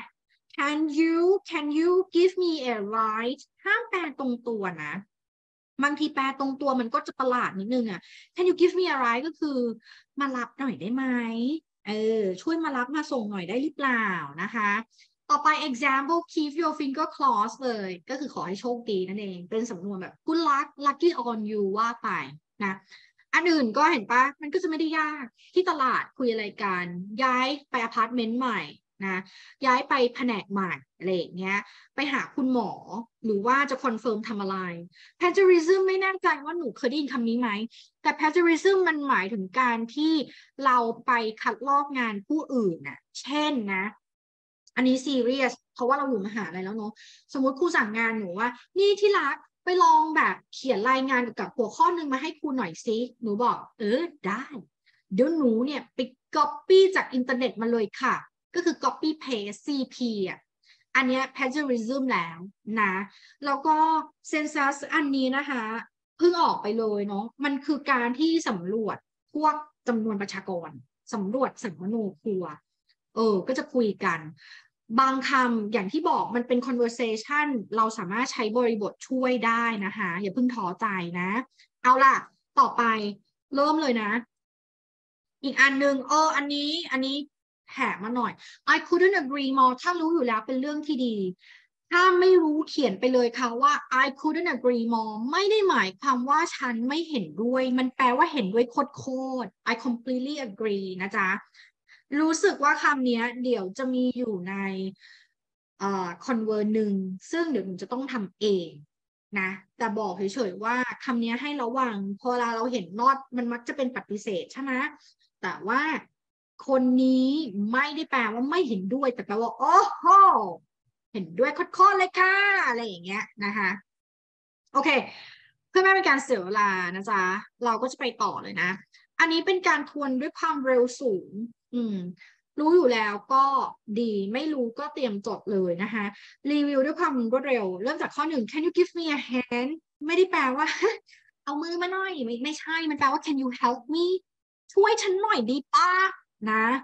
Can you give me a ride ห้ามแปลตรงตัวนะบางทีแปลตรงตัวมันก็จะประหลาดนิดนึงอ่ะ Can you give me a ride ก็คือมารับหน่อยได้ไหมช่วยมารับมาส่งหน่อยได้หรือเปล่านะคะต่อไป example keep your finger crossed เลยก็คือขอให้โชคดีนั่นเองเป็นสำนวนแบบ good luck lucky on you ว่าไปนะอันอื่นก็เห็นปะมันก็จะไม่ได้ยากที่ตลาดคุยอะไรกันย้ายไปอพาร์ตเมนต์ใหม่นะย้ายไปแผนกใหม่อะไรอย่างเงี้ยไปหาคุณหมอหรือว่าจะคอนเฟิร์มทำอะไร plagiarism ไม่แน่ใจว่าหนูเคยได้ยินคำนี้ไหมแต่ plagiarism มันหมายถึงการที่เราไปคัดลอกงานผู้อื่นน่ะเช่นนะอันนี้ซีเรียสเพราะว่าเราอยู่มหาลัยแล้วเนาะสมมติครูสั่งงานหนูว่านี่ที่รักไปลองแบบเขียนรายงานกับหัวข้อหนึ่งมาให้ครูหน่อยซิหนูบอกได้เดี๋ยวหนูเนี่ยไป copy จากอินเทอร์เน็ตมาเลยค่ะก็คือ copy paste CP อ่ะอันนี้ plagiarism แล้วนะแล้วก็ census อันนี้นะคะเพิ่งออกไปเลยเนาะมันคือการที่สำรวจพวกจำนวนประชากรสำรวจสัมมโนครัวก็จะคุยกันบางคำอย่างที่บอกมันเป็น conversation เราสามารถใช้บริบทช่วยได้นะคะอย่าเพิ่งท้อใจนะเอาล่ะต่อไปเริ่มเลยนะอีกอันนึงอันนี้แถมมาหน่อย I couldn't agree more ถ้ารู้อยู่แล้วเป็นเรื่องที่ดีถ้าไม่รู้เขียนไปเลยค่ะว่า I couldn't agree more ไม่ได้หมายความว่าฉันไม่เห็นด้วยมันแปลว่าเห็นด้วยโคตร I completely agree นะจ๊ะรู้สึกว่าคำนี้เดี๋ยวจะมีอยู่ในconvert หนึ่งซึ่งเดี๋ยวหนูจะต้องทำเองนะแต่บอกเฉยๆว่าคำนี้ให้ระวังพอเราเห็น not มันมักจะเป็นปฏิเสธใช่ไหมแต่ว่าคนนี้ไม่ได้แปลว่าไม่เห็นด้วยแต่แปลว่าโอ้โหเห็นด้วยโคตรเลยค่ะอะไรอย่างเงี้ยนะคะโอเคเพื่อไม่เป็นการเสียเวลานะจ๊ะเราก็จะไปต่อเลยนะอันนี้เป็นการทวนด้วยความเร็วสูงรู้อยู่แล้วก็ดีไม่รู้ก็เตรียมจดเลยนะคะรีวิวด้วยความรวดเร็วเริ่มจากข้อ1 Can you give me a hand ไม่ได้แปลว่าเอามือมาหน่อยไม่ใช่มันแปลว่า Can you help me ช่วยฉันหน่อยดีป่ะนะ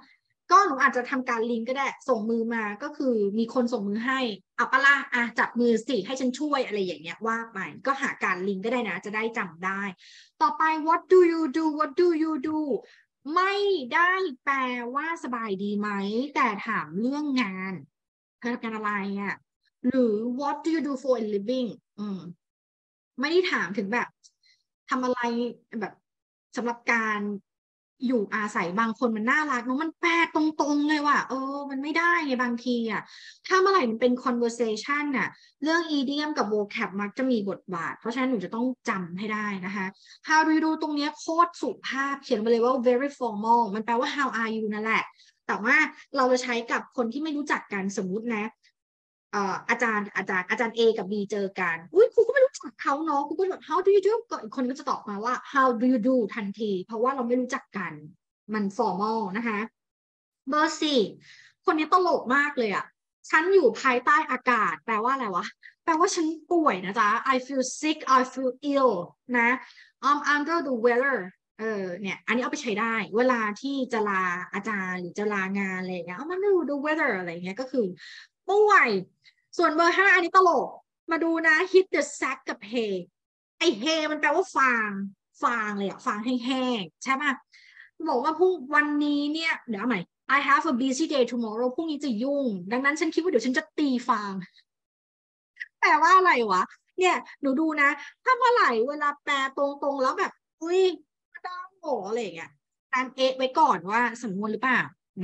ก็หนูอาจจะทำการลิงก์ก็ได้ส่งมือมาก็คือมีคนส่งมือให้เอาปะล่ะจับมือสิให้ฉันช่วยอะไรอย่างเงี้ยว่าไปก็หาการลิงก์ก็ได้นะจะได้จำได้ต่อไป what do you do what do you do ไม่ได้แปลว่าสบายดีไหมแต่ถามเรื่องงานเธอทำงานอะไรอ่ะหรือ what do you do for a living ไม่ได้ถามถึงแบบทำอะไรแบบสำหรับการอยู่อาศัยบางคนมันน่ารักเนาะมันแปลตรงๆเลยว่ะมันไม่ได้ไงบางทีถ้าเมื่อไหร่มันเป็น conversation น่ะเรื่อง idiom กับ vocab มักจะมีบทบาทเพราะฉะนั้นหนูจะต้องจำให้ได้นะคะ how do you do ตรงนี้โคตรสุภาพเขียนไปเลยว่า very formal มันแปลว่า how are you นั่นแหละแต่ว่าเราจะใช้กับคนที่ไม่รู้จักกันสมมุตินะอาจารย์ A กับ B เจอกันอุ้ยครูก็ไม่รู้จักเขาเนาะครูก็แบบ how do you do ก็อีกคนก็จะตอบมาว่า how do you do ทันทีเพราะว่าเราไม่รู้จักกันมัน formal นะคะเบอร์4คนนี้ตลกมากเลยฉันอยู่ภายใต้อากาศแปลว่าอะไรวะแปลว่าฉันป่วยนะจ๊ะ I feel sick I feel ill นะ I'm under the weather เนี่ยอันนี้เอาไปใช้ได้เวลาที่จะลาอาจารย์หรือจะลางานอะไรอย่างเงี้ยI'm under the weather อะไรอย่างเงี้ยก็คือป่วยส่วนเบอร์5อันนี้ตลกมาดูนะ hit the sack กับ hay ไอ้ hay มันแปลว่าฟางเลยฟางแห้งๆใช่ป่ะบอกว่าพรุ่งวันนี้เนี่ยเดี๋ยวเอาใหม่ I have a busy day tomorrow พรุ่งนี้จะยุ่งดังนั้นฉันคิดว่าเดี๋ยวฉันจะตีฟางแปลว่าอะไรวะเนี่ยหนูดูนะถ้าเมื่อไหร่เวลาแปลตรงๆแล้วแบบอุ้ยได้โหอะไรอย่างเงี้ยตามไว้ก่อนว่าสำนวนหรือเปล่านะ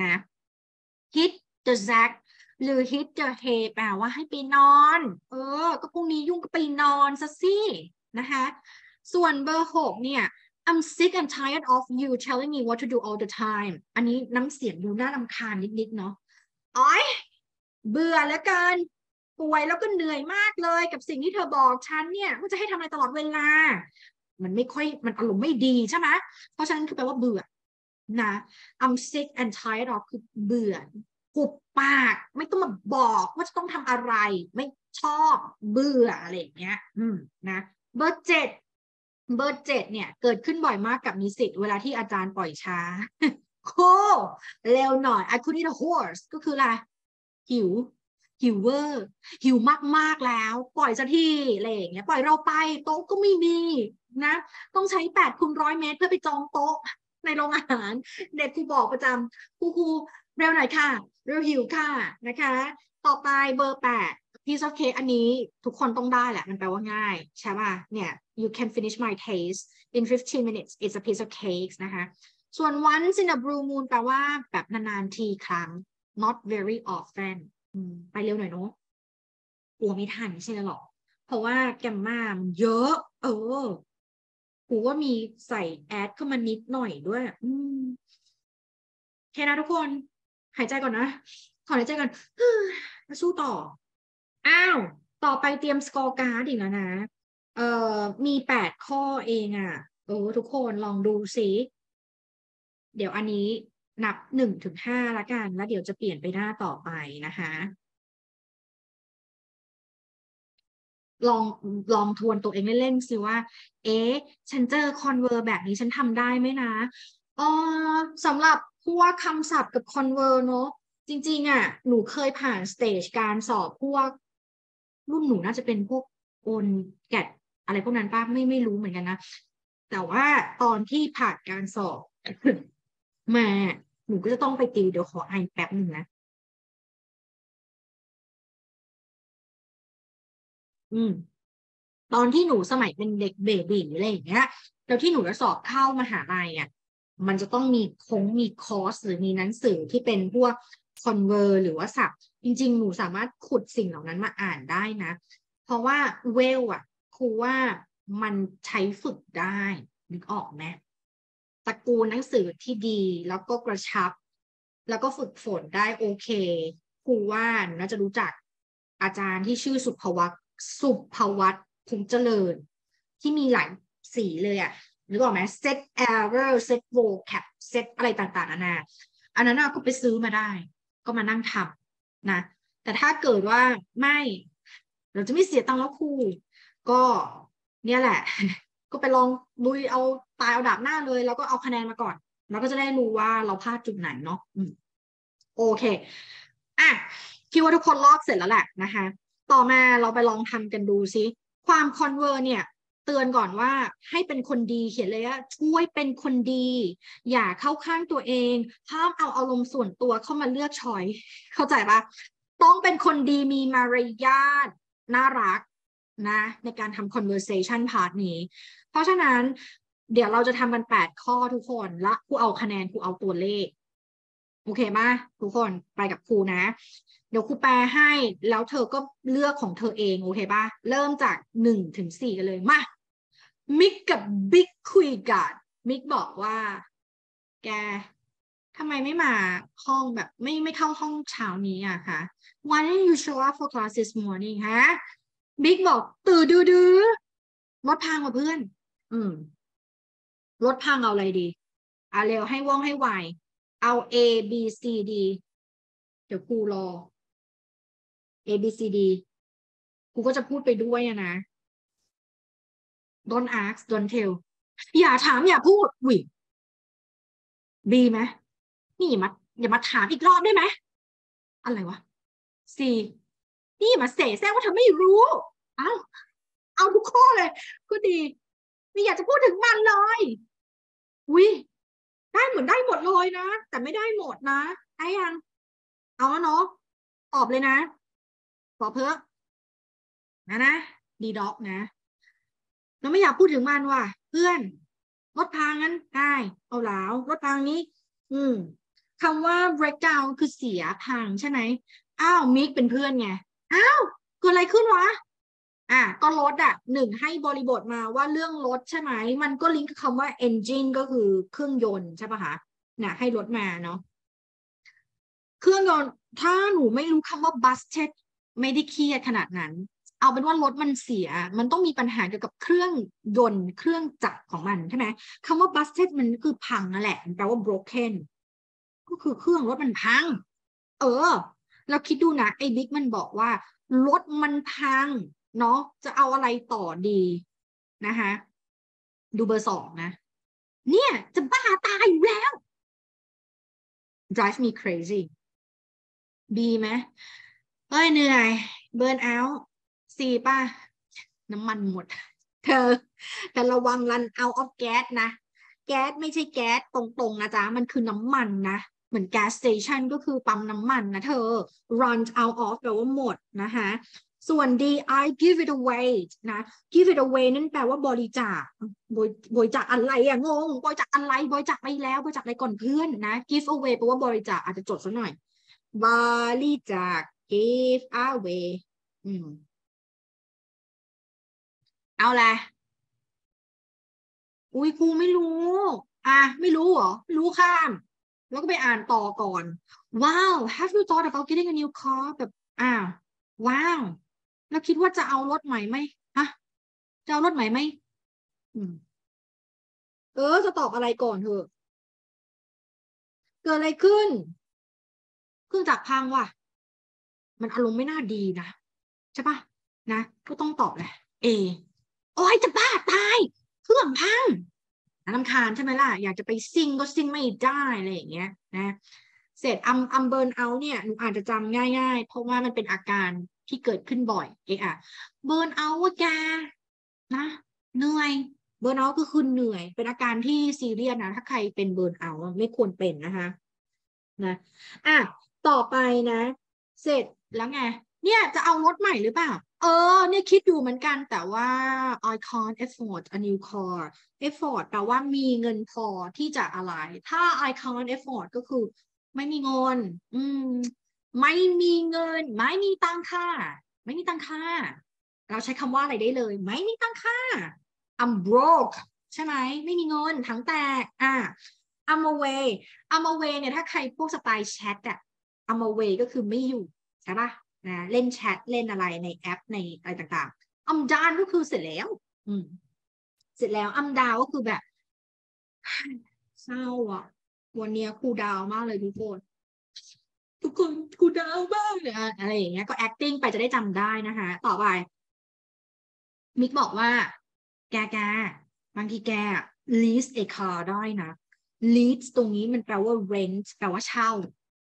hit the sack หรือ hit the hay แปลว่าให้ไปนอนก็พรุ่งนี้ยุ่งก็ไปนอนซะสินะคะส่วนเบอร์6เนี่ย I'm sick and tired of you telling me what to do all the time อันนี้น้ำเสียงดูน่ารำคาญนิดๆเนาะเบื่อแล้วกันป่วยแล้วก็เหนื่อยมากเลยกับสิ่งที่เธอบอกฉันเนี่ยว่าจะให้ทำอะไรตลอดเวลามันไม่ค่อยมันอารมณ์ไม่ดีใช่ไหมเพราะฉะนั้นคือแปลว่าเบื่อนะ I'm sick and tired of คือเบื่อหุบปากไม่ต้องมาบอกว่าจะต้องทำอะไรไม่ชอบเบื่ออะไรอย่างเงี้ยนะเบอร์7เนี่ยเกิดขึ้นบ่อยมากกับนิสิตเวลาที่อาจารย์ปล่อยช้าโคเร็วหน่อย I could eat a horse ก็คืออะไรหิวเวอร์หิวมากๆแล้วปล่อยซะทีอะไรอย่างเงี้ยปล่อยเราไปโต๊ะก็ไม่มีนะต้องใช้8x100 เมตรเพื่อไปจองโต๊ะในโรงอาหารเด็กครูบอกประจำครูเร็วหน่อยค่ะเร็วหิวค่ะนะคะต่อไปเบอร์8 piece of cake อันนี้ทุกคนต้องได้แหละมันแปลว่าง่ายใช่ป่ะเนี่ย you can finish my taste in 15 minutes it's a piece of cake นะคะส่วน once in a blue moon แปลว่าแบบนานๆทีครั้ง not very often ไปเร็วหน่อยเนาะกลัวไม่ทันใช่ไหมหรอเพราะว่าแกมมามันเยอะกูว่ามีใส่แอดเข้ามานิดหน่อยด้วยแค่นะทุกคนหายใจก่อนนะขอหายใจก่อนมาสู้ต่อต่อไปเตรียมสกอร์การ์ดอีกแล้วนะมี8ข้อเองทุกคนลองดูสิเดี๋ยวอันนี้นับ1 ถึง 5ละกันแล้วเดี๋ยวจะเปลี่ยนไปหน้าต่อไปนะคะลองทวนตัวเองเล่นๆสิว่าฉันเจอคอนเวอร์แบบนี้ฉันทำได้ไหมนะสำหรับพวกคำศัพท์กับคอนเวอร์เนาะจริงๆหนูเคยผ่านสเตจการสอบพวกรุ่นหนูน่าจะเป็นพวกโอนแกดอะไรพวกนั้นป้าไม่รู้เหมือนกันนะแต่ว่าตอนที่ผ่านการสอบมาหนูก็จะต้องไปติวเดี๋ยวขอไอแป๊บหนึ่งนะตอนที่หนูสมัยเป็นเด็กเบบีอะไรอย่างเงี้ยแล้วที่หนูจะสอบเข้ามหาลัยมันจะต้องมีคอร์สหรือมีหนังสือที่เป็นพวกคอนเวอร์หรือว่าศัพท์จริงๆหนูสามารถขุดสิ่งเหล่านั้นมาอ่านได้นะเพราะว่าเวลครูว่ามันใช้ฝึกได้นึกออกไหมตระกูลหนังสือที่ดีแล้วก็กระชับแล้วก็ฝึกฝนได้โอเคครูว่าหนูน่าจะรู้จักอาจารย์ที่ชื่อสุภวัตภูมิเจริญที่มีหลายสีเลยนึกออกไหม set error set vocab set อะไรต่างๆนานาอันนั้นก็ไปซื้อมาได้ก็มานั่งทำนะแต่ถ้าเกิดว่าไม่เราจะไม่เสียตังค์แล้วครูก็เนี่ยแหละก็ไปลองลุยเอาตายเอาดาบหน้าเลยแล้วก็เอาคะแนนมาก่อนเราก็จะได้รู้ว่าเราพลาดจุดไหนเนาะโอเคอ่ะคิดว่าทุกคนลอกเสร็จแล้วแหละนะคะต่อมาเราไปลองทำกันดูซิความคอนเวอร์เนี่ยเตือนก่อนว่าให้เป็นคนดีเขียนเลยว่าช่วยเป็นคนดีอย่าเข้าข้างตัวเองห้ามเอาอารมณ์ส่วนตัวเข้ามาเลือกช้อยเข้าใจปะต้องเป็นคนดีมีมารยาทน่ารักนะในการทำ conversation part นี้เพราะฉะนั้นเดี๋ยวเราจะทำกัน8ข้อทุกคนและครูเอาคะแนนครูเอาตัวเลขโอเคป่ะทุกคนไปกับครูนะเดี๋ยวครูแปลให้แล้วเธอก็เลือกของเธอเองโอเคป่ะเริ่มจาก1 ถึง 4กันเลยมามิกกับบิ๊กคุยกันมิกบอกว่าแกทำไมไม่มาห้องแบบไม่เข้าห้องเช้านี้อะคะ Why didn't you show up for class this morning ฮะบิ๊กบอกตื่นดื้อรถพังว่ะเพื่อนรถพังเอาอะไรดีเร็วให้ว่องให้ไวเอา A B C D เดี๋ยวครูรอ A B C D ครูก็จะพูดไปด้วยนะ Don't ask don't tell อย่าถามอย่าพูดวิ B ไหมนี่อย่ามาถามอีกรอบได้ไหมอะไรวะ C นี่มาเสแสร้งว่าเธอไม่รู้เอาทุกข้อเลยก็ดีไม่อยากจะพูดถึงมันเลยวิได้เหมือนได้หมดเลยนะแต่ไม่ได้หมดนะไอ้ยังเอาแล้วเนาะตอบเลยนะตอบเพิ่มนะดีด็อกนะเราไม่อยากพูดถึงมันว่ะเพื่อนรถพังงั้นได้เอาแล้วรถพังนี้คำว่า breakdown คือเสียพังใช่ไหมมิกเป็นเพื่อนไงเกิดอะไรขึ้นวะก็รถ1ให้บริบทมาว่าเรื่องรถใช่ไหมมันก็ลิงก์กับคำว่า engine ก็คือเครื่องยนต์ใช่ปะคะให้รถมาเนาะเครื่องยนต์ถ้าหนูไม่รู้คำว่า busted ไม่ได้เครียดขนาดนั้นเอาเป็นว่ารถมันเสียมันต้องมีปัญหาเกี่ยวกับเครื่องยนต์เครื่องจักรของมันใช่ไหมคำว่า busted มันคือพังนั่นแหละแปลว่า broken ก็คือเครื่องรถมันพังเราคิดดูนะไอ้บิ๊กมันบอกว่ารถมันพังเนาะจะเอาอะไรต่อดีนะคะดูเบอร์2นะเนี่ยจะบ้าตายอยู่แล้ว drive me crazy B ไหมเหนื่อยเบิร์นเอาท์ C ป่ะน้ำมันหมดเธอแต่ระวัง run out of gas นะแก๊สไม่ใช่แก๊สตรงๆนะจ๊ะมันคือน้ำมันนะเหมือน gas station ก็คือปั๊มน้ำมันนะเธอ run out of แปลว่าหมดนะคะส่วน D I give it away นะ give it away นั่นแปลว่าบริจาคบริจาคอะไรงงบริจาคอะไรบริจาคไปแล้วบริจาคอะไรก่อนเพื่อนนะ give away แปลว่าบริจาคอาจจะจดซะหน่อยบริจาค give away เอาละอุ้ยครูไม่รู้ไม่รู้เหรอรู้ข้ามแล้วก็ไปอ่านต่อก่อนว้าว have you thought about getting a new car แบบว้าวแล้วคิดว่าจะเอารถใหม่ไหมจะเอารถใหม่ไหมจะตอบอะไรก่อนเถอะเกิดอะไรขึ้นเครื่องจักรพังว่ะมันอารมณ์ไม่น่าดีนะใช่ปะนะก็ต้องตอบแหละโอ้ยจะบ้าตายเครื่องพังรำคาญใช่ไหมล่ะอยากจะไปซิ่งก็ซิ่งไม่ได้อะไรอย่างเงี้ยนะเสร็จอัมเบิร์นเอาเนี่ยหนูอาจจะจำง่ายๆเพราะว่ามันเป็นอาการที่เกิดขึ้นบ่อยเบิร์นเอาว่าแกนะเหนื่อยเบิร์นเอาก็คือเหนื่อยเป็นอาการที่ซีเรียสนะถ้าใครเป็นเบิร์นเอาไม่ควรเป็นนะคะนะต่อไปนะเสร็จแล้วไงเนี่ยจะเอารถใหม่หรือเปล่าเนี่ยคิดอยู่เหมือนกันแต่ว่า I can't afford a new car afford แปลว่ามีเงินพอที่จะอะไรถ้า I can't afford ก็คือไม่มีเงินไม่มีเงินไม่มีตังค่าไม่มีตังค่าเราใช้คำว่าอะไรได้เลยไม่มีตังค่า I'm broke ใช่ไหมไม่มีเงินทั้งแตกI'm away เนี่ยถ้าใครพวกสไตล์แชทI'm away ก็คือไม่อยู่ใช่ปะเล่นแชทเล่นอะไรในแอปในอะไรต่างๆ I'm done ก็คือเสร็จแล้วเสร็จแล้ว I'm down ก็คือแบบเศร้าวันนี้ครูดาวมากเลยทุกคนครูดาวมากเลยอะไรอย่างเงี้ยก็ acting ไปจะได้จำได้นะคะต่อไปมิกบอกว่าแกบางทีแก lease a car ได้นะ lease ตรงนี้มันแปลว่า rent แปลว่าเช่า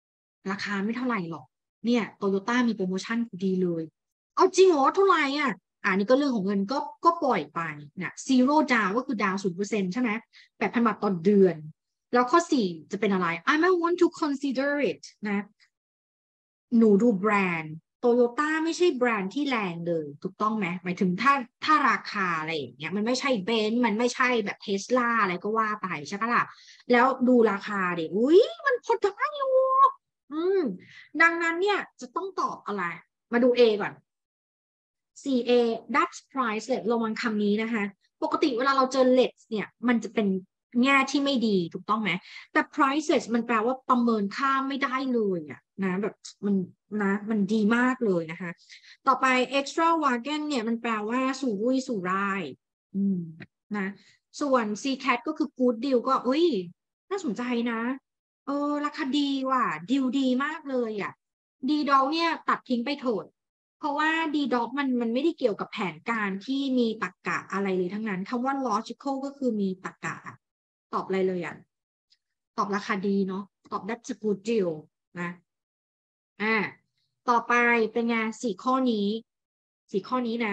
ราคาไม่เท่าไหร่หรอกเนี่ยโตโยต้ามีโปรโมชั่นดีเลยเอาจริงเหรอเท่าไหร่อ่ะนี่ก็เรื่องของเงินก็ปล่อยไปเนี่ยซีโร่ดาวก็คือดาว0%ใช่ไหม8,000 บาทต่อเดือนแล้วข้อ4จะเป็นอะไร I might want to consider it นะหนูดูแบรนด์โตโยต้าไม่ใช่แบรนด์ที่แรงเลยถูกต้องไหมหมายถึงถ้าราคาอะไรอย่างเงี้ยมันไม่ใช่เบนซ์มันไม่ใช่แบบเทสลาอะไรก็ว่าไปใช่ปะล่ะแล้วดูราคาเด็กอุ้ยมันพอได้อยู่ดังนั้นเนี่ยจะต้องตอบอะไรมาดู A ก่อน 4A Dutch price ระวังคำนี้นะคะปกติเวลาเราเจอ let's เนี่ยมันจะเป็นแง่ที่ไม่ดีถูกต้องไหมแต่ prices มันแปลว่าประเมินค่าไม่ได้เลยอะนะแบบมันดีมากเลยนะคะต่อไป extravagant เนี่ยมันแปลว่าสู่รุ่ยสู่ร่ายนะส่วน CCAT ก็คือ good deal ก็น่าสนใจนะราคาดีว่ะดีลดีมากเลยอ่ะดีดอลเนี่ยตัดทิ้งไปเถิดเพราะว่าดีด็อกมันไม่ได้เกี่ยวกับแผนการที่มีตรรกะอะไรเลยทั้งนั้นคำว่า logical ก็คือมีตรรกะตอบอะไรเลยอ่ะตอบราคาดีเนาะตอบ that's a good deal นะต่อไปเป็นไง4 ข้อนี้นะ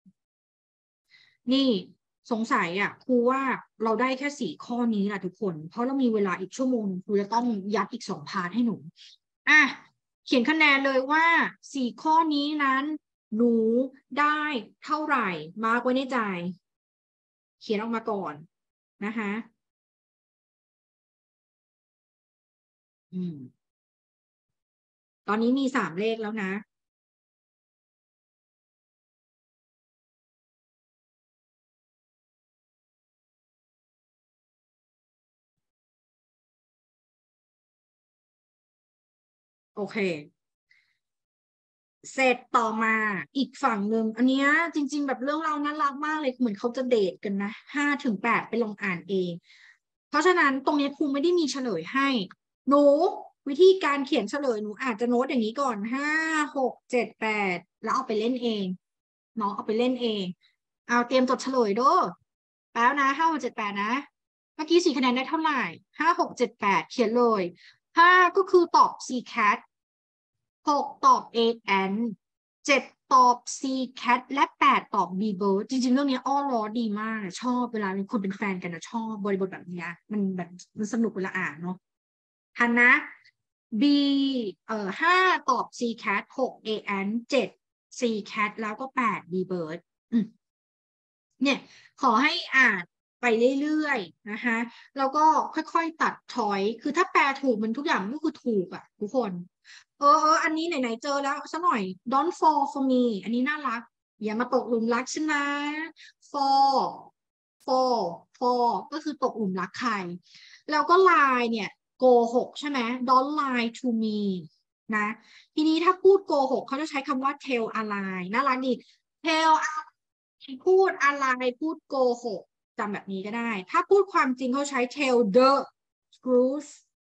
นี่สงสัยอ่ะครูว่าเราได้แค่4 ข้อนี้แหละทุกคนเพราะเรามีเวลาอีกชั่วโมงครูจะต้องยัดอีก2 พาร์ทให้หนูเขียนคะแนนเลยว่า4 ข้อนี้นั้นหนูได้เท่าไหร่มาร์กไว้ในใจเขียนออกมาก่อนนะคะตอนนี้มี3 เลขแล้วนะโอเคเสร็จต่อมาอีกฝั่งหนึ่งอันนี้จริงๆแบบเรื่องราวน่ารักมากเลยเหมือนเขาจะเดทกันนะ5-8ไปลองอ่านเองเพราะฉะนั้นตรงนี้ครูไม่ได้มีเฉลยให้หนูวิธีการเขียนเฉลยหนูอาจจะโน้ตอย่างนี้ก่อน5-6-7-8แล้วเอาไปเล่นเองเนาะเอาไปเล่นเองเอาเตรียมจดเฉลยด้วยแป๊บนะ5-6-7-8นะเมื่อกี้4 คะแนนได้เท่าไหร่5-6-7-8เขียนเลย5ก็คือตอบ CCAT 6ตอบ AN 7ตอบ CCAT และ8ตอบ B-Bird จริงๆเรื่องนี้อ้อล้อดีมากชอบเวลามีคนเป็นแฟนกันนะชอบบริบทแบบนี้มันแบบมันสนุกเวลาอ่านเนาะทันนะ B 5ตอบ CCAT 6 AN 7 CCAT แล้วก็8 B-Bird เนี่ยขอให้อ่านไปเรื่อยๆนะคะแล้วก็ค่อยๆตัดช้อยคือถ้าแปลถูกมันทุกอย่างก็คือถูกอ่ะทุกคนอันนี้ไหนๆเจอแล้วสักหน่อย don't fall for me อันนี้น่ารักอย่ามาตกหลุมรักฉันนะ fall ก็คือตกหลุมรักใครแล้วก็ lie เนี่ยโกหกใช่ไหม don't lie to me นะทีนี้ถ้าพูดโกหกเขาจะใช้คำว่า tell a lie น่ารักดี tell พูดอะไรพูดโกหกจำแบบนี้ก็ได้ถ้าพูดความจริงเขาใช้ tell the truth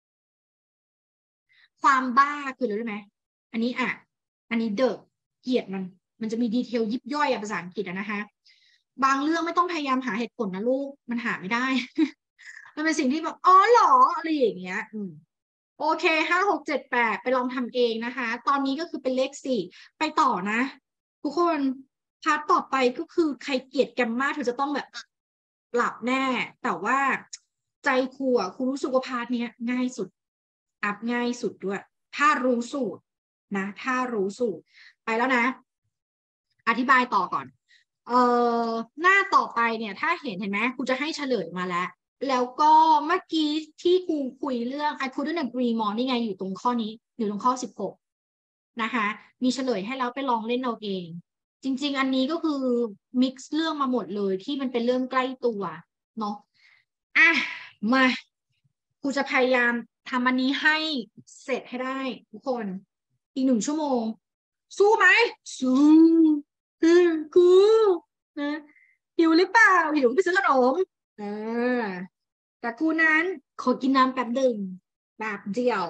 ความบ้าคืออะไรรู้ไหมอันนี้อันนี้ the เกลียดมันจะมีดีเทลยิบย่อยภาษาอังกฤษนะคะบางเรื่องไม่ต้องพยายามหาเหตุผลนะลูกมันหาไม่ได้ มันเป็นสิ่งที่แบบอ๋อเหรออะไรอย่างเงี้ยโอเค5-6-7-8ไปลองทำเองนะคะตอนนี้ก็คือเป็นเลข4ไปต่อนะทุกคนพาร์ทต่อไปก็คือใครเกลียดแกมมาเธอจะต้องแบบหลับแน่แต่ว่าใจครูครูรู้สึกว่าพาร์ทนี้ง่ายสุดอัพง่ายสุดด้วยถ้ารู้สูตรนะถ้ารู้สูตรไปแล้วนะอธิบายต่อก่อนหน้าต่อไปเนี่ยถ้าเห็นไหมครูจะให้เฉลยมาแล้วก็เมื่อกี้ที่ครูคุยเรื่อง I couldn't agree more นี่ไงอยู่ตรงข้อนี้อยู่ตรงข้อ16นะคะมีเฉลยให้แล้วไปลองเล่นเอาเองจริงๆอันนี้ก็คือมิกซ์เรื่องมาหมดเลยที่มันเป็นเรื่องใกล้ตัวเนาะมาครูจะพยายามทำอันนี้ให้เสร็จให้ได้ทุกคนอีก1 ชั่วโมงสู้ไหมสู้กูนะหิวหรือเปล่าหิวไปซื้อขนมแต่กูนั้นขอกินน้ำแป๊บหนึ่งแบบเดียว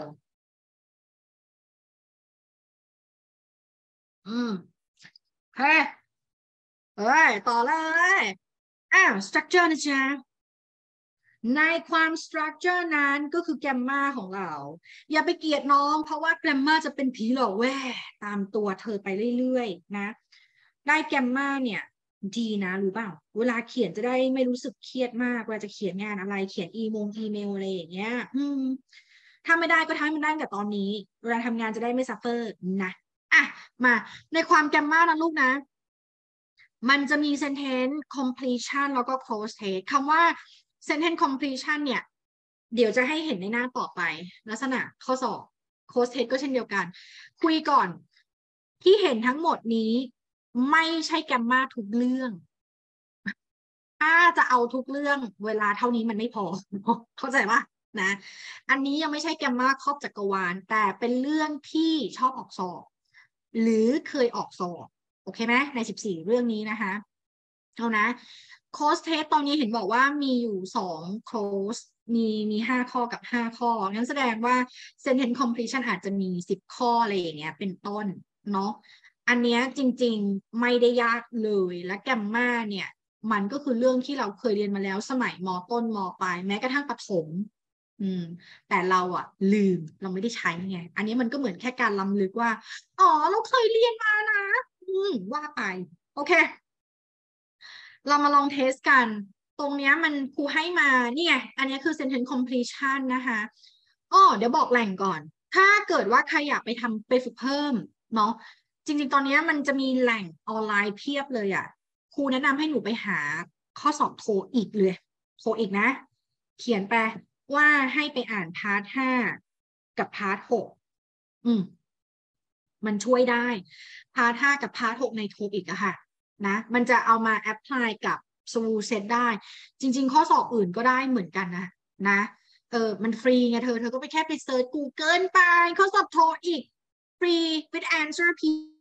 เฮ้ยต่อเลยstructure นะจ๊ะในความ structure นั้นก็คือ grammar ของเราอย่าไปเกลียดน้องเพราะว่า grammar จะเป็นผีหลอกแว่ตามตัวเธอไปเรื่อยๆนะได้ grammar เนี่ยดีนะรู้เปล่าเวลาเขียนจะได้ไม่รู้สึกเครียดมากเวลาจะเขียนงานอะไรเขียนอีเมลอะไรอย่างเงี้ยถ้าไม่ได้ก็ทำให้มันได้แต่ตอนนี้เวลาทำงานจะได้ไม่ซัฟเฟอร์นะอ่ะมาในความ grammar นะลูกนะมันจะมี sentence completion แล้วก็ close text คำว่า sentence completion เนี่ยเดี๋ยวจะให้เห็นในหน้าต่อไปลักษณะข้อสอบ close text ก็เช่นเดียวกันคุยก่อนที่เห็นทั้งหมดนี้ไม่ใช่ grammar ทุกเรื่องถ้าจะเอาทุกเรื่องเวลาเท่านี้มันไม่พอเข้าใจปะนะอันนี้ยังไม่ใช่ grammar ครอบจักรวาลแต่เป็นเรื่องที่ชอบออกสอบหรือเคยออกสอบโอเคไหมใน14เรื่องนี้นะคะเอานะ close test ตอนนี้เห็นบอกว่ามีอยู่2 close มี5ข้อกับ5ข้องั้นแสดงว่า sentence completion อาจจะมี10ข้ออะไรอย่างเงี้ยเป็นต้นเนาะอันเนี้ยจริงๆไม่ได้ยากเลยและแกมมาเนี่ยมันก็คือเรื่องที่เราเคยเรียนมาแล้วสมัยม.ต้นม.ปลายแม้กระทั่งประถมแต่เราอะลืมเราไม่ได้ใช้ไงอันนี้มันก็เหมือนแค่การรำลึกว่าอ๋อเราเคยเรียนมานะว่าไปโอเคเรามาลองเทสกันตรงนี้มันครูให้มานี่ไงอันนี้คือ sentence completion นะคะเดี๋ยวบอกแหล่งก่อนถ้าเกิดว่าใครอยากไปฝึกเพิ่มเนาะจริงๆตอนนี้มันจะมีแหล่งออนไลน์เพียบเลยอ่ะครูแนะนำให้หนูไปหาข้อสอบโทอีกเลยโทอีกนะเขียนไปว่าให้ไปอ่านพาร์ท5กับพาร์ท6มันช่วยได้พาร์ท5กับพาร์ท6ในโทอีกอะค่ะนะมันจะเอามาแอพพลายกับSmooth Setได้จริงๆข้อสอบอื่นก็ได้เหมือนกันนะมันฟรีไงเธอก็ไปแค่ไปเซิร์ช Google ไปข้อสอบโทอีกฟรี with answer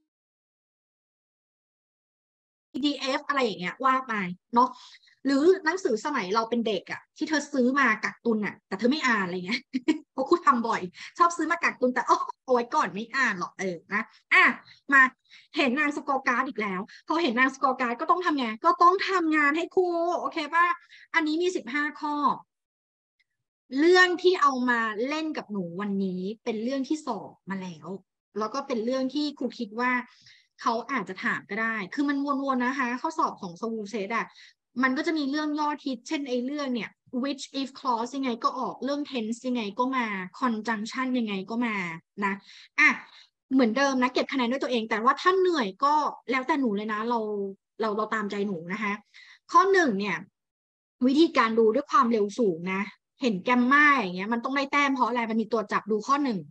PDF อะไรอย่างเงี้ยว่าไปเนาะหรือหนังสือสมัยเราเป็นเด็กอะที่เธอซื้อมากักตุนอะแต่เธอไม่อ่านอะไรเงี้ยเพราะครูทำบ่อยชอบซื้อมากักตุนแต่เอาไว้ก่อนไม่อ่านหรอกนะมาเห็นนางสกอร์การ์ดอีกแล้วพอเห็นนางสกอร์การ์ดก็ต้องทำไงก็ต้องทำงานให้ครูโอเคป่ะอันนี้มี15ข้อเรื่องที่เอามาเล่นกับหนูวันนี้เป็นเรื่องที่สอบมาแล้วก็เป็นเรื่องที่ครูคิดว่าเขาอาจจะถามก็ได้คือมันวนๆนะคะข้อสอบของ Smooth Set อะมันก็จะมีเรื่องยอดฮิตเช่นไอ้เรื่องเนี่ย which if clause ยังไงก็ออกเรื่อง tense ยังไงก็มา conjunction ยังไงก็มานะเหมือนเดิมนะเก็บคะแนนด้วยตัวเองแต่ว่าถ้าเหนื่อยก็แล้วแต่หนูเลยนะเราตามใจหนูนะคะข้อ1เนี่ยวิธีการดูด้วยความเร็วสูงนะเห็นแกมมาอย่างเงี้ยมันต้องได้แต้มเพราะอะไรมันมีตัวจับดูข้อ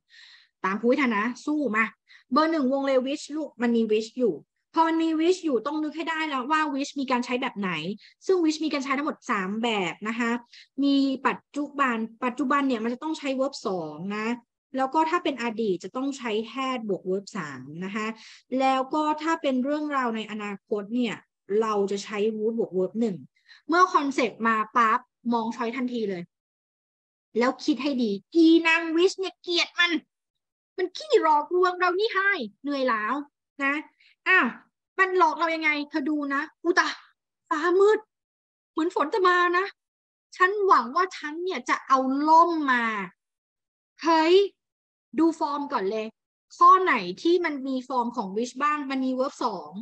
1ตามผู้วิทานะสู้มาเบอร์1วงเล็บ which ลูกมันมี which อยู่พอมันมี which อยู่ต้องนึกให้ได้แล้วว่า which มีการใช้แบบไหนซึ่ง which มีการใช้ทั้งหมด3แบบนะคะมีปัจจุบันเนี่ยมันจะต้องใช้ verb 2นะแล้วก็ถ้าเป็นอดีตจะต้องใช้ had บวก verb 3นะคะแล้วก็ถ้าเป็นเรื่องราวในอนาคตเนี่ยเราจะใช้ would บวก verb 1เมื่อคอนเซปต์มาปั๊บมองช้อยทันทีเลยแล้วคิดให้ดีอีนางวิชเนี่ยเกลียดมันขี้หลอกลวงเรานี่ให้เหนื่อยแล้วนะมันหลอกเรายังไงเธอดูนะอุตะฟ้ามืดเหมือนฝนจะมานะฉันหวังว่าฉันเนี่ยจะเอาล่มมาเฮ้ยดูฟอร์มก่อนเลยข้อไหนที่มันมีฟอร์มของ wish บ้างมันมี verb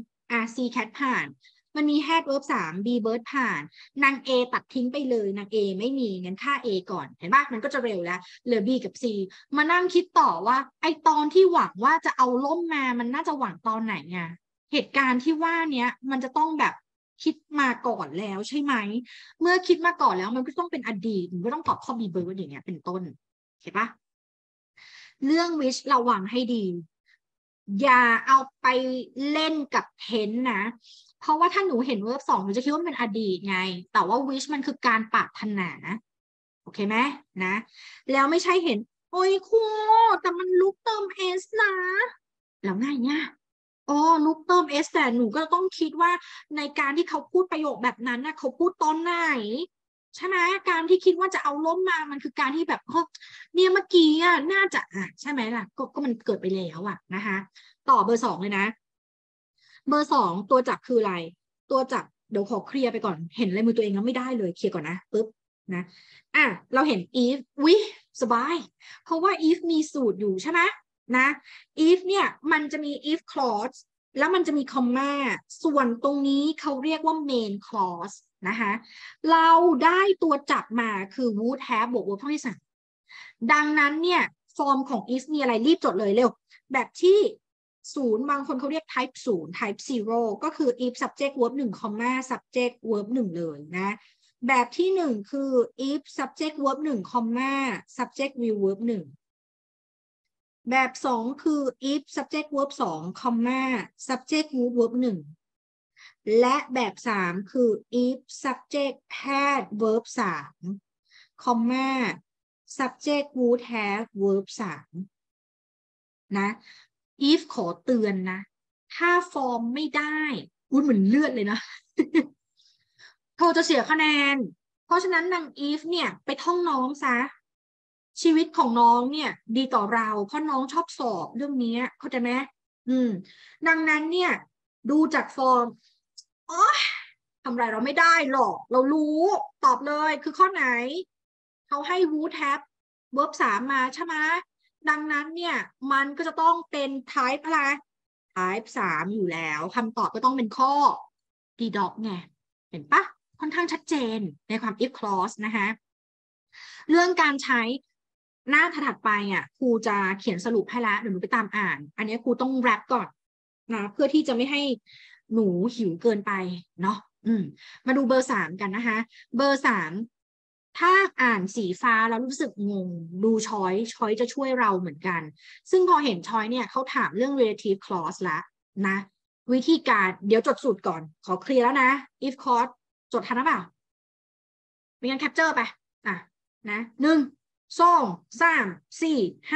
2 C cat ผ่านมันมี had verb 3 B bird ผ่านนาง A ตัดทิ้งไปเลยนาง A ไม่มีงั้นค่า A ก่อนเห็นป่ะมันก็จะเร็วแล้วเหลือ B กับ C มานั่งคิดต่อว่าไอตอนที่หวังว่าจะเอาล่มมามันน่าจะหวังตอนไหนไงเหตุการณ์ที่ว่าเนี้ยมันจะต้องแบบคิดมาก่อนแล้วใช่ไหมเมื่อคิดมาก่อนแล้วมันก็ต้องเป็นอดีตมันก็ต้องตอบข้อ B bird อย่างเงี้ยเป็นต้นเห็นป่ะเรื่อง wish ระวังให้ดีอย่าเอาไปเล่นกับเทนนะเพราะว่าถ้าหนูเห็น verb 2หนูจะคิดว่ามันเป็นอดีตไงแต่ว่า wish มันคือการปรารถนาโอเคไหมนะแล้วไม่ใช่เห็นโอ้ยครูแต่มันลุกเติม s นะแล้วไงเนี่ยลุกเติม s แต่หนูก็ต้องคิดว่าในการที่เขาพูดประโยคแบบนั้นนะเขาพูดตอนไหนใช่ไหมการที่คิดว่าจะเอาล้มมามันคือการที่แบบเนี่ยเมื่อกี้น่าจะใช่ไหมล่ะก็มันเกิดไปแล้วนะคะต่อเบอร์2เลยนะเบอร์2ตัวจับคืออะไรตัวจับเดี๋ยวขอเคลียร์ไปก่อนเห็นลายมือตัวเองแล้วไม่ได้เลยเคลียร์ก่อนนะปึ๊บนะเราเห็น if วิสบายเพราะว่า if มีสูตรอยู่ใช่ไหมนะ if เนี่ยมันจะมี if clause แล้วมันจะมี comma ส่วนตรงนี้เขาเรียกว่า main clause นะคะเราได้ตัวจับมาคือ would have บวก verb ที่ 3ดังนั้นเนี่ยฟอร์มของ if มีอะไรรีบจดเลยเร็วแบบที่0บางคนเขาเรียก type 0 type 0ก็คือ if subject verb 1 comma subject verb 1เลยนะแบบที่1คือ if subject verb 1 comma subject will verb 1แบบ2คือ if subject verb 2 comma subject will verb 1และแบบ3คือ if subject had verb 3 comma subject would have verb 3นะ if ขอเตือนนะถ้าฟอร์มไม่ได้เหมือนเลือดเลยนะ เธอจะเสียคะแนนเพราะฉะนั้นนาง if เนี่ยไปท่องน้องซะชีวิตของน้องเนี่ยดีต่อเราเพราะน้องชอบสอบเรื่องนี้เข้าใจไหมดังนั้นเนี่ยดูจากฟอร์มทำไรเราไม่ได้หรอกเรารู้ตอบเลยคือข้อไหนเขาให้ would have verb 3มาใช่ไหมดังนั้นเนี่ยมันก็จะต้องเป็น type อะไร type 3อยู่แล้วคำตอบก็ต้องเป็นข้อ D dot ไงเห็นปะค่อนข้างชัดเจนในความ if clause นะคะเรื่องการใช้หน้าถัดไปครูจะเขียนสรุปให้แล้วเดี๋ยวหนูไปตามอ่านอันนี้ครูต้องแรปก่อนนะเพื่อที่จะไม่ให้หนูหิวเกินไปเนาะมาดูเบอร์3กันนะคะเบอร์3ถ้าอ่านสีฟ้าแล้วรู้สึกงงดูช้อยจะช่วยเราเหมือนกันซึ่งพอเห็นช้อยเนี่ยเขาถามเรื่อง relative clause ละนะวิธีการเดี๋ยวจดสูตรก่อนขอเคลียร์แล้วนะ if clause จดทันหรือเปล่าไม่งั้นแคปเจอร์ไปนะ1 2 3 4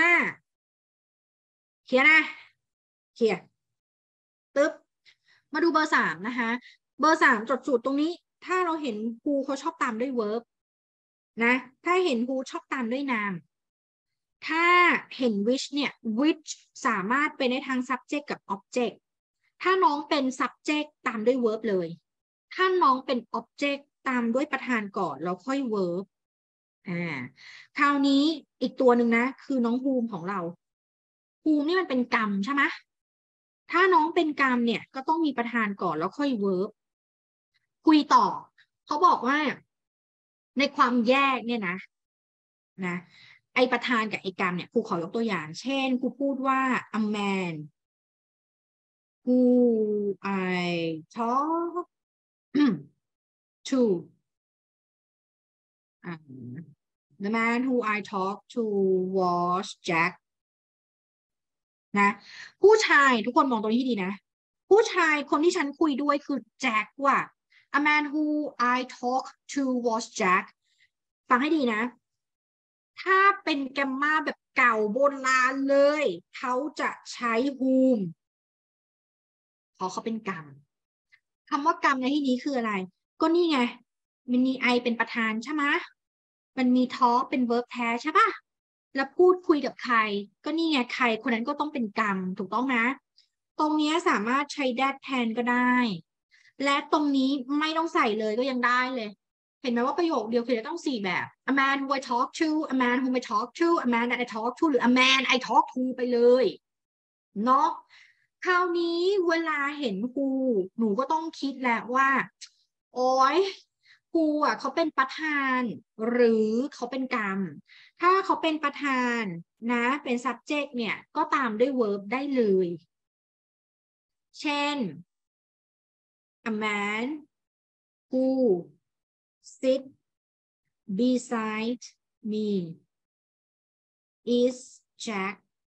5เคลียร์นะเคลียร์ตึ๊บมาดูเบอร์3นะคะเบอร์3จดสูตรตรงนี้ถ้าเราเห็นครูเขาชอบตามด้วย verb นะถ้าเห็น who ชอบตามด้วยนามถ้าเห็น which เนี่ย which สามารถเป็นในทาง subject กับ object ถ้าน้องเป็น subject ตามด้วย verb เลยถ้าน้องเป็น object ตามด้วยประธานก่อนแล้วค่อย verb คราวนี้อีกตัวหนึ่งนะคือน้องภูมิของเราภูมินี่มันเป็นกรรมใช่ไหมถ้าน้องเป็นกรรมเนี่ยก็ต้องมีประธานก่อนแล้วค่อย verb คุยต่อเขาบอกว่าในความแยกเนี่ยนะไอประธานกับไอกรรมเนี่ยครูขอยกตัวอย่างเช่นครูพูดว่า a man who I talk to the man who I talk to was Jack นะผู้ชายทุกคนมองตรงนี้ให้ดีนะผู้ชายคนที่ฉันคุยด้วยคือแจ็คว่ะ A man who I talk to was Jack ฟังให้ดีนะถ้าเป็นแกมมาแบบเก่าโบราณเลยเขาจะใช้ whom เพราะเขาเป็นกรรมคำว่ากรรมในที่นี้คืออะไรก็นี่ไงมันมี I เป็นประธานใช่ไหมมันมี talk เป็น verb แท้ใช่ปะแล้วพูดคุยกับใครก็นี่ไงใครคนนั้นก็ต้องเป็นกรรมถูกต้องนะตรงนี้สามารถใช้ that แทนก็ได้และตรงนี้ไม่ต้องใส่เลยก็ยังได้เลยเห็นไหมว่าประโยคเดียวคือจะต้อง4แบบ a man who I talk to a man whom I talk to a man that I talk to หรือ a man I talk to ไปเลยเนาะคราวนี้เวลาเห็น who หนูก็ต้องคิดแหละว่าโอ๊ยwhoเขาเป็นประธานหรือเขาเป็นกรรมถ้าเขาเป็นประธานนะเป็น subject เนี่ยก็ตามด้วย verb ได้เลยเช่น a man who sit beside me is Jack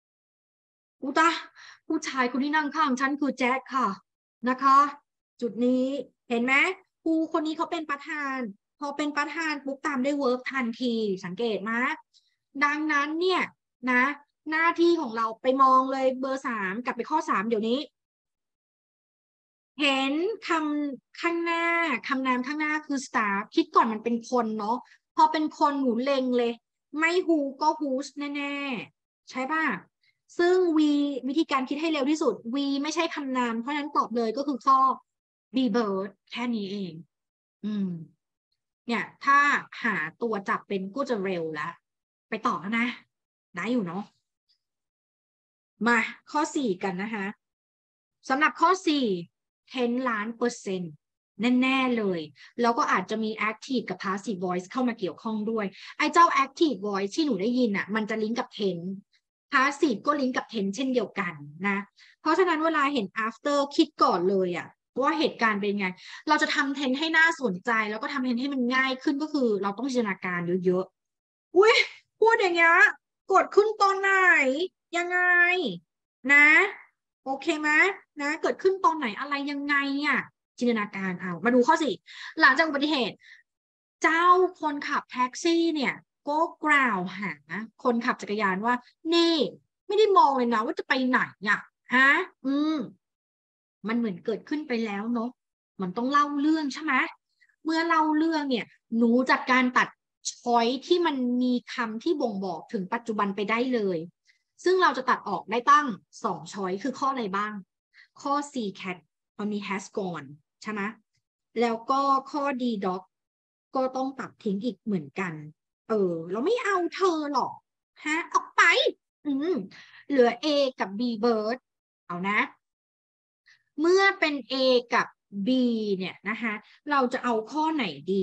ผู้ชายคนที่นั่งข้างฉันคือแจ็คค่ะนะคะจุดนี้เห็นไหมผู้คนนี้เขาเป็นประธานพอเป็นประธานปุ๊บตามด้วย verb ทันทีสังเกตไหมดังนั้นเนี่ยนะหน้าที่ของเราไปมองเลยเบอร์3กลับไปข้อ3เดี๋ยวนี้เห็นคำข้างหน้าคำนามข้างหน้าคือ staff คิดก่อนมันเป็นคนเนาะพอเป็นคนหนูเล็งเลยไม่ who ก็ whose แน่ๆใช่ป่ะซึ่ง วิธีการคิดให้เร็วที่สุด ไม่ใช่คำนามเพราะฉะนั้นตอบเลยก็คือข้อ be bird แค่นี้เองเนี่ยถ้าหาตัวจับเป็นก็จะเร็วแล้วไปต่อแล้วนะได้อยู่เนาะมาข้อ4กันนะคะสำหรับข้อ4 10 ล้านเปอร์เซ็นต์แน่ๆเลยแล้วก็อาจจะมี active กับ passive voice เข้ามาเกี่ยวข้องด้วยไอ้เจ้า active voice ที่หนูได้ยินอ่ะมันจะลิงก์กับ passive ก็ลิงก์กับ เช่นเดียวกันนะเพราะฉะนั้นเวลาเห็น after คิดก่อนเลยอ่ะว่าเหตุการณ์เป็นไงเราจะทำให้น่าสนใจแล้วก็ทำให้มันง่ายขึ้นก็คือเราต้องจินตนาการเยอะๆอุ้ยพูดอย่างเงี้ยกดขึ้นตอนไหนยังไงนะโอเคไหมนะเกิดขึ้นตอนไหนอะไรยังไงอ่ะจินตนาการเอามาดูข้อ4หลังจากอุบัติเหตุเจ้าคนขับแท็กซี่เนี่ยก็กล่าวหาคนขับจักรยานว่านี่ไม่ได้มองเลยนะว่าจะไปไหนอ่ะฮะมันเหมือนเกิดขึ้นไปแล้วเนาะมันต้องเล่าเรื่องใช่ไหมเมื่อเล่าเรื่องเนี่ยหนูจัดการตัดช้อยที่มันมีคำที่บ่งบอกถึงปัจจุบันไปได้เลยซึ่งเราจะตัดออกได้ตั้ง2ช้อยคือข้ออะไรบ้างข้อ C cat มันมี has gone ใช่ไหมแล้วก็ข้อ D dog ก็ต้องตัดทิ้งอีกเหมือนกันเราไม่เอาเธอหรอกฮะออกไปเหลือ A กับ B bird เอานะเมื่อเป็น A กับ B เนี่ยนะคะเราจะเอาข้อไหนดี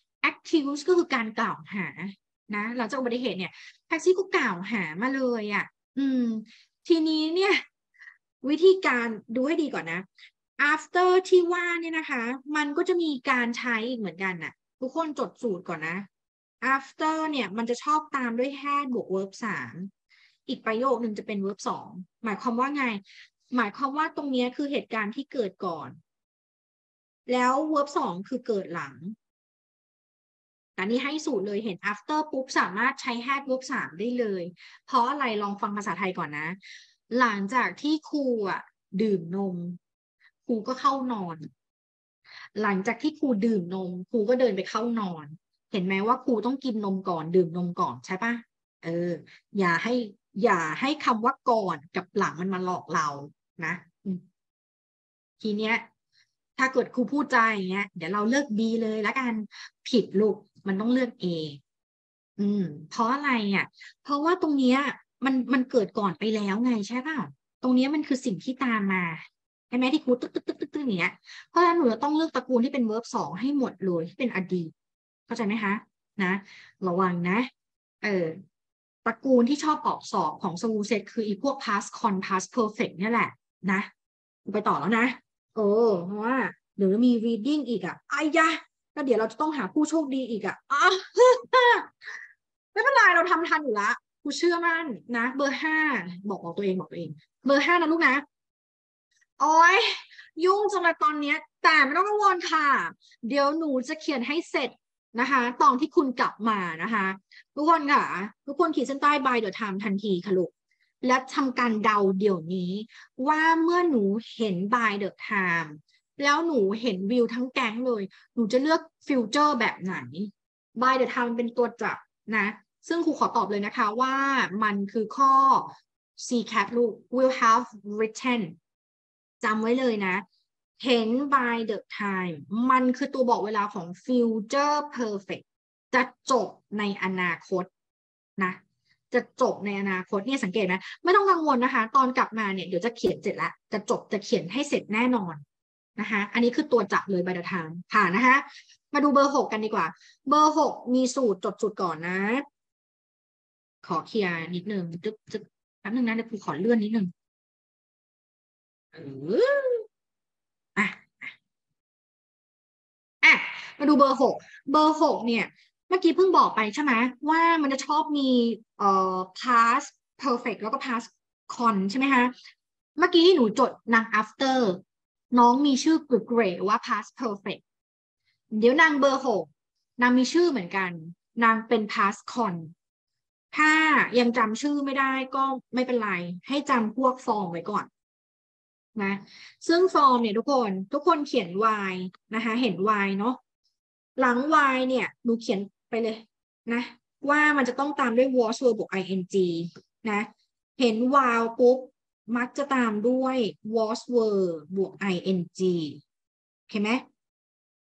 accuse ก็คือการกล่าวหานะหลังจากอุบัติเหตุเนี่ยแท็กซี่ก็กล่าวหามาเลยอ่ะทีนี้เนี่ยวิธีการดูให้ดีก่อนนะ after ที่ว่าเนี่ยนะคะมันก็จะมีการใช้อีกเหมือนกันน่ะทุกคนจดสูตรก่อนนะ after เนี่ยมันจะชอบตามด้วย had บวก verb 3อีกประโยคนึงจะเป็น verb 2หมายความว่าไงหมายความว่าตรงนี้คือเหตุการณ์ที่เกิดก่อนแล้ว verb 2คือเกิดหลังอันนี้ให้สูตรเลยเห็น after ปุ๊บสามารถใช้ had verb 3ได้เลยเพราะอะไรลองฟังภาษาไทยก่อนนะหลังจากที่ครูดื่มนมครูก็เข้านอนหลังจากที่ครูดื่มนมครูก็เดินไปเข้านอนเห็นไหมว่าครูต้องกินนมก่อนดื่มนมก่อนใช่ปะอย่าให้คำว่าก่อนกับหลังมันมาหลอกเรานะทีเนี้ยถ้าเกิดครูพูดใจอย่างเงี้ยเดี๋ยวเราเลือก B เลยแล้วกันผิดลูกมันต้องเลือก A เพราะอะไรเพราะว่าตรงเนี้ยมันเกิดก่อนไปแล้วไงใช่ป่ะตรงเนี้ยมันคือสิ่งที่ตามมาใช่ไหมที่ครูตึ๊กอย่างเงี้ยเพราะฉะนั้นหนูจะต้องเลือกตระกูลที่เป็น verb 2ให้หมดเลยที่เป็นอดีตเข้าใจไหมคะนะระวังนะตระกูลที่ชอบออกสอบของ school set คืออีพวก past con past perfect เนี่ยแหละนะไปต่อแล้วนะเพราะว่าเดี๋ยวมี reading อีกไอ้ยะแล้วเดี๋ยวเราจะต้องหาผู้โชคดีอีกไม่เป็นไรเราทำทันอยู่ละกูเชื่อมั่นนะเบอร์5บอกตัวเองเบอร์5นะลูกนะโอ้ยยุ่งจังเลยตอนนี้แต่ไม่ต้องกังวลค่ะเดี๋ยวหนูจะเขียนให้เสร็จนะคะตอนที่คุณกลับมานะคะทุกคนค่ะทุกคนขีดเส้นใต้ by the time ทันทีค่ะลูกและทำการเดาเดี๋ยวนี้ว่าเมื่อหนูเห็น by the time แล้วหนูเห็นวิวทั้งแก๊งเลยหนูจะเลือกฟิวเจอร์แบบไหน by the time เป็นตัวจับนะซึ่งครูขอตอบเลยนะคะว่ามันคือข้อ C cat ลูก will have written จำไว้เลยนะเห็น by the time มันคือตัวบอกเวลาของ future perfect จะจบในอนาคตนะจะจบในอนาคตเนี่ยสังเกตไหมไม่ต้องกังวลนะคะตอนกลับมาเนี่ยเดี๋ยวจะเขียนเสร็จแล้วจะเขียนให้เสร็จแน่นอนนะคะอันนี้คือตัวจับเลย by the time ผ่านนะคะมาดูเบอร์6กันดีกว่าเบอร์6มีสูตรจดสูตรก่อนนะขอเคลียร์นิดนึงจึ๊บแป๊บนึงนะเดี๋ยวครูขอเลื่อนนิดนึงมาดูเบอร์6เนี่ยเมื่อกี้เพิ่งบอกไปใช่ไหมว่ามันจะชอบมีpast perfect แล้วก็ past con ใช่ไหมคะเมื่อกี้หนูจดนาง after น้องมีชื่อเกรดว่า past perfect เดี๋ยวนางเบอร์6นางมีชื่อเหมือนกันนางเป็น past con ถ้ายังจำชื่อไม่ได้ก็ไม่เป็นไรให้จำพวกฟอร์มไว้ก่อนนะซึ่งฟอร์มเนี่ยทุกคนเขียน y นะคะเห็น y เนาะหลัง y เนี่ยหนูเขียนไปเลยนะว่ามันจะต้องตามด้วย was verb บวก ing นะเห็น while ปุ๊บมักจะตามด้วย was verb บวก ing เห็นไหม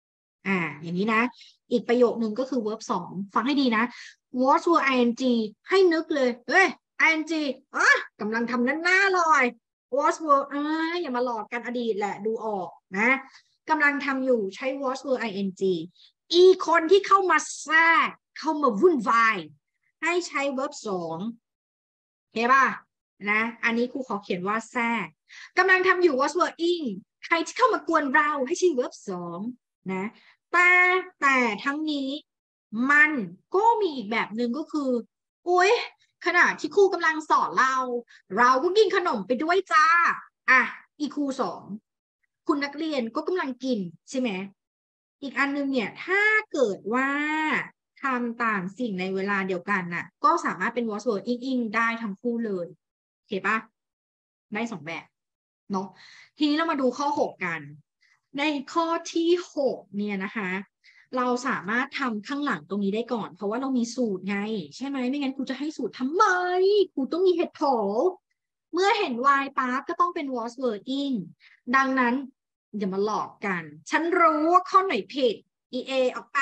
อย่างนี้นะอีกประโยคนึงก็คือ verb 2ฟังให้ดีนะ was were ing ให้นึกเลยเฮ้ย ing กำลังทำหน้าลอย was were อย่ามาหลอกกันอดีตแหละดูออกนะกำลังทำอยู่ใช้ was were ing อีคนที่เข้ามาแทรกเข้ามาวุ่นวายให้ใช้ verb 2เห็นป่ะนะอันนี้ครูขอเขียนว่าแทรกกำลังทำอยู่ was were ing ใครที่เข้ามากวนเราให้ใช้ verb 2นะแต่ทั้งนี้มันก็มีอีกแบบหนึ่งก็คืออุ๊ยขณะที่ครูกำลังสอนเราก็กินขนมไปด้วยจ้าอีครูสอนคุณนักเรียนก็กำลังกินใช่ไหมอีกอันนึงเนี่ยถ้าเกิดว่าทำต่างสิ่งในเวลาเดียวกันน่ะก็สามารถเป็น was were ing ได้ทั้งคู่เลยโอเคปะได้2แบบเนาะทีนี้เรามาดูข้อ6กันในข้อที่6เนี่ยนะคะเราสามารถทำข้างหลังตรงนี้ได้ก่อนเพราะว่าเรามีสูตรไงใช่ไหมไม่งั้นครูจะให้สูตรทำไมครูต้องมีเหตุผลเมื่อเห็น y ปั๊บก็ต้องเป็น was were ing ดังนั้นอย่ามาหลอกกันฉันรู้ว่าข้อไหนผิด ea ออกไป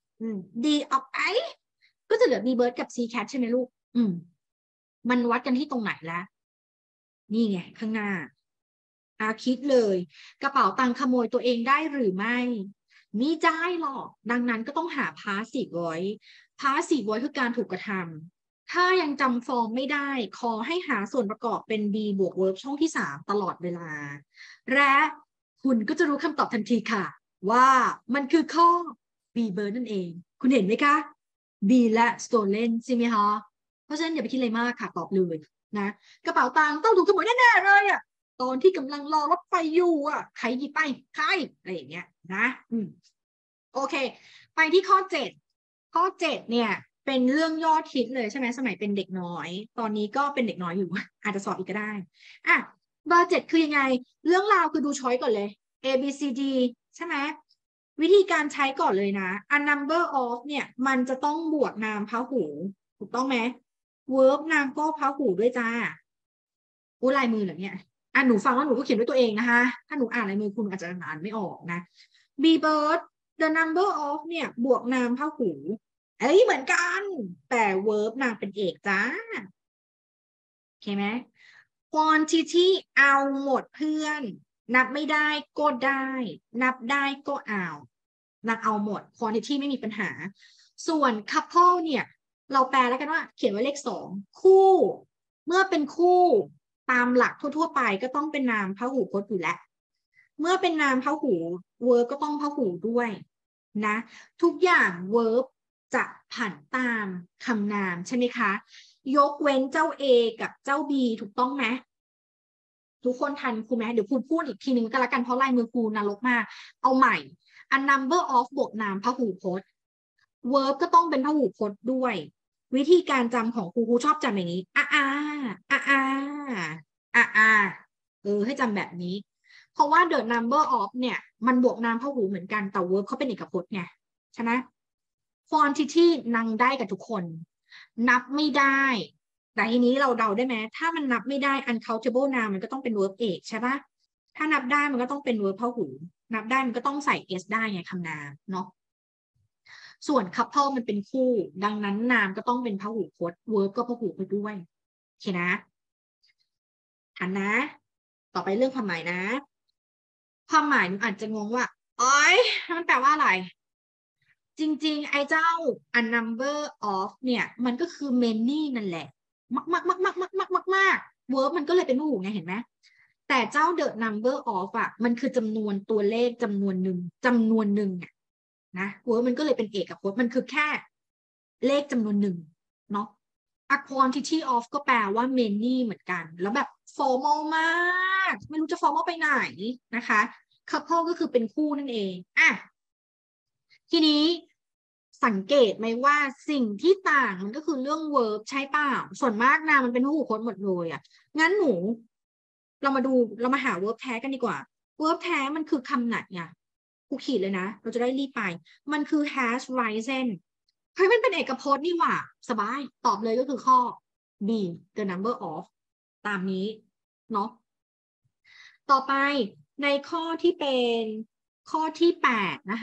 d ออกไปก็จะเหลือ b bird กับ c cat ใช่ไหมลูกมันวัดกันที่ตรงไหนแล้วนี่ไงข้างหน้าคิดเลยกระเป๋าตังค์ขโมยตัวเองได้หรือไม่ไม่ได้หรอกดังนั้นก็ต้องหา passive voice passive voice คือการถูกกระทำถ้ายังจำฟอร์มไม่ได้ขอให้หาส่วนประกอบเป็น be บวก verb ช่องที่3ตลอดเวลาและคุณก็จะรู้คำตอบทันทีค่ะว่ามันคือข้อ b bird นั่นเองคุณเห็นไหมคะ b และ stolen ใช่ไหมคะเพราะฉะนั้นอย่าไปคิดอะไรมากค่ะตอบเลยนะกระเป๋าตังค์ต้องถูกขโมยแน่ๆเลยตอนที่กำลังรอรถไฟอยู่ใครหยิบไปใครอะไรอย่างเงี้ยนะโอเคไปที่ข้อ7เนี่ยเป็นเรื่องยอดฮิตเลยใช่ไหมสมัยเป็นเด็กน้อยตอนนี้ก็เป็นเด็กน้อยอยู่อาจจะสอบอีกก็ได้เบอร์7คือยังไงเรื่องราวคือดูช้อยก่อนเลย A B C D ใช่ไหมวิธีการใช้ก่อนเลยนะ a number of เนี่ยมันจะต้องบวกนามพหูถูกต้องไหม verb นามก็พหูด้วยจ้าลายมือเหรอเนี่ยหนูฟังแล้วหนูก็เขียนด้วยตัวเองนะคะถ้าหนูอ่านลายมือคุณอาจจะอ่านไม่ออกนะ B bird the number of เนี่ยบวกนามพหูเหมือนกันแต่ verb นามเป็นเอกจ้าโอเคไหม quantity เอาหมดเพื่อนนับไม่ได้ก็ได้นับได้ก็นับเอาหมด quantity ไม่มีปัญหาส่วน couple เนี่ยเราแปลแล้วกันว่าเขียนไว้เลข2คู่เมื่อเป็นคู่ตามหลักทั่วๆไปก็ต้องเป็นนามพหูพจน์อยู่แล้วเมื่อเป็นนามพหู verb ก็ต้องพหูด้วยนะทุกอย่าง verb จะผันตามคำนามใช่ไหมคะยกเว้นเจ้า A กับเจ้า B ถูกต้องไหมทุกคนทันครูไหมเดี๋ยวครูพูดอีกทีนึงก็แล้วกันเพราะลายมือครูนรกมากเอาใหม่ a number of บวกนามพหูพจน์ verb ก็ต้องเป็นพหูพจน์ด้วยวิธีการจำของครูชอบจำอย่างนี้ให้จำแบบนี้เพราะว่า the number of เนี่ยมันบวกนามพหูเหมือนกันแต่ verb เขาเป็นเอกพจน์ไงใช่ไหม quantity นับได้กับทุกคนนับไม่ได้แต่ทีนี้เราเดาได้ไหมถ้ามันนับไม่ได้ uncountable noun มันก็ต้องเป็น verb เอกใช่ปะถ้านับได้มันก็ต้องเป็น verb พหูนับได้มันก็ต้องใส่ s ได้ไงคำนามเนาะส่วน couple มันเป็นคู่ดังนั้นนามก็ต้องเป็นพหูพจน์ verb ก็พหูพจน์ด้วยโอเคนะทันนะต่อไปเรื่องความหมายนะความหมายมันอาจจะงงว่ามันแปลว่าอะไรจริงๆไอ้เจ้า a number of เนี่ยมันก็คือ many นั่นแหละมาก verb มันก็เลยเป็นพหูไงเห็นไหมแต่เจ้า the number of มันคือจำนวนตัวเลขจำนวนหนึ่งนะ verb มันก็เลยเป็นเอกพจน์มันคือแค่เลขจำนวนหนึ่งเนาะ a quantity of ก็แปลว่า many เหมือนกันแล้วแบบ formal มากไม่รู้จะ formal ไปไหนนะคะ couple ก็คือเป็นคู่นั่นเองทีนี้สังเกตไหมว่าสิ่งที่ต่างมันก็คือเรื่อง verb ใช่เปล่าส่วนมากนามมันเป็นพหูพจน์หมดเลยงั้นเรามาหา verb แท้กันดีกว่า verb แท้มันคือคำไหนกูขีดเลยนะเราจะได้รีบไปมันคือ has risen มันเป็นเอกพจน์นี่หว่าสบายตอบเลยก็คือข้อ B the number of ตามนี้เนาะต่อไปในข้อที่เป็นข้อที่8นะคะ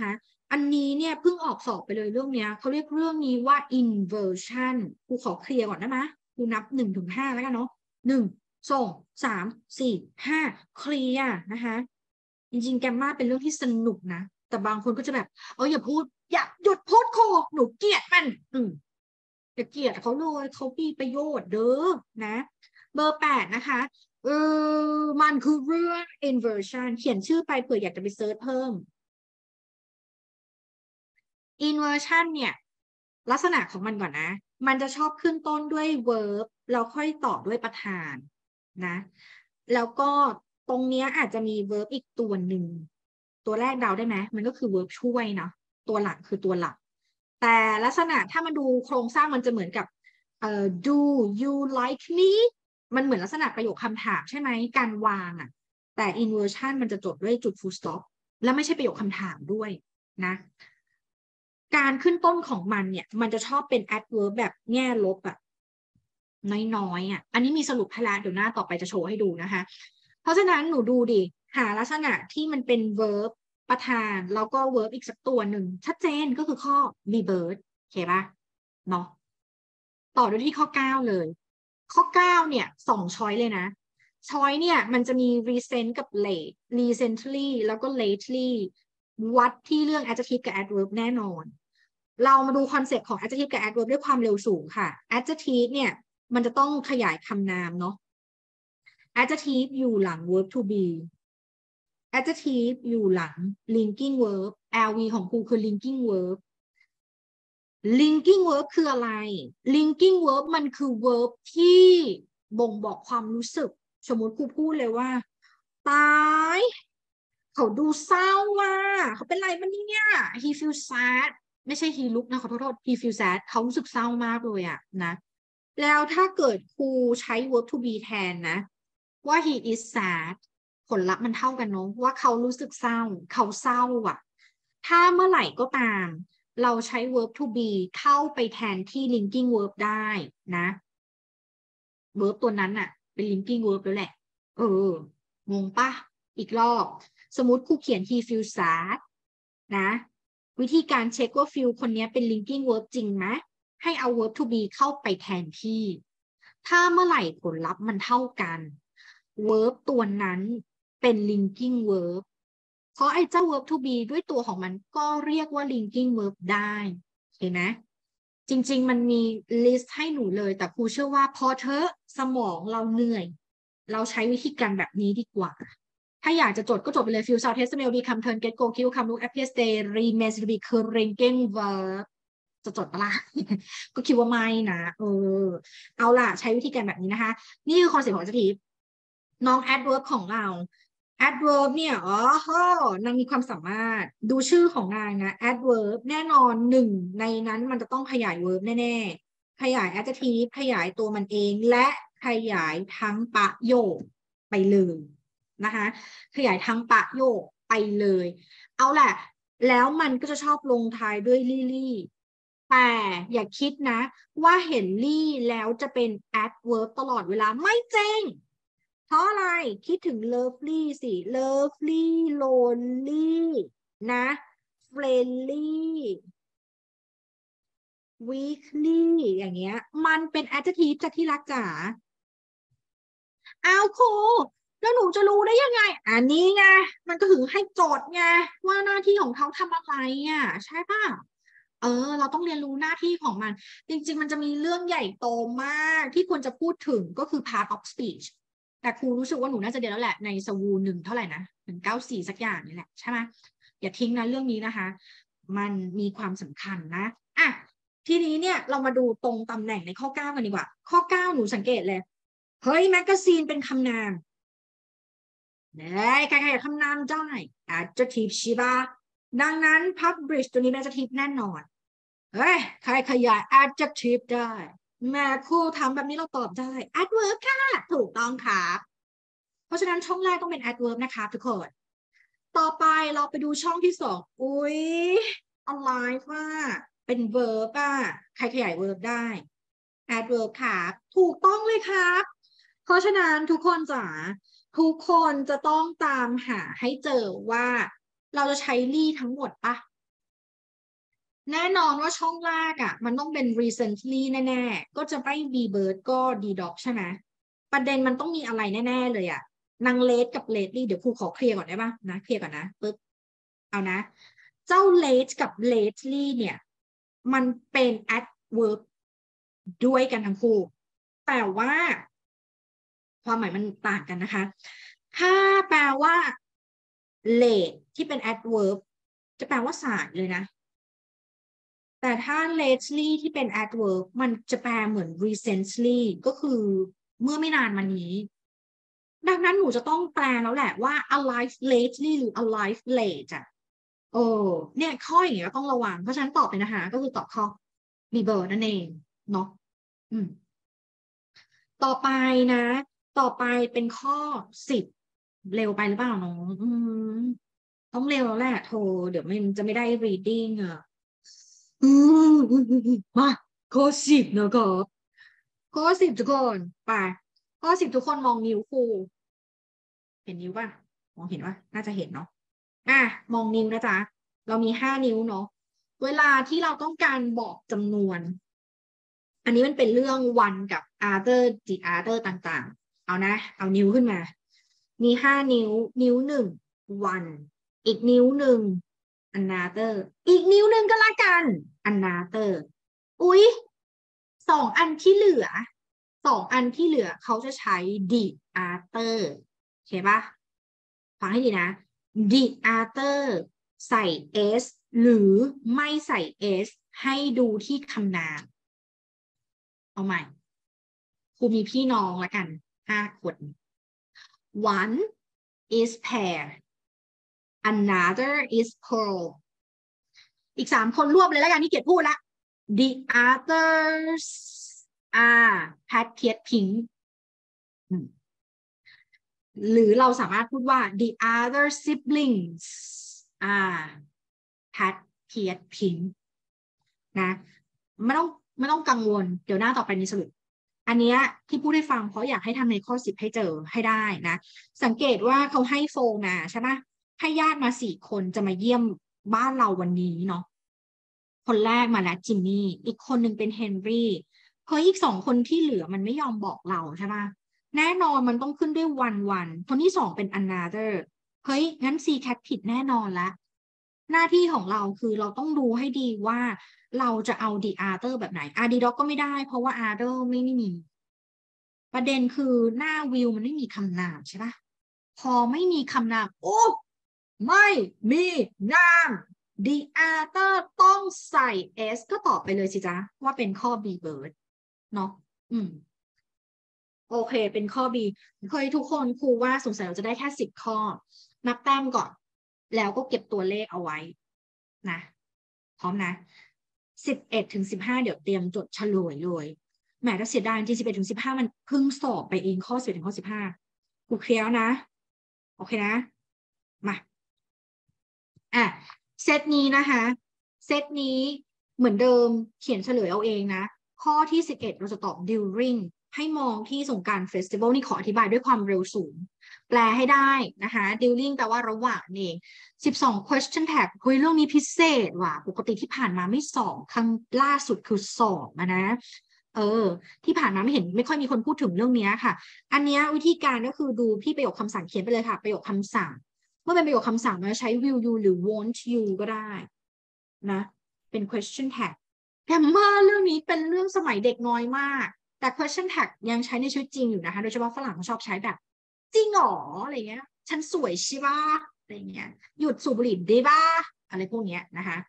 อันนี้เนี่ยเพิ่งออกสอบไปเลยเรื่องเนี้ยเขาเรียกเรื่องนี้ว่า inversion ครูขอเคลียร์ก่อนได้ไหมครูนับ1 ถึง 5แล้วกันเนาะ1 2 3 4 5เคลียร์นะคะจริงๆแกมมาเป็นเรื่องที่สนุกนะแต่บางคนก็จะแบบอย่าพูดอย่าหยุดพูดโคหนูเกลียดมันอย่าเกลียดเขาเลยเขามีประโยชน์เด้อนะเบอร์8นะคะมันคือเรื่อง inversion เขียนชื่อไปเผื่ออยากจะไปเซิร์ชเพิ่ม inversion เนี่ยลักษณะของมันก่อนนะมันจะชอบขึ้นต้นด้วย verb แล้วค่อยต่อด้วยประธานนะแล้วก็ตรงเนี้ยอาจจะมี verb อีกตัวหนึ่งตัวแรกเดาได้ไหมมันก็คือ verb ช่วยเนาะตัวหลักคือตัวหลักแต่ลักษณะถ้ามันดูโครงสร้างมันจะเหมือนกับdo you like me มันเหมือนลักษณะประโยคคำถามใช่ไหมการวางอ่ะแต่ inversion มันจะจบด้วยจุด full stop และไม่ใช่ประโยคคำถามด้วยนะการขึ้นต้นของมันเนี่ยมันจะชอบเป็น adverb แบบแง่ลบแบบน้อยๆอ่ะอันนี้มีสรุปให้แล้วเดี๋ยวหน้าต่อไปจะโชว์ให้ดูนะคะเพราะฉะนั้นหนูดูดิหาลักษณะที่มันเป็น verb ประธานแล้วก็ verb อีกสักตัวหนึ่งชัดเจนก็คือข้อ be bird โอเคป่ะเนาะต่อด้วยที่ข้อ9เลยข้อ9เนี่ย2ช้อยเลยนะช้อยเนี่ยมันจะมี recent กับ late recently แล้วก็ lately วัดที่เรื่อง adjective กับ adverb แน่นอนเรามาดูคอนเซ็ปต์ของ adjective กับ adverb ด้วยความเร็วสูงค่ะ adjective เนี่ยมันจะต้องขยายคำนามเนาะ adjective อยู่หลัง verb to be adjective อยู่หลัง linking verb LV ของครูคือ linking verb linking verb คืออะไร linking verb มันคือ verb ที่บ่งบอกความรู้สึกสมมติครูพูดเลยว่าตายเขาดูเศร้าว่ะเขาเป็นไรบ้างเนี่ย he feels sad ไม่ใช่ he look นะขอโทษ he feels sad เขารู้สึกเศร้ามากเลยอะนะแล้วถ้าเกิดครูใช้ verb to be แทนนะว่า he is sad ผลลัพธ์มันเท่ากันเนาะว่าเขารู้สึกเศร้าเขาเศร้าอ่ะถ้าเมื่อไหร่ก็ตามเราใช้ verb to be เข้าไปแทนที่ linking verb ได้นะ verb ตัวนั้นน่ะเป็น linking verb แล้วแหละงงปะอีกรอบสมมติครูเขียน he feels sad นะวิธีการเช็คว่า feel คนนี้เป็น linking verb จริงไหมให้เอา verb to be เข้าไปแทนที่ถ้าเมื่อไหร่ผลลัพธ์มันเท่ากัน verb ตัวนั้นเป็น linking verb เพราะไอ้เจ้า verb to be ด้วยตัวของมันก็เรียกว่า linking verb ได้เห็นไหมจริงๆมันมี list ให้หนูเลยแต่ครูเชื่อว่าพอเธอสมองเราเหนื่อยเราใช้วิธีการแบบนี้ดีกว่าถ้าอยากจะจดก็จดไปเลย feel sound taste smell become turn get go kill come look appear stay remain to be คือ linking verb จะจดปะล่ะ ก็คิดว่าไม่นะเอาล่ะใช้วิธีการแบบนี้นะคะนี่คือคอนเซ็ปต์ของ adjective น้อง adverb ของเรา adverb เนี่ยนางมีความสามารถดูชื่อของนางนะ adverb แน่นอน1ในนั้นมันจะต้องขยาย verb แน่ๆขยาย adjective ขยายตัวมันเองและขยายทั้งประโยคไปเลยนะคะขยายทั้งประโยคไปเลยเอาแหละแล้วมันก็จะชอบลงท้ายด้วยลี่แต่อย่าคิดนะว่าเห็นลี่แล้วจะเป็น adverb ตลอดเวลาไม่จริงเพราะอะไรคิดถึง lovely สิ lovely lonely นะ friendly weekly อย่างเงี้ยมันเป็น adjective จากที่รักจ๋าเอาครูแล้วหนูจะรู้ได้ยังไงอันนี้ไงมันก็ถึงให้โจทย์ไงว่าหน้าที่ของเขาทำอะไรอ่ะใช่ป่ะเราต้องเรียนรู้หน้าที่ของมันจริงๆมันจะมีเรื่องใหญ่โตมากที่ควรจะพูดถึงก็คือ part of speech แต่ครูรู้สึกว่าหนูน่าจะเรียนแล้วแหละในสวู1เท่าไหร่นะ194สักอย่างนี่แหละใช่ไหมอย่าทิ้งนะเรื่องนี้นะคะมันมีความสำคัญนะอ่ะทีนี้เนี่ยเรามาดูตรงตำแหน่งในข้อ9กันดีกว่าข้อ9หนูสังเกตเลยเฮ้ยแมกกาซีนเป็นคำนามใครๆคำนามได้ adjective ใช่ปะดังนั้น publish ตัวนี้เป็น adjective แน่นอนใครขยาย adjective ได้แม่ครูทำแบบนี้เราตอบได้ adverb ค่ะถูกต้องครับเพราะฉะนั้นช่องแรกต้องเป็น adverb นะคะทุกคนต่อไปเราไปดูช่องที่2อุ๊ยอะไรว่าเป็น verb ใครขยาย verb ได้ adverb ครับถูกต้องเลยครับเพราะฉะนั้นทุกคนจ๋าทุกคนจะต้องตามหาให้เจอว่าเราจะใช้ลี่ทั้งหมดปะแน่นอนว่าช่องแรกอ่ะมันต้องเป็น recently แน่ๆก็จะไม่ be bird ก็ d dog ใช่ไหมประเด็นมันต้องมีอะไรแน่ๆเลยอ่ะนางเลดกับ lately เดี๋ยวครูขอเคลียร์ก่อนได้ป่ะนะเคลียร์ก่อนนะปึ๊บเอานะเจ้า late กับ lately เนี่ยมันเป็น adverb ด้วยกันทั้งคู่แต่ว่าความหมายมันต่างกันนะคะถ้าแปลว่า late ที่เป็น adverb จะแปลว่าสายเลยนะแต่ถ้า lately ที่เป็น adverb มันจะแปลเหมือน recently ก็คือเมื่อไม่นานมานี้ดังนั้นหนูจะต้องแปลแล้วแหละว่า alive lately หรือ alive late อ่ะเนี่ยข้ออย่างเงี้ยต้องระวังเพราะฉะนั้นตอบเลยนะคะก็คือตอบข้อ มีเบอร์นั่นเองเนาะต่อไปนะต่อไปเป็นข้อ10เร็วไปหรือเปล่าน้องต้องเร็วแล้วแหละโทรเดี๋ยวมันจะไม่ได้ reading อ่ะมาข้อ10นะครับข้อ10ทุกคนไปข้อ10ทุกคนมองนิ้วครูเห็นนิ้วป่ะมองเห็นป่ะน่าจะเห็นเนาะมองนิ้วนะจ๊ะเรามี5นิ้วเนาะเวลาที่เราต้องการบอกจำนวนอันนี้มันเป็นเรื่อง one กับ other the other ต่างๆเอานะเอานิ้วขึ้นมามี5นิ้วนิ้ว1 one อีกนิ้ว1 another อีกนิ้ว1ก็ละกัน another อุ๊ย2 อันที่เหลือเขาจะใช้ the other โอเคปะฟังให้ดีนะ the other ใส่ s หรือไม่ใส่ s ให้ดูที่คำนามเอาใหม่ครูมีพี่น้องละกัน5 คน one is pear another is pearl อีก3 คนรวบเลยแล้วกันที่เกียรติพูดละ the others are patriot pink หรือเราสามารถพูดว่า the other siblings are patriot pink นะไม่ต้องกังวลเดี๋ยวหน้าต่อไปนี้สรุปอันนี้ที่พูดให้ฟังเพราะอยากให้ทำในข้อ10ให้เจอให้ได้นะสังเกตว่าเขาให้โฟมาใช่ไหมให้ญาติมา4 คนจะมาเยี่ยมบ้านเราวันนี้เนาะคนแรกมาแล้วจิมมี่อีกคนหนึ่งเป็นเฮนรี่เฮ้ยอีก2 คนที่เหลือมันไม่ยอมบอกเราใช่ไหมแน่นอนมันต้องขึ้นด้วยวันคนที่2เป็น another เฮ้ยงั้น C cat ผิดแน่นอนละหน้าที่ของเราคือเราต้องดูให้ดีว่าเราจะเอา the other แบบไหน d dog ก็ไม่ได้เพราะว่า other ไม่มีประเด็นคือหน้าวิวมันไม่มีคำนามใช่ปะพอไม่มีคำนามโอ้ไม่มีนาม the other ต้องใส่ s ก็ตอบไปเลยสิจ๊ะว่าเป็นข้อ B bird เนาะโอเคเป็นข้อ B เคยทุกคนครูว่าสงสัยเราจะได้แค่10 ข้อนับแต้มก่อนแล้วก็เก็บตัวเลขเอาไว้นะพร้อมนะ11 ถึง 15เดี๋ยวเตรียมจดเฉลยเลยแหมถ้าเสียดายจริง11 ถึง 15มันเพิ่งสอบไปเองข้อ11 ถึงข้อ 15กูเคลียร์นะโอเคนะมาเซตนี้นะคะเซตนี้เหมือนเดิมเขียนเฉลยเอาเองนะข้อที่11เราจะตอบ during ให้มองที่สงกรานต์เฟสติวัลนี่ขออธิบายด้วยความเร็วสูงแปลให้ได้นะคะ during แปลว่าระหว่างเอง12 question tag เฮ้ยเรื่องนี้พิเศษว่ะปกติที่ผ่านมาไม่สอบครั้งล่าสุดคือสอบนะที่ผ่านมาไม่ค่อยมีคนพูดถึงเรื่องนี้ค่ะอันนี้วิธีการก็คือดูที่ประโยคคำสั่งเขียนไปเลยค่ะประโยคคำสั่งเมื่อเป็นประโยคคำสั่งเราใช้ will you หรือ want you ก็ได้นะเป็น question tag แต่มาเรื่องนี้เป็นเรื่องสมัยเด็กน้อยมากแต่ question tag ยังใช้ในชีวิตจริงอยู่นะคะโดยเฉพาะฝรั่งชอบใช้แบบจริงหรออะไรเงี้ยฉันสวยใช่ป่ะอะไรเงี้ยหยุดสูบบุหรี่ได้ป่ะอะไรพวกเนี้ยนะคะ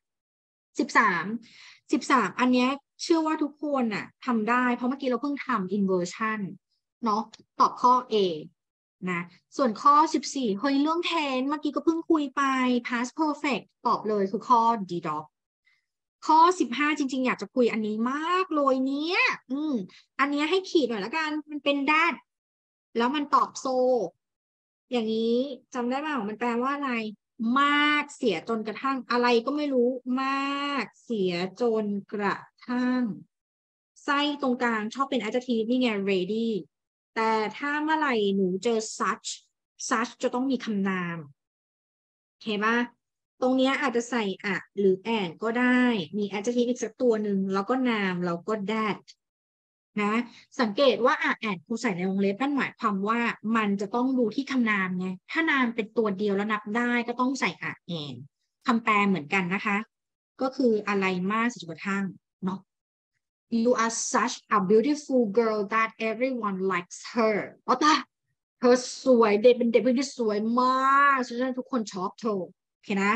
13อันเนี้ยเชื่อว่าทุกคนน่ะทำได้เพราะเมื่อกี้เราเพิ่งทำ inversion เนาะตอบข้อ A นะส่วนข้อ14เฮ้ยเรื่อง tense เมื่อกี้ก็เพิ่งคุยไป past perfect ตอบเลยคือข้อ D dog ข้อ15จริงๆอยากจะคุยอันนี้มากเลยเนี้ยอันนี้ให้ขีดหน่อยละกันมันเป็น that แล้วมันตอบ so อย่างนี้จำได้ไหมมันแปลว่าอะไรมากเสียจนกระทั่งอะไรก็ไม่รู้มากเสียจนกระทั่งไส้ตรงกลางชอบเป็น adjective นี่ไง ready แต่ถ้าเมื่อไหร่หนูเจอ such จะต้องมีคำนามโอเคป่ะตรงนี้อาจจะใส่อะหรือ and ก็ได้มี adjective อีกสักตัวหนึ่งแล้วก็ noun แล้วก็ that นะสังเกตว่าอ่ะ and ครูใส่ในวงเล็บนั่นหมายความว่ามันจะต้องดูที่คำนามไงถ้านามเป็นตัวเดียวแล้วนับได้ก็ต้องใส่อ่ะ and คำแปลเหมือนกันนะคะก็คืออะไรมากสุดกระทั่งเนาะ You are such a beautiful girl that everyone likes her อ๋อตาเธอสวยเด็กเป็นเด็กที่สวยมากฉะนั้นทุกคนชอบเธอโอเคนะ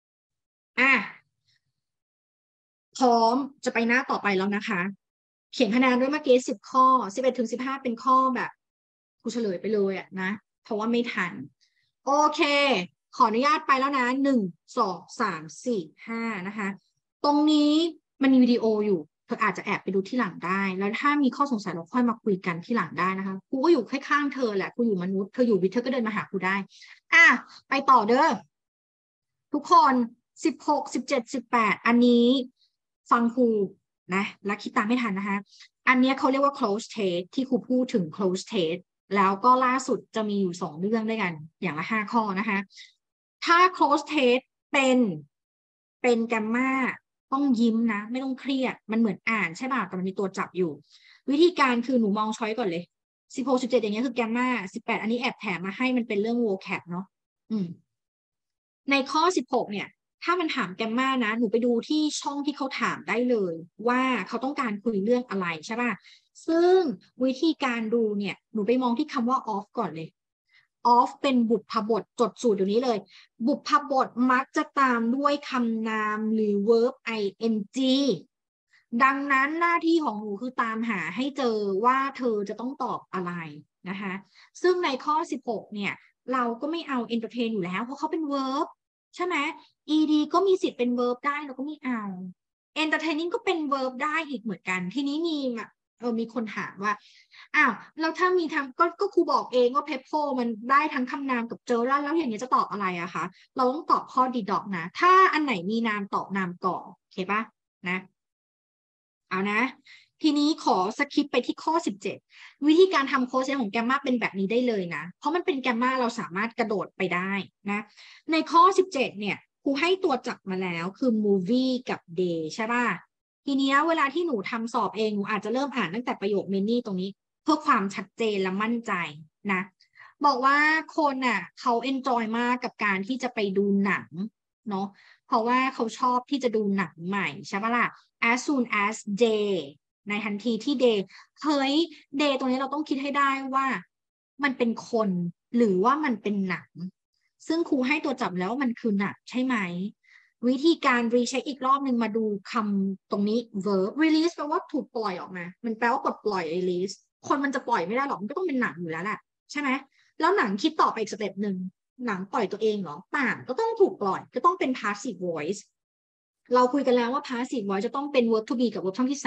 พร้อมจะไปหน้าต่อไปแล้วนะคะเขียนคะแนนด้วยเมื่อกี้10 ข้อ 11 ถึง 15เป็นข้อแบบครูเฉลยไปเลยอะนะเพราะว่าไม่ทันโอเคขออนุญาตไปแล้วนะ1 2 3 4 5นะคะตรงนี้มันมีวิดีโออยู่เธออาจจะแอบไปดูที่หลังได้แล้วถ้ามีข้อสงสัยเราค่อยมาคุยกันที่หลังได้นะคะครูก็อยู่ข้างๆเธอแหละครูอยู่มนุษย์เธออยู่วิทย์เธอก็เดินมาหาครูได้ไปต่อเด้อทุกคน16 17 18อันนี้ฟังครูนะและคิดตามไม่ทันนะคะอันนี้เขาเรียกว่า close test ที่ครูพูดถึง close test แล้วก็ล่าสุดจะมีอยู่2 เรื่องด้วยกันอย่างละ5 ข้อนะคะถ้า close test เป็นแกมมาต้องยิ้มนะไม่ต้องเครียดมันเหมือนอ่านใช่ป่ะแต่มันมีตัวจับอยู่วิธีการคือหนูมองช้อยก่อนเลย16 17อย่างเงี้ยคือแกมมา18อันนี้แอบแถมมาให้มันเป็นเรื่อง vocab เนาะในข้อ16เนี่ยถ้ามันถามแกมมานะหนูไปดูที่ช่องที่เขาถามได้เลยว่าเขาต้องการคุยเรื่องอะไรใช่ป่ะซึ่งวิธีการดูเนี่ยหนูไปมองที่คำว่า off ก่อนเลย off เป็นบุพบทจดสูตรเดี๋ยวนี้เลยบุพบทมักจะตามด้วยคำนามหรือ verb ing ดังนั้นหน้าที่ของหนูคือตามหาให้เจอว่าเธอจะต้องตอบอะไรนะคะซึ่งในข้อ16เนี่ยเราก็ไม่เอา entertain อยู่แล้วเพราะเขาเป็น verb ใช่ไหม ed ก็มีสิทธิ์เป็น verb ได้เราก็ไม่เอา entertaining ก็เป็น verb ได้อีกเหมือนกันทีนี้มีคนถามว่าแล้วถ้ามีทำก็ครูบอกเองว่า peppo มันได้ทั้งคำนามกับเจอแล้วอย่างนี้จะตอบอะไรอะคะเราต้องตอบข้อ deduct นะถ้าอันไหนมีนามตอบนามก่อนโอเคปะนะเอานะทีนี้ขอสคิปไปที่ข้อ17วิธีการทำโค้ดเซนของแกมมาเป็นแบบนี้ได้เลยนะเพราะมันเป็นแกมมาเราสามารถกระโดดไปได้นะในข้อ17เนี่ยครูให้ตัวจับมาแล้วคือ movie กับ day ใช่ป่ะทีนี้เวลาที่หนูทำสอบเองหนูอาจจะเริ่มอ่านตั้งแต่ประโยค many ตรงนี้เพื่อความชัดเจนและมั่นใจนะบอกว่าคนเขา enjoy มากกับการที่จะไปดูหนังเนาะเพราะว่าเขาชอบที่จะดูหนังใหม่ใช่ป่ะล่ะ as soon as day ในทันทีที่ day เฮ้ย day ตรงนี้เราต้องคิดให้ได้ว่ามันเป็นคนหรือว่ามันเป็นหนังซึ่งครูให้ตัวจับแล้วว่ามันคือหนังใช่ไหมวิธีการรีเช็คอีกรอบนึงมาดูคำตรงนี้ verb release แปลว่าถูกปล่อยออกมามันแปลว่าปลดปล่อย release คนมันจะปล่อยไม่ได้หรอกมันก็ต้องเป็นหนังอยู่แล้วแหละใช่ไหมแล้วหนังคิดต่อไปอีกสเต็ปหนึ่งหนังปล่อยตัวเองเหรอเปล่าก็ต้องถูกปล่อยก็ต้องเป็น passive voice เราคุยกันแล้วว่า passive voice จะต้องเป็น verb to be กับ verb ช่องที่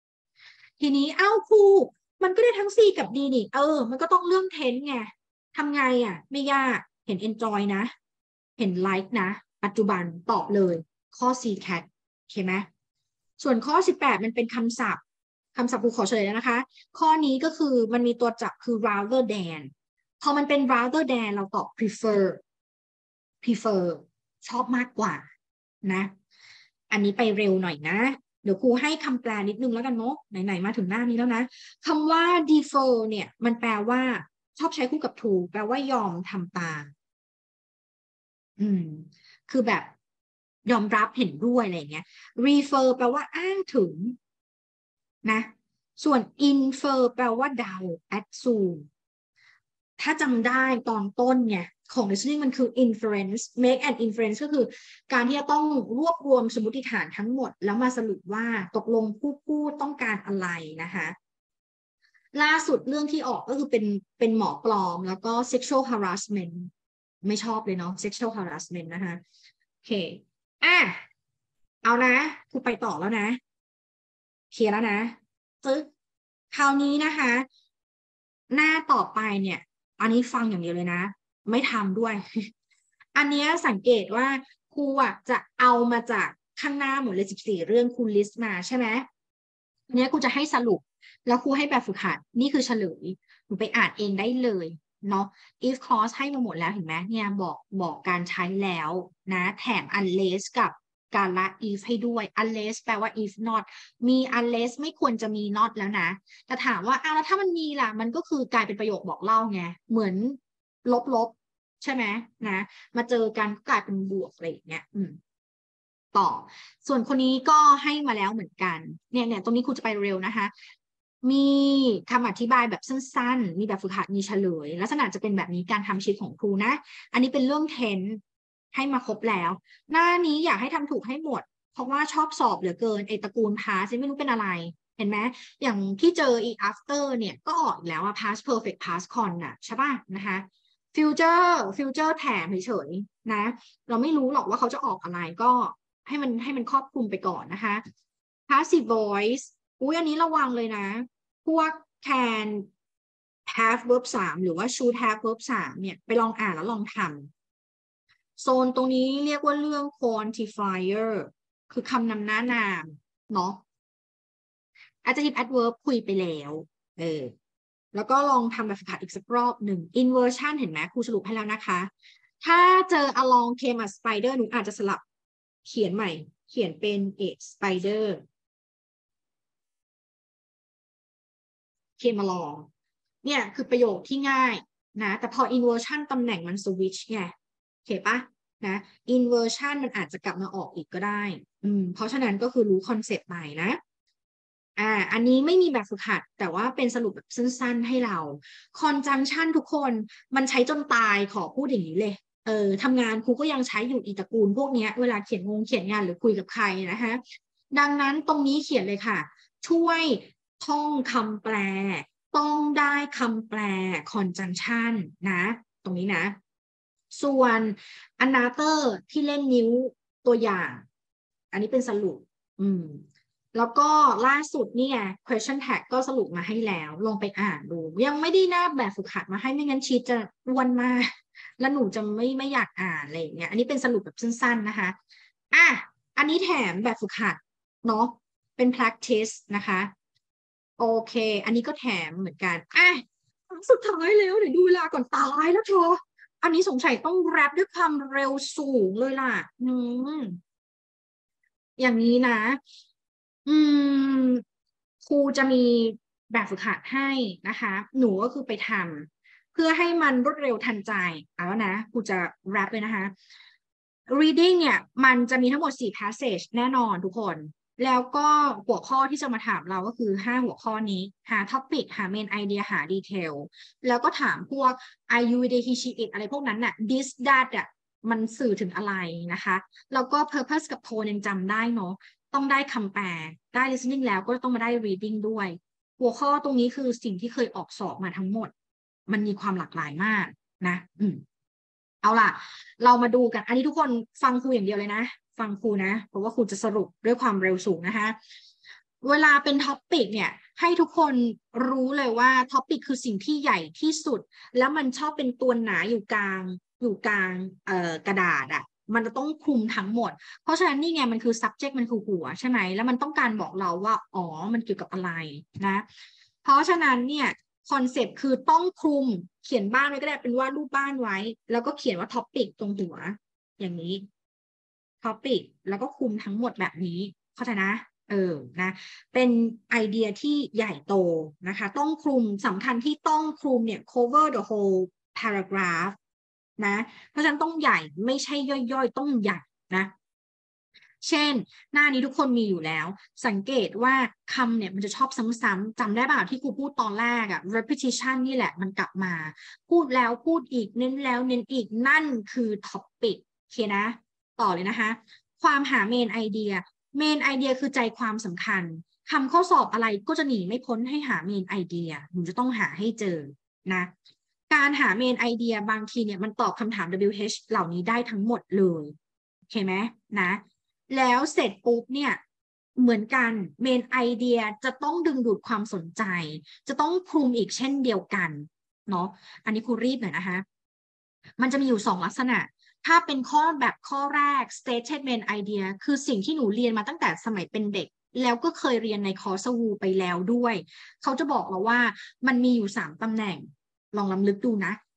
3ทีนี้ครูมันก็ได้ทั้ง C กับ D นี่มันก็ต้องเรื่อง tense ไงทำไงไม่ยากเห็น enjoy นะเห็น like นะปัจจุบันตอบเลยข้อ C cat โอเคไหมส่วนข้อ18มันเป็นคำศัพท์ครูขอเฉลยแล้วนะคะข้อนี้ก็คือมันมีตัวจับคือ rather than พอมันเป็น rather than เราตอบ prefer ชอบมากกว่านะอันนี้ไปเร็วหน่อยนะเดี๋ยวครูให้คำแปลนิดนึงแล้วกันเนาะไหนๆมาถึงหน้านี้แล้วนะคำว่า defer เนี่ยมันแปลว่าชอบใช้คู่กับ to แปลว่ายอมทำตามคือแบบยอมรับเห็นด้วยอะไรเงี้ย refer แปลว่าอ้างถึงนะส่วน infer แปลว่าเดา assume ถ้าจำได้ตอนต้นเนี่ยของ listening มันคือ inference make an inference ก็คือการที่จะต้องรวบรวมสมมติฐานทั้งหมดแล้วมาสรุปว่าตกลงผู้พูดต้องการอะไรนะคะล่าสุดเรื่องที่ออกก็คือเป็นหมอปลอมแล้วก็ sexual harassment ไม่ชอบเลยเนาะ sexual harassment นะคะโอเคเอานะครูไปต่อแล้วนะเคลียร์แล้วนะคราวนี้นะคะหน้าต่อไปเนี่ยอันนี้ฟังอย่างเดียวเลยนะไม่ทำด้วย อันนี้สังเกตว่าครูจะเอามาจากข้างหน้าหมดเลย14 เรื่องครูลิสต์มาใช่ไหมเนี้ยครูจะให้สรุปแล้วครูให้แบบฝึกหัดนี่คือเฉลยหนูไปอ่านเองได้เลยเนาะ if clause ให้มาหมดแล้วเห็นไหมเนี่ยบอกการใช้แล้วนะแถม unless กับการละ if ให้ด้วย unless แปลว่า if not มี unless ไม่ควรจะมี not แล้วนะแต่ถามว่าแล้วถ้ามันมีล่ะมันก็คือกลายเป็นประโยคบอกเล่าไงเหมือนลบใช่ไหมนะมาเจอกันกลายเป็นบวกอะไรอย่างเงี้ยต่อส่วนคนนี้ก็ให้มาแล้วเหมือนกันเนี่ยตรงนี้ครูจะไปเร็วนะคะมีคำอธิบายแบบสั้นๆมีแบบฝึกหัดมีเฉลยลักษณะจะเป็นแบบนี้การทำชีทของครูนะอันนี้เป็นเรื่องtenseให้มาครบแล้วหน้านี้อยากให้ทำถูกให้หมดเพราะว่าชอบสอบเหลือเกินไอตระกูล past ไม่รู้เป็นอะไรเห็นไหมอย่างที่เจออีก after เนี่ยก็ออกแล้วว่า past perfect past con น่ะใช่ป่ะนะคะfuture แถมเฉยๆนะเราไม่รู้หรอกว่าเขาจะออกอะไรก็ให้มันครอบคลุมไปก่อนนะคะ passive voice อันนี้ระวังเลยนะพวก can have verb 3หรือว่า should have verb 3เนี่ยไปลองอ่านแล้วลองทำโซนตรงนี้เรียกว่าเรื่อง quantifier คือคำนำหน้านามเนาะ adjective adverb คุยไปแล้วแล้วก็ลองทำแบบฝึกหัดอีกสักรอบหนึ่ง inversion เห็นไหมครูสรุปให้แล้วนะคะถ้าเจอ along came a spider หนูอาจจะสลับเขียนใหม่เขียนเป็น a spider came along เนี่ยคือประโยคที่ง่ายนะแต่พอ inversion ตำแหน่งมัน switch ไงโอเคปะนะ inversion มันอาจจะกลับมาออกอีกก็ได้เพราะฉะนั้นก็คือรู้คอนเซ็ปต์ใหม่นะอันนี้ไม่มีแบบฝึกหัดแต่ว่าเป็นสรุปแบบสั้นๆให้เรา conjunction ทุกคนมันใช้จนตายขอพูดอย่างนี้เลยทำงานครูก็ยังใช้อยู่อีตระกูลพวกนี้เวลาเขียนงานหรือคุยกับใครนะคะดังนั้นตรงนี้เขียนเลยค่ะช่วยท่องคำแปลต้องได้คำแปล conjunction นะตรงนี้นะส่วน another ที่เล่นนิ้วตัวอย่างอันนี้เป็นสรุปแล้วก็ล่าสุดนี่ไง question tag ก็สรุปมาให้แล้วลองไปอ่านดูยังไม่ได้หน้าแบบฝึกหัดมาให้ไม่งั้นชีทจะอ้วนมากแล้วหนูจะไม่อยากอ่านอะไรอย่างเงี้ยอันนี้เป็นสรุปแบบสั้นๆนะคะอันนี้แถมแบบฝึกหัดเนาะเป็น practice นะคะโอเคอันนี้ก็แถมเหมือนกันสุดท้ายแล้วเดี๋ยวดูเวลาก่อนตายแล้วเธออันนี้สงสัยต้องแรปด้วยความเร็วสูงเลยล่ะอย่างนี้นะครูจะมีแบบฝึกหัดให้นะคะหนูก็คือไปทำเพื่อให้มันรวดเร็วทันใจเอาแล้วนะครูจะแรปเลยนะคะ reading เนี่ยมันจะมีทั้งหมด4 passage แน่นอนทุกคนแล้วก็หัวข้อที่จะมาถามเราก็คือ5หัวข้อนี้หา topic หา main idea หา detail แล้วก็ถามพวก I you they he she it อะไรพวกนั้นน่ะ this that มันสื่อถึงอะไรนะคะแล้วก็ purpose กับ tone ยังจำได้เนาะต้องได้คำแปลได้ listening แล้วก็ต้องมาได้ reading ด้วยหัวข้อตรงนี้คือสิ่งที่เคยออกสอบมาทั้งหมดมันมีความหลากหลายมากนะเอาล่ะเรามาดูกันอันนี้ทุกคนฟังครูอย่างเดียวเลยนะฟังครูนะเพราะว่าครูจะสรุปด้วยความเร็วสูงนะคะเวลาเป็นท็อปปิกเนี่ยให้ทุกคนรู้เลยว่าท็อปปิกคือสิ่งที่ใหญ่ที่สุดแล้วมันชอบเป็นตัวหนาอยู่กลางกระดาษมันจะต้องคลุมทั้งหมดเพราะฉะนั้นนี่ไงมันคือ subject มันคือหัวใช่ไหมแล้วมันต้องการบอกเราว่ามันเกี่ยวกับอะไรนะเพราะฉะนั้นเนี่ยคอนเซปต์คือต้องคลุมเขียนบ้านไว้ก็ได้เป็นวาดรูปบ้านไว้แล้วก็เขียนว่าท็อปปิกตรงหัวอย่างนี้ท็อปปิกแล้วก็คลุมทั้งหมดแบบนี้เข้าใจนะนะเป็นไอเดียที่ใหญ่โตนะคะต้องคลุมสำคัญที่ต้องคลุมเนี่ย cover the whole paragraph นะเพราะฉะนั้นต้องใหญ่ไม่ใช่ย่อยๆต้องใหญ่นะเช่นหน้านี้ทุกคนมีอยู่แล้วสังเกตว่าคำเนี่ยมันจะชอบซ้ำๆจำได้ป่ะที่ครูพูดตอนแรกrepetition นี่แหละมันกลับมาพูดแล้วพูดอีกเน้นแล้วเน้นอีกนั่นคือ topic โอเคนะต่อเลยนะคะความหา main idea main idea คือใจความสำคัญคำข้อสอบอะไรก็จะหนีไม่พ้นให้หา main idea หนูจะต้องหาให้เจอนะการหา main idea บางทีเนี่ยมันตอบคำถาม WH เหล่านี้ได้ทั้งหมดเลยโอเคไหมนะแล้วเสร็จปุ๊บเนี่ยเหมือนกัน main idea จะต้องดึงดูดความสนใจจะต้องคลุมอีกเช่นเดียวกันเนาะอันนี้ครูรีบหน่อยนะคะมันจะมีอยู่2ลักษณะถ้าเป็นข้อแรก stated main idea คือสิ่งที่หนูเรียนมาตั้งแต่สมัยเป็นเด็กแล้วก็เคยเรียนในคอร์สวูไปแล้วด้วยเขาจะบอกเราว่ามันมีอยู่3ตำแหน่งลองรำลึกดูนะ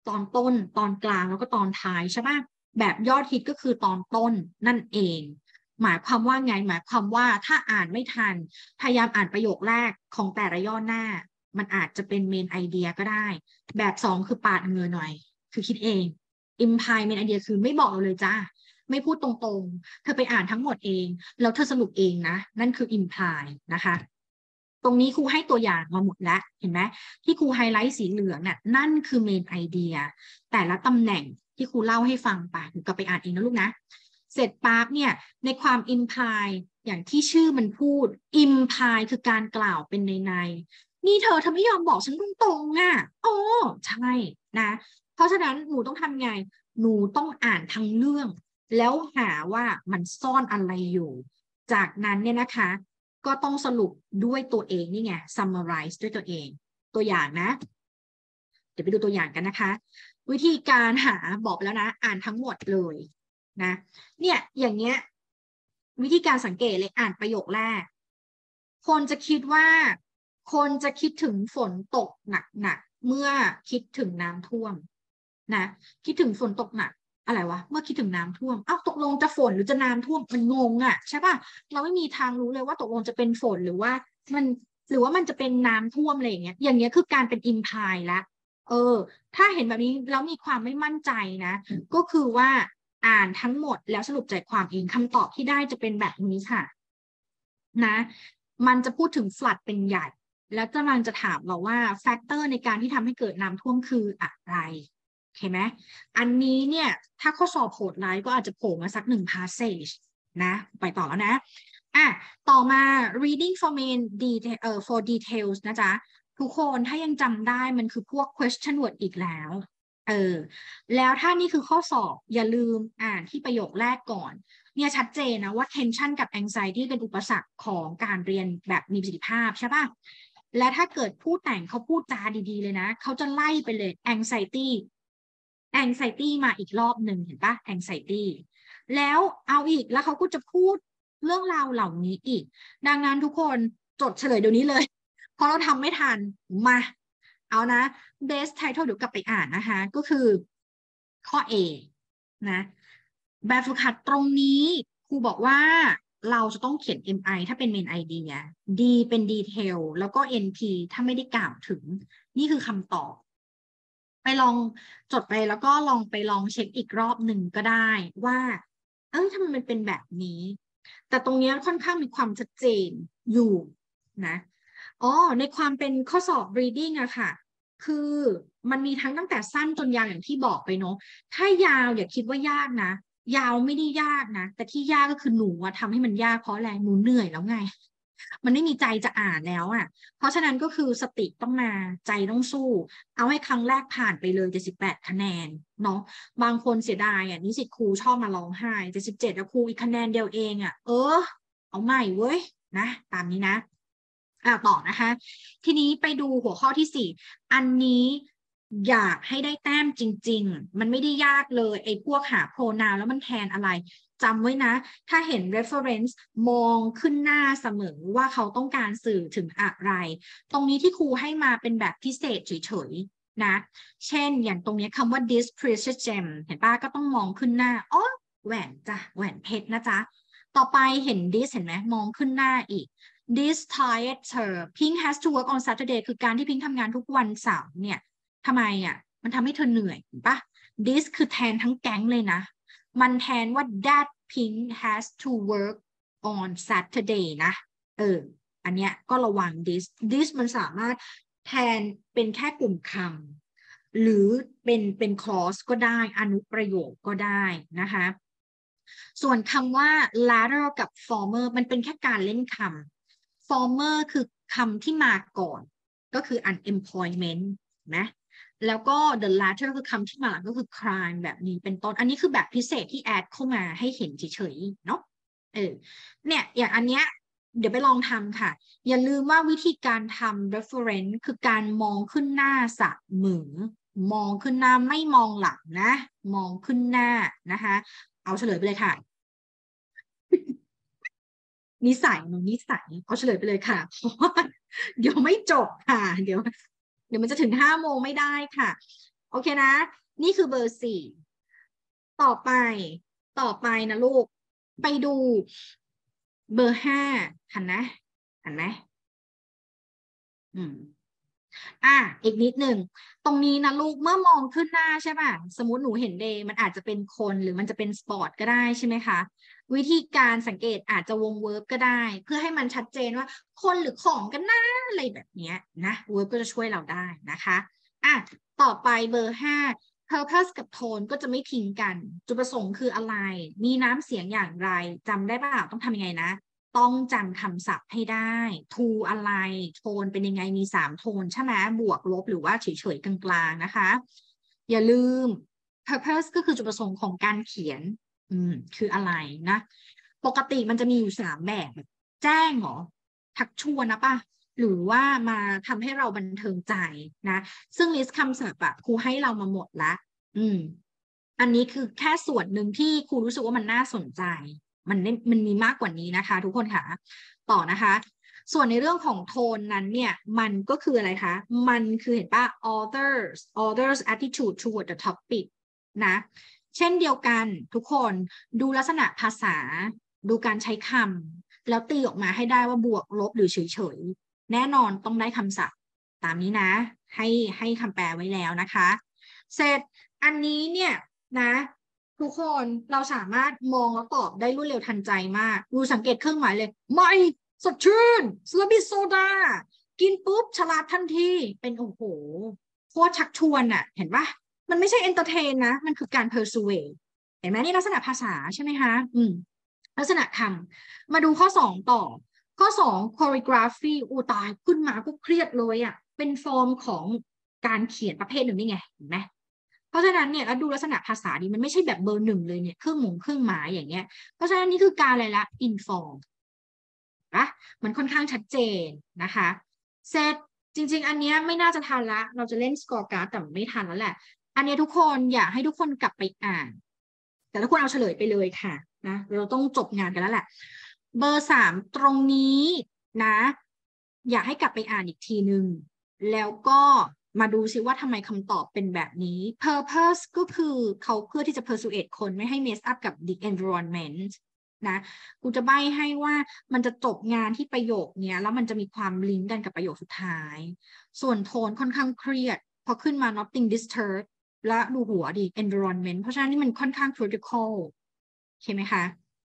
ตอนต้นตอนกลางแล้วก็ตอนท้ายใช่ปะแบบยอดฮิตก็คือตอนต้นนั่นเองหมายความว่าไงหมายความว่าถ้าอ่านไม่ทันพยายามอ่านประโยคแรกของแต่ละย่อหน้ามันอาจจะเป็นเมนไอเดียก็ได้แบบสองคือปาดเหงื่อหน่อยคือคิดเองอิมพายเมนไอเดียคือไม่บอกเราเลยจ้าไม่พูดตรงๆเธอไปอ่านทั้งหมดเองแล้วเธอสรุปเองนะนั่นคืออิมพายนะคะตรงนี้ครูให้ตัวอย่างมาหมดแล้วเห็นไหมที่ครูไฮไลท์สีเหลืองน่ะนั่นคือเมนไอเดียแต่ละตำแหน่งที่ครูเล่าให้ฟังไปหนูก็ไปอ่านเองนะลูกนะเสร็จปั๊บเนี่ยในความอิมพายอย่างที่ชื่อมันพูดอิมพายคือการกล่าวเป็นในนี่เธอไม่ยอมบอกฉันตรงๆอ่ะโอ้ใช่นะเพราะฉะนั้นหนูต้องทำไงหนูต้องอ่านทั้งเรื่องแล้วหาว่ามันซ่อนอะไรอยู่จากนั้นเนี่ยนะคะก็ต้องสรุปด้วยตัวเองนี่ไง summarize ด้วยตัวเองตัวอย่างนะเดี๋ยวไปดูตัวอย่างกันนะคะวิธีการหาบอกแล้วนะอ่านทั้งหมดเลยนะเนี่ยอย่างเงี้ยวิธีการสังเกตเลยอ่านประโยคแรกคนจะคิดถึงฝนตกหนักเมื่อคิดถึงน้ำท่วมนะคิดถึงฝนตกหนักอะไรวะเมื่อคิดถึงน้ำท่วมอ้าวตกลงจะฝนหรือจะน้ำท่วมมันงงอ่ะใช่ป่ะเราไม่มีทางรู้เลยว่าตกลงจะเป็นฝนหรือว่ามันจะเป็นน้ำท่วมอะไรอย่างเงี้ยคือการเป็นอิมพายละถ้าเห็นแบบนี้แล้วมีความไม่มั่นใจนะก็คือว่าอ่านทั้งหมดแล้วสรุปใจความเองคำตอบที่ได้จะเป็นแบบนี้ค่ะนะมันจะพูดถึง flood เป็นใหญ่แล้วกำลังจะถามเราว่าแฟกเตอร์ในการที่ทำให้เกิดน้ำท่วมคืออะไรโอเคไหมอันนี้เนี่ยถ้าข้อสอบโหดร้ายก็อาจจะโผล่มาสัก1 passage นะไปต่อแล้วนะต่อมา reading for main detail for details นะจ๊ะทุกคนถ้ายังจำได้มันคือพวก question word อีกแล้วแล้วถ้านี่คือข้อสอบอย่าลืมอ่านที่ประโยคแรกก่อนเนี่ยชัดเจนนะว่า tension กับ anxiety เป็นอุปสรรคของการเรียนแบบมีประสิทธิภาพใช่ป่ะและถ้าเกิดผู้แต่งเขาพูดจาดีๆเลยนะเขาจะไล่ไปเลย anxiety มาอีกรอบหนึ่งเห็นป่ะ anxiety แล้วเอาอีกแล้วเขาก็จะพูดเรื่องราวเหล่านี้อีกดังนั้นทุกคนจดเฉลยเดี๋ยวนี้เลยเพราะเราทำไม่ทันมาเอานะ best title เดี๋ยวกลับไปอ่านนะคะก็คือข้อ A นะแบบฝึกหัดตรงนี้ครูบอกว่าเราจะต้องเขียน MI ถ้าเป็น main idea D เป็น detail แล้วก็ NP ถ้าไม่ได้กล่าวถึงนี่คือคำตอบไปลองจดไปแล้วก็ลองเช็คอีกรอบหนึ่งก็ได้ว่าทำไมมันเป็นแบบนี้แต่ตรงนี้ค่อนข้างมีความชัดเจนอยู่นะในความเป็นข้อสอบ reading อะค่ะคือมันมีทั้งตั้งแต่สั้นจนยาวอย่างที่บอกไปเนาะถ้ายาวอย่าคิดว่ายากนะยาวไม่ได้ยากนะแต่ที่ยากก็คือหนูทำให้มันยากเพราะอะไรหนูเหนื่อยแล้วไงมันไม่มีใจจะอ่านแล้วอ่ะเพราะฉะนั้นก็คือสติต้องมาใจต้องสู้เอาให้ครั้งแรกผ่านไปเลย78คะแนนเนาะบางคนเสียดายนิสิตครูชอบมาร้องไห้77แล้วครูอีกคะแนนเดียวเองเอาใหม่เว้ยนะตามนี้นะต่อนะคะทีนี้ไปดูหัวข้อที่4อันนี้อยากให้ได้แต้มจริงๆมันไม่ได้ยากเลยไอ้พวกหา pronoun แล้วมันแทนอะไรจำไว้นะถ้าเห็น reference มองขึ้นหน้าเสมอว่าเขาต้องการสื่อถึงอะไรตรงนี้ที่ครูให้มาเป็นแบบพิเศษเฉยๆนะเช่นอย่างตรงนี้คำว่า this precious gem เห็นป่ะก็ต้องมองขึ้นหน้าแหวนจ้ะแหวนเพชรนะจ๊ะต่อไปเห็น this เห็นไหมมองขึ้นหน้าอีก this tired her Pink has to work on Saturday คือการที่พิงทำงานทุกวันเสาร์เนี่ยทำไมมันทำให้เธอเหนื่อยเห็นปะ this คือแทนทั้งแก๊งเลยนะมันแทนว่า that Pink has to work on Saturday นะอันเนี้ยก็ระวัง this มันสามารถแทนเป็นแค่กลุ่มคำหรือเป็น clause ก็ได้อนุประโยคก็ได้นะคะส่วนคำว่า latter กับ former มันเป็นแค่การเล่นคำ former คือคำที่มาก่อนก็คือ unemployment นะแล้วก็ the latter คือคำที่มาหลังก็คือ crime แบบนี้เป็นต้นอันนี้คือแบบพิเศษที่แอดเข้ามาให้เห็นเฉยๆเนาะเนี่ยอย่างอันเนี้ยเดี๋ยวไปลองทำค่ะอย่าลืมว่าวิธีการทำ reference คือการมองขึ้นหน้าเสมอมองขึ้นหน้าไม่มองหลังนะมองขึ้นหน้านะคะเอาเฉลยไปเลยค่ะนิสัยเอาเฉลยไปเลยค่ะเพราะว่าเดี๋ยวไม่จบค่ะเดี๋ยวมันจะถึง5 โมงไม่ได้ค่ะโอเคนะนี่คือเบอร์สี่ต่อไปนะลูกไปดูเบอร์ห้าหันไหมอีกนิดหนึ่งตรงนี้นะลูกเมื่อมองขึ้นหน้าใช่ป่ะสมมติหนูเห็นเดย์มันอาจจะเป็นคนหรือมันจะเป็นสปอร์ตก็ได้ใช่ไหมคะวิธีการสังเกตอาจจะวงเวิร์บก็ได้เพื่อให้มันชัดเจนว่าคนหรือของกันนะอะไรแบบนี้นะเวิร์บก็จะช่วยเราได้นะคะต่อไปเบอร์ห้า purpose กับ tone ก็จะไม่ทิ้งกันจุดประสงค์คืออะไรมีน้ำเสียงอย่างไรจำได้ป่ะต้องทำยังไงนะต้องจำคำศัพท์ให้ได้ to อะไรโทนเป็นยังไงมี3โทนใช่ไหมบวกลบหรือว่าเฉยๆกลางๆนะคะอย่าลืม purpose ก็คือจุดประสงค์ของการเขียนคืออะไรนะปกติมันจะมีอยู่3แบบแจ้งหรอทักชวนนะป่ะหรือว่ามาทำให้เราบันเทิงใจนะซึ่งลิสต์คำศัพท์ครูให้เรามาหมดละอันนี้คือแค่ส่วนหนึ่งที่ครูรู้สึกว่ามันน่าสนใจมันมีมากกว่านี้นะคะทุกคนค่ะต่อนะคะส่วนในเรื่องของโทนนั้นเนี่ยมันก็คืออะไรคะมันคือเห็นป่ะ author's attitude toward the topic นะเช่นเดียวกันทุกคนดูลักษณะภาษาดูการใช้คำแล้วตีออกมาให้ได้ว่าบวกลบหรือเฉยๆแน่นอนต้องได้คำศัพท์ตามนี้นะให้คำแปลไว้แล้วนะคะเสร็จอันนี้เนี่ยนะทุกคนเราสามารถมองแล้วตอบได้รวดเร็วทันใจมากดูสังเกตเครื่องหมายเลยไม่สดชื่นสลับบิโซดากินปุ๊บฉลาดทันทีเป็นโอ้โหโคตรชักชวนเห็นปะมันไม่ใช่เอนเตอร์เทนนะมันคือการ persuade เห็นไหมนี่ลักษณะภาษาใช่ไหมคะลักษณะคำมาดูข้อ2ต่อข้อ2 choreography ตายขึ้นมาก็เครียดเลยเป็นฟอร์มของการเขียนประเภทหนึ่งนี่ไงเห็นไหมเพราะฉะนั้นเนี่ยแล้วดูลักษณะภาษาดีมันไม่ใช่แบบเบอร์1เลยเนี่ยเครื่องหมายอย่างเงี้ยเพราะฉะนั้นนี่คือการอะไรละ inform นะมันค่อนข้างชัดเจนนะคะเสร็จจริงๆอันนี้ไม่น่าจะทันละเราจะเล่นสกอร์การ์ดแต่ไม่ทันแล้วแหละอันนี้ทุกคนอยากให้ทุกคนกลับไปอ่านแต่ทุกคนเอาเฉลยไปเลยค่ะนะเราต้องจบงานกันแล้วแหละเบอร์3ตรงนี้นะอยากให้กลับไปอ่านอีกทีนึงแล้วก็มาดูซิว่าทำไมคำตอบเป็นแบบนี้ purpose ก็คือเขาเพื่อที่จะ persuade คนไม่ให้ mess up กับ the environment นะกูจะใบ้ให้ว่ามันจะจบงานที่ประโยคเนี้ยแล้วมันจะมีความลิงก์กันกับประโยคสุดท้ายส่วนโทนค่อนข้างเครียดพอขึ้นมา nothing disturbed และดูหัวดิ environment เพราะฉะนั้นนี่มันค่อนข้าง critical ใช่ไหมคะ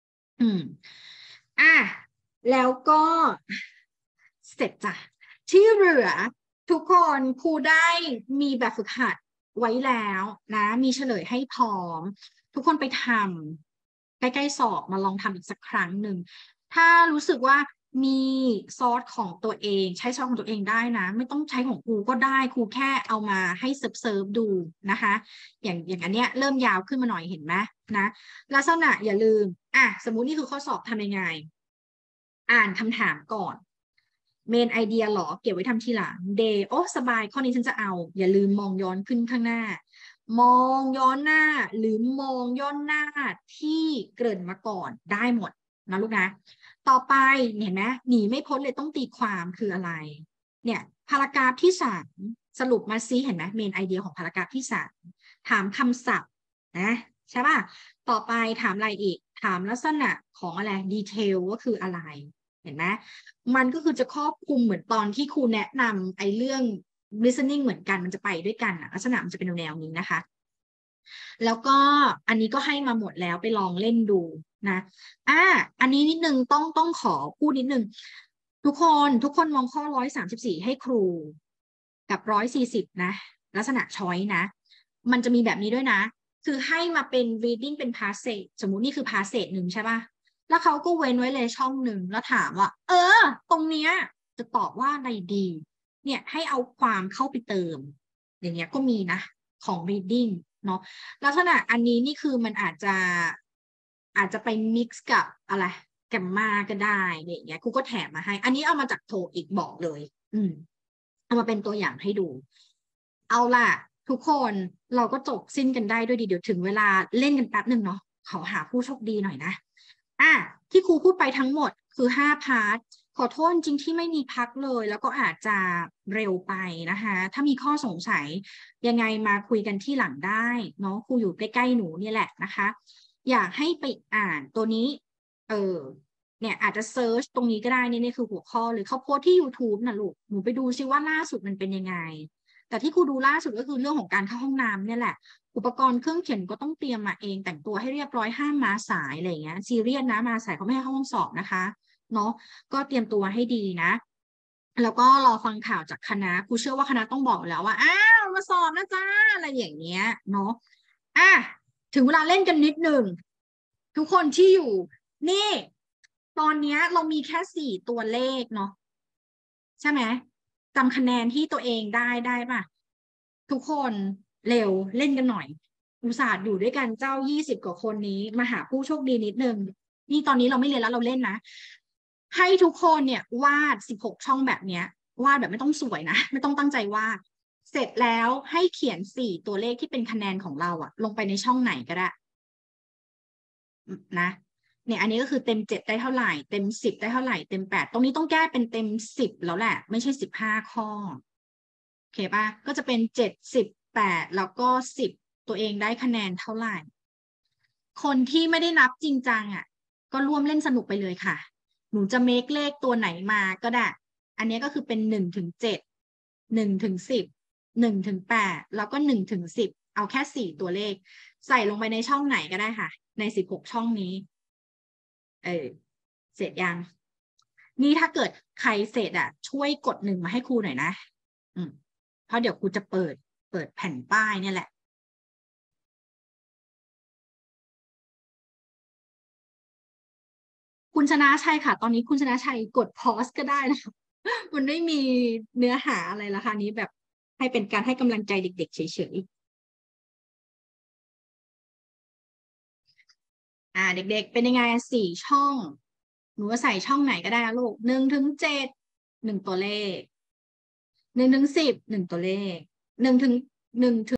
แล้วก็เสร็จจ้ะที่เหลือทุกคนครูได้มีแบบฝึกหัดไว้แล้วนะมีเฉลยให้พร้อมทุกคนไปทำใกล้ๆสอบมาลองทำอีกสักครั้งหนึ่งถ้ารู้สึกว่ามีซอสของตัวเองใช้ซอสของตัวเองได้นะไม่ต้องใช้ของครูก็ได้ครูแค่เอามาให้เซิร์ฟดูนะคะอย่างอันเนี้ยเริ่มยาวขึ้นมาหน่อยเห็นไหมนะลักษณะอย่าลืมสมมุตินี่คือข้อสอบทำยังไงอ่านคำถามก่อนเมนไอเดียหรอเก็บไว้ทำทีหลังเดย์สบายข้อนี้ฉันจะเอาอย่าลืมมองย้อนขึ้นข้างหน้ามองย้อนหน้าหรือมองย้อนหน้าที่เกริ่นมาก่อนได้หมดนะลูกนะต่อไปเห็นไหมหนีไม่พ้นเลยต้องตีความคืออะไรเนี่ยพารากราฟที่3สรุปมาซิเห็นไหมเมนไอเดียของพารากราฟที่3ถามคำศัพท์นะใช่ป่ะต่อไปถามอะไรอีกถามลักษณะของอะไรดีเทลว่าคืออะไรเห็นไหมมันก็คือจะครอบคลุมเหมือนตอนที่ครูแนะนำไอ้เรื่อง listening เหมือนกันมันจะไปด้วยกันลักษณะมันจะเป็นแนวนี้นะคะแล้วก็อันนี้ก็ให้มาหมดแล้วไปลองเล่นดูนะอันนี้นิดนึงต้องขอพูดนิดนึงทุกคนมองข้อ134ให้ครูกับ140นะลักษณะช้อยนะมันจะมีแบบนี้ด้วยนะคือให้มาเป็น reading เป็น passage สมมุตินี่คือ passage หนึ่งใช่ป่ะแล้วเขาก็เว้นไว้เลยช่องหนึ่งแล้วถามว่าตรงเนี้ยจะตอบว่าอะไรดีเนี่ยให้เอาความเข้าไปเติมอย่างเงี้ยก็มีนะของ reading เนาะลักษณะอันนี้นี่คือมันอาจจะไป mix กับอะไรแกมมาก็ได้อย่างเงี้ยครูก็แถมมาให้อันนี้เอามาจากโทอีกบอกเลยเอามาเป็นตัวอย่างให้ดูเอาล่ะทุกคนเราก็จบสิ้นกันได้ด้วยดีเดี๋ยวถึงเวลาเล่นกันแป๊บหนึ่งเนาะขอหาผู้โชคดีหน่อยนะที่ครูพูดไปทั้งหมดคือ5พาร์ทขอโทษจริงที่ไม่มีพักเลยแล้วก็อาจจะเร็วไปนะคะถ้ามีข้อสงสัยยังไงมาคุยกันที่หลังได้เนาะครูอยู่ใกล้ๆหนูนี่แหละนะคะอยากให้ไปอ่านตัวนี้เนี่ยอาจจะเซิร์ชตรงนี้ก็ได้นี่คือหัวข้อหรือเขาโพสที่ YouTube นะลูกหนูไปดูซิว่าล่าสุดมันเป็นยังไงแต่ที่ครูดูล่าสุดก็คือเรื่องของการเข้าห้องน้ำเนี่ยแหละอุปกรณ์เครื่องเขียนก็ต้องเตรียมมาเองแต่งตัวให้เรียบร้อยห้ามมาสายอะไรอย่างเงี้ยซีเรียสนะมาสายเขาไม่ให้เข้าห้องสอบนะคะเนาะก็เตรียมตัวให้ดีนะแล้วก็รอฟังข่าวจากคณะครูเชื่อว่าคณะต้องบอกแล้วว่าอ้าวมาสอบนะจ๊ะอะไรอย่างเงี้ยเนาะถึงเวลาเล่นกันนิดหนึ่งทุกคนที่อยู่นี่ตอนนี้เรามีแค่4ตัวเลขเนาะใช่ไหมจำคะแนนที่ตัวเองได้ป่ะทุกคนเร็วเล่นกันหน่อยอุตส่าห์อยู่ด้วยกันเจ้า20กว่าคนนี้มาหาผู้โชคดีนิดนึงนี่ตอนนี้เราไม่เรียนแล้วเราเล่นนะให้ทุกคนเนี่ยวาด16ช่องแบบเนี้ยวาดแบบไม่ต้องสวยนะไม่ต้องตั้งใจวาดเสร็จแล้วให้เขียน4ตัวเลขที่เป็นคะแนนของเราอะลงไปในช่องไหนก็ได้นะเนี่ยอันนี้ก็คือเต็ม7ได้เท่าไหร่เต็ม10ได้เท่าไหร่เต็ม8ตรงนี้ต้องแก้เป็นเต็ม10แล้วแหละไม่ใช่15ข้อโอเคป่ะก็จะเป็น7 10 8แล้วก็10ตัวเองได้คะแนนเท่าไหร่คนที่ไม่ได้นับจริงจังอ่ะก็ร่วมเล่นสนุกไปเลยค่ะหนูจะเมคเลขตัวไหนมาก็ได้อันนี้ก็คือเป็น1 ถึง 7 1 ถึง 10 1 ถึง 8แล้วก็1 ถึง 10เอาแค่4ตัวเลขใส่ลงไปในช่องไหนก็ได้ค่ะใน16ช่องนี้เสร็จยังนี่ถ้าเกิดใครเสร็จช่วยกด1มาให้ครูหน่อยนะเพราะเดี๋ยวครูจะเปิดแผ่นป้ายเนี่ยแหละคุณชนะชัยค่ะตอนนี้คุณชนะชัยกดพอสก็ได้นะมันไม่มีเนื้อหาอะไรละค่ะนี้แบบให้เป็นการให้กำลังใจเด็กๆเฉยๆเด็กๆเป็นยังไง4ช่องหนูใส่ช่องไหนก็ได้นะลูก1 ถึง 7 1ตัวเลข1 ถึง 10 1ตัวเลข1 ถึง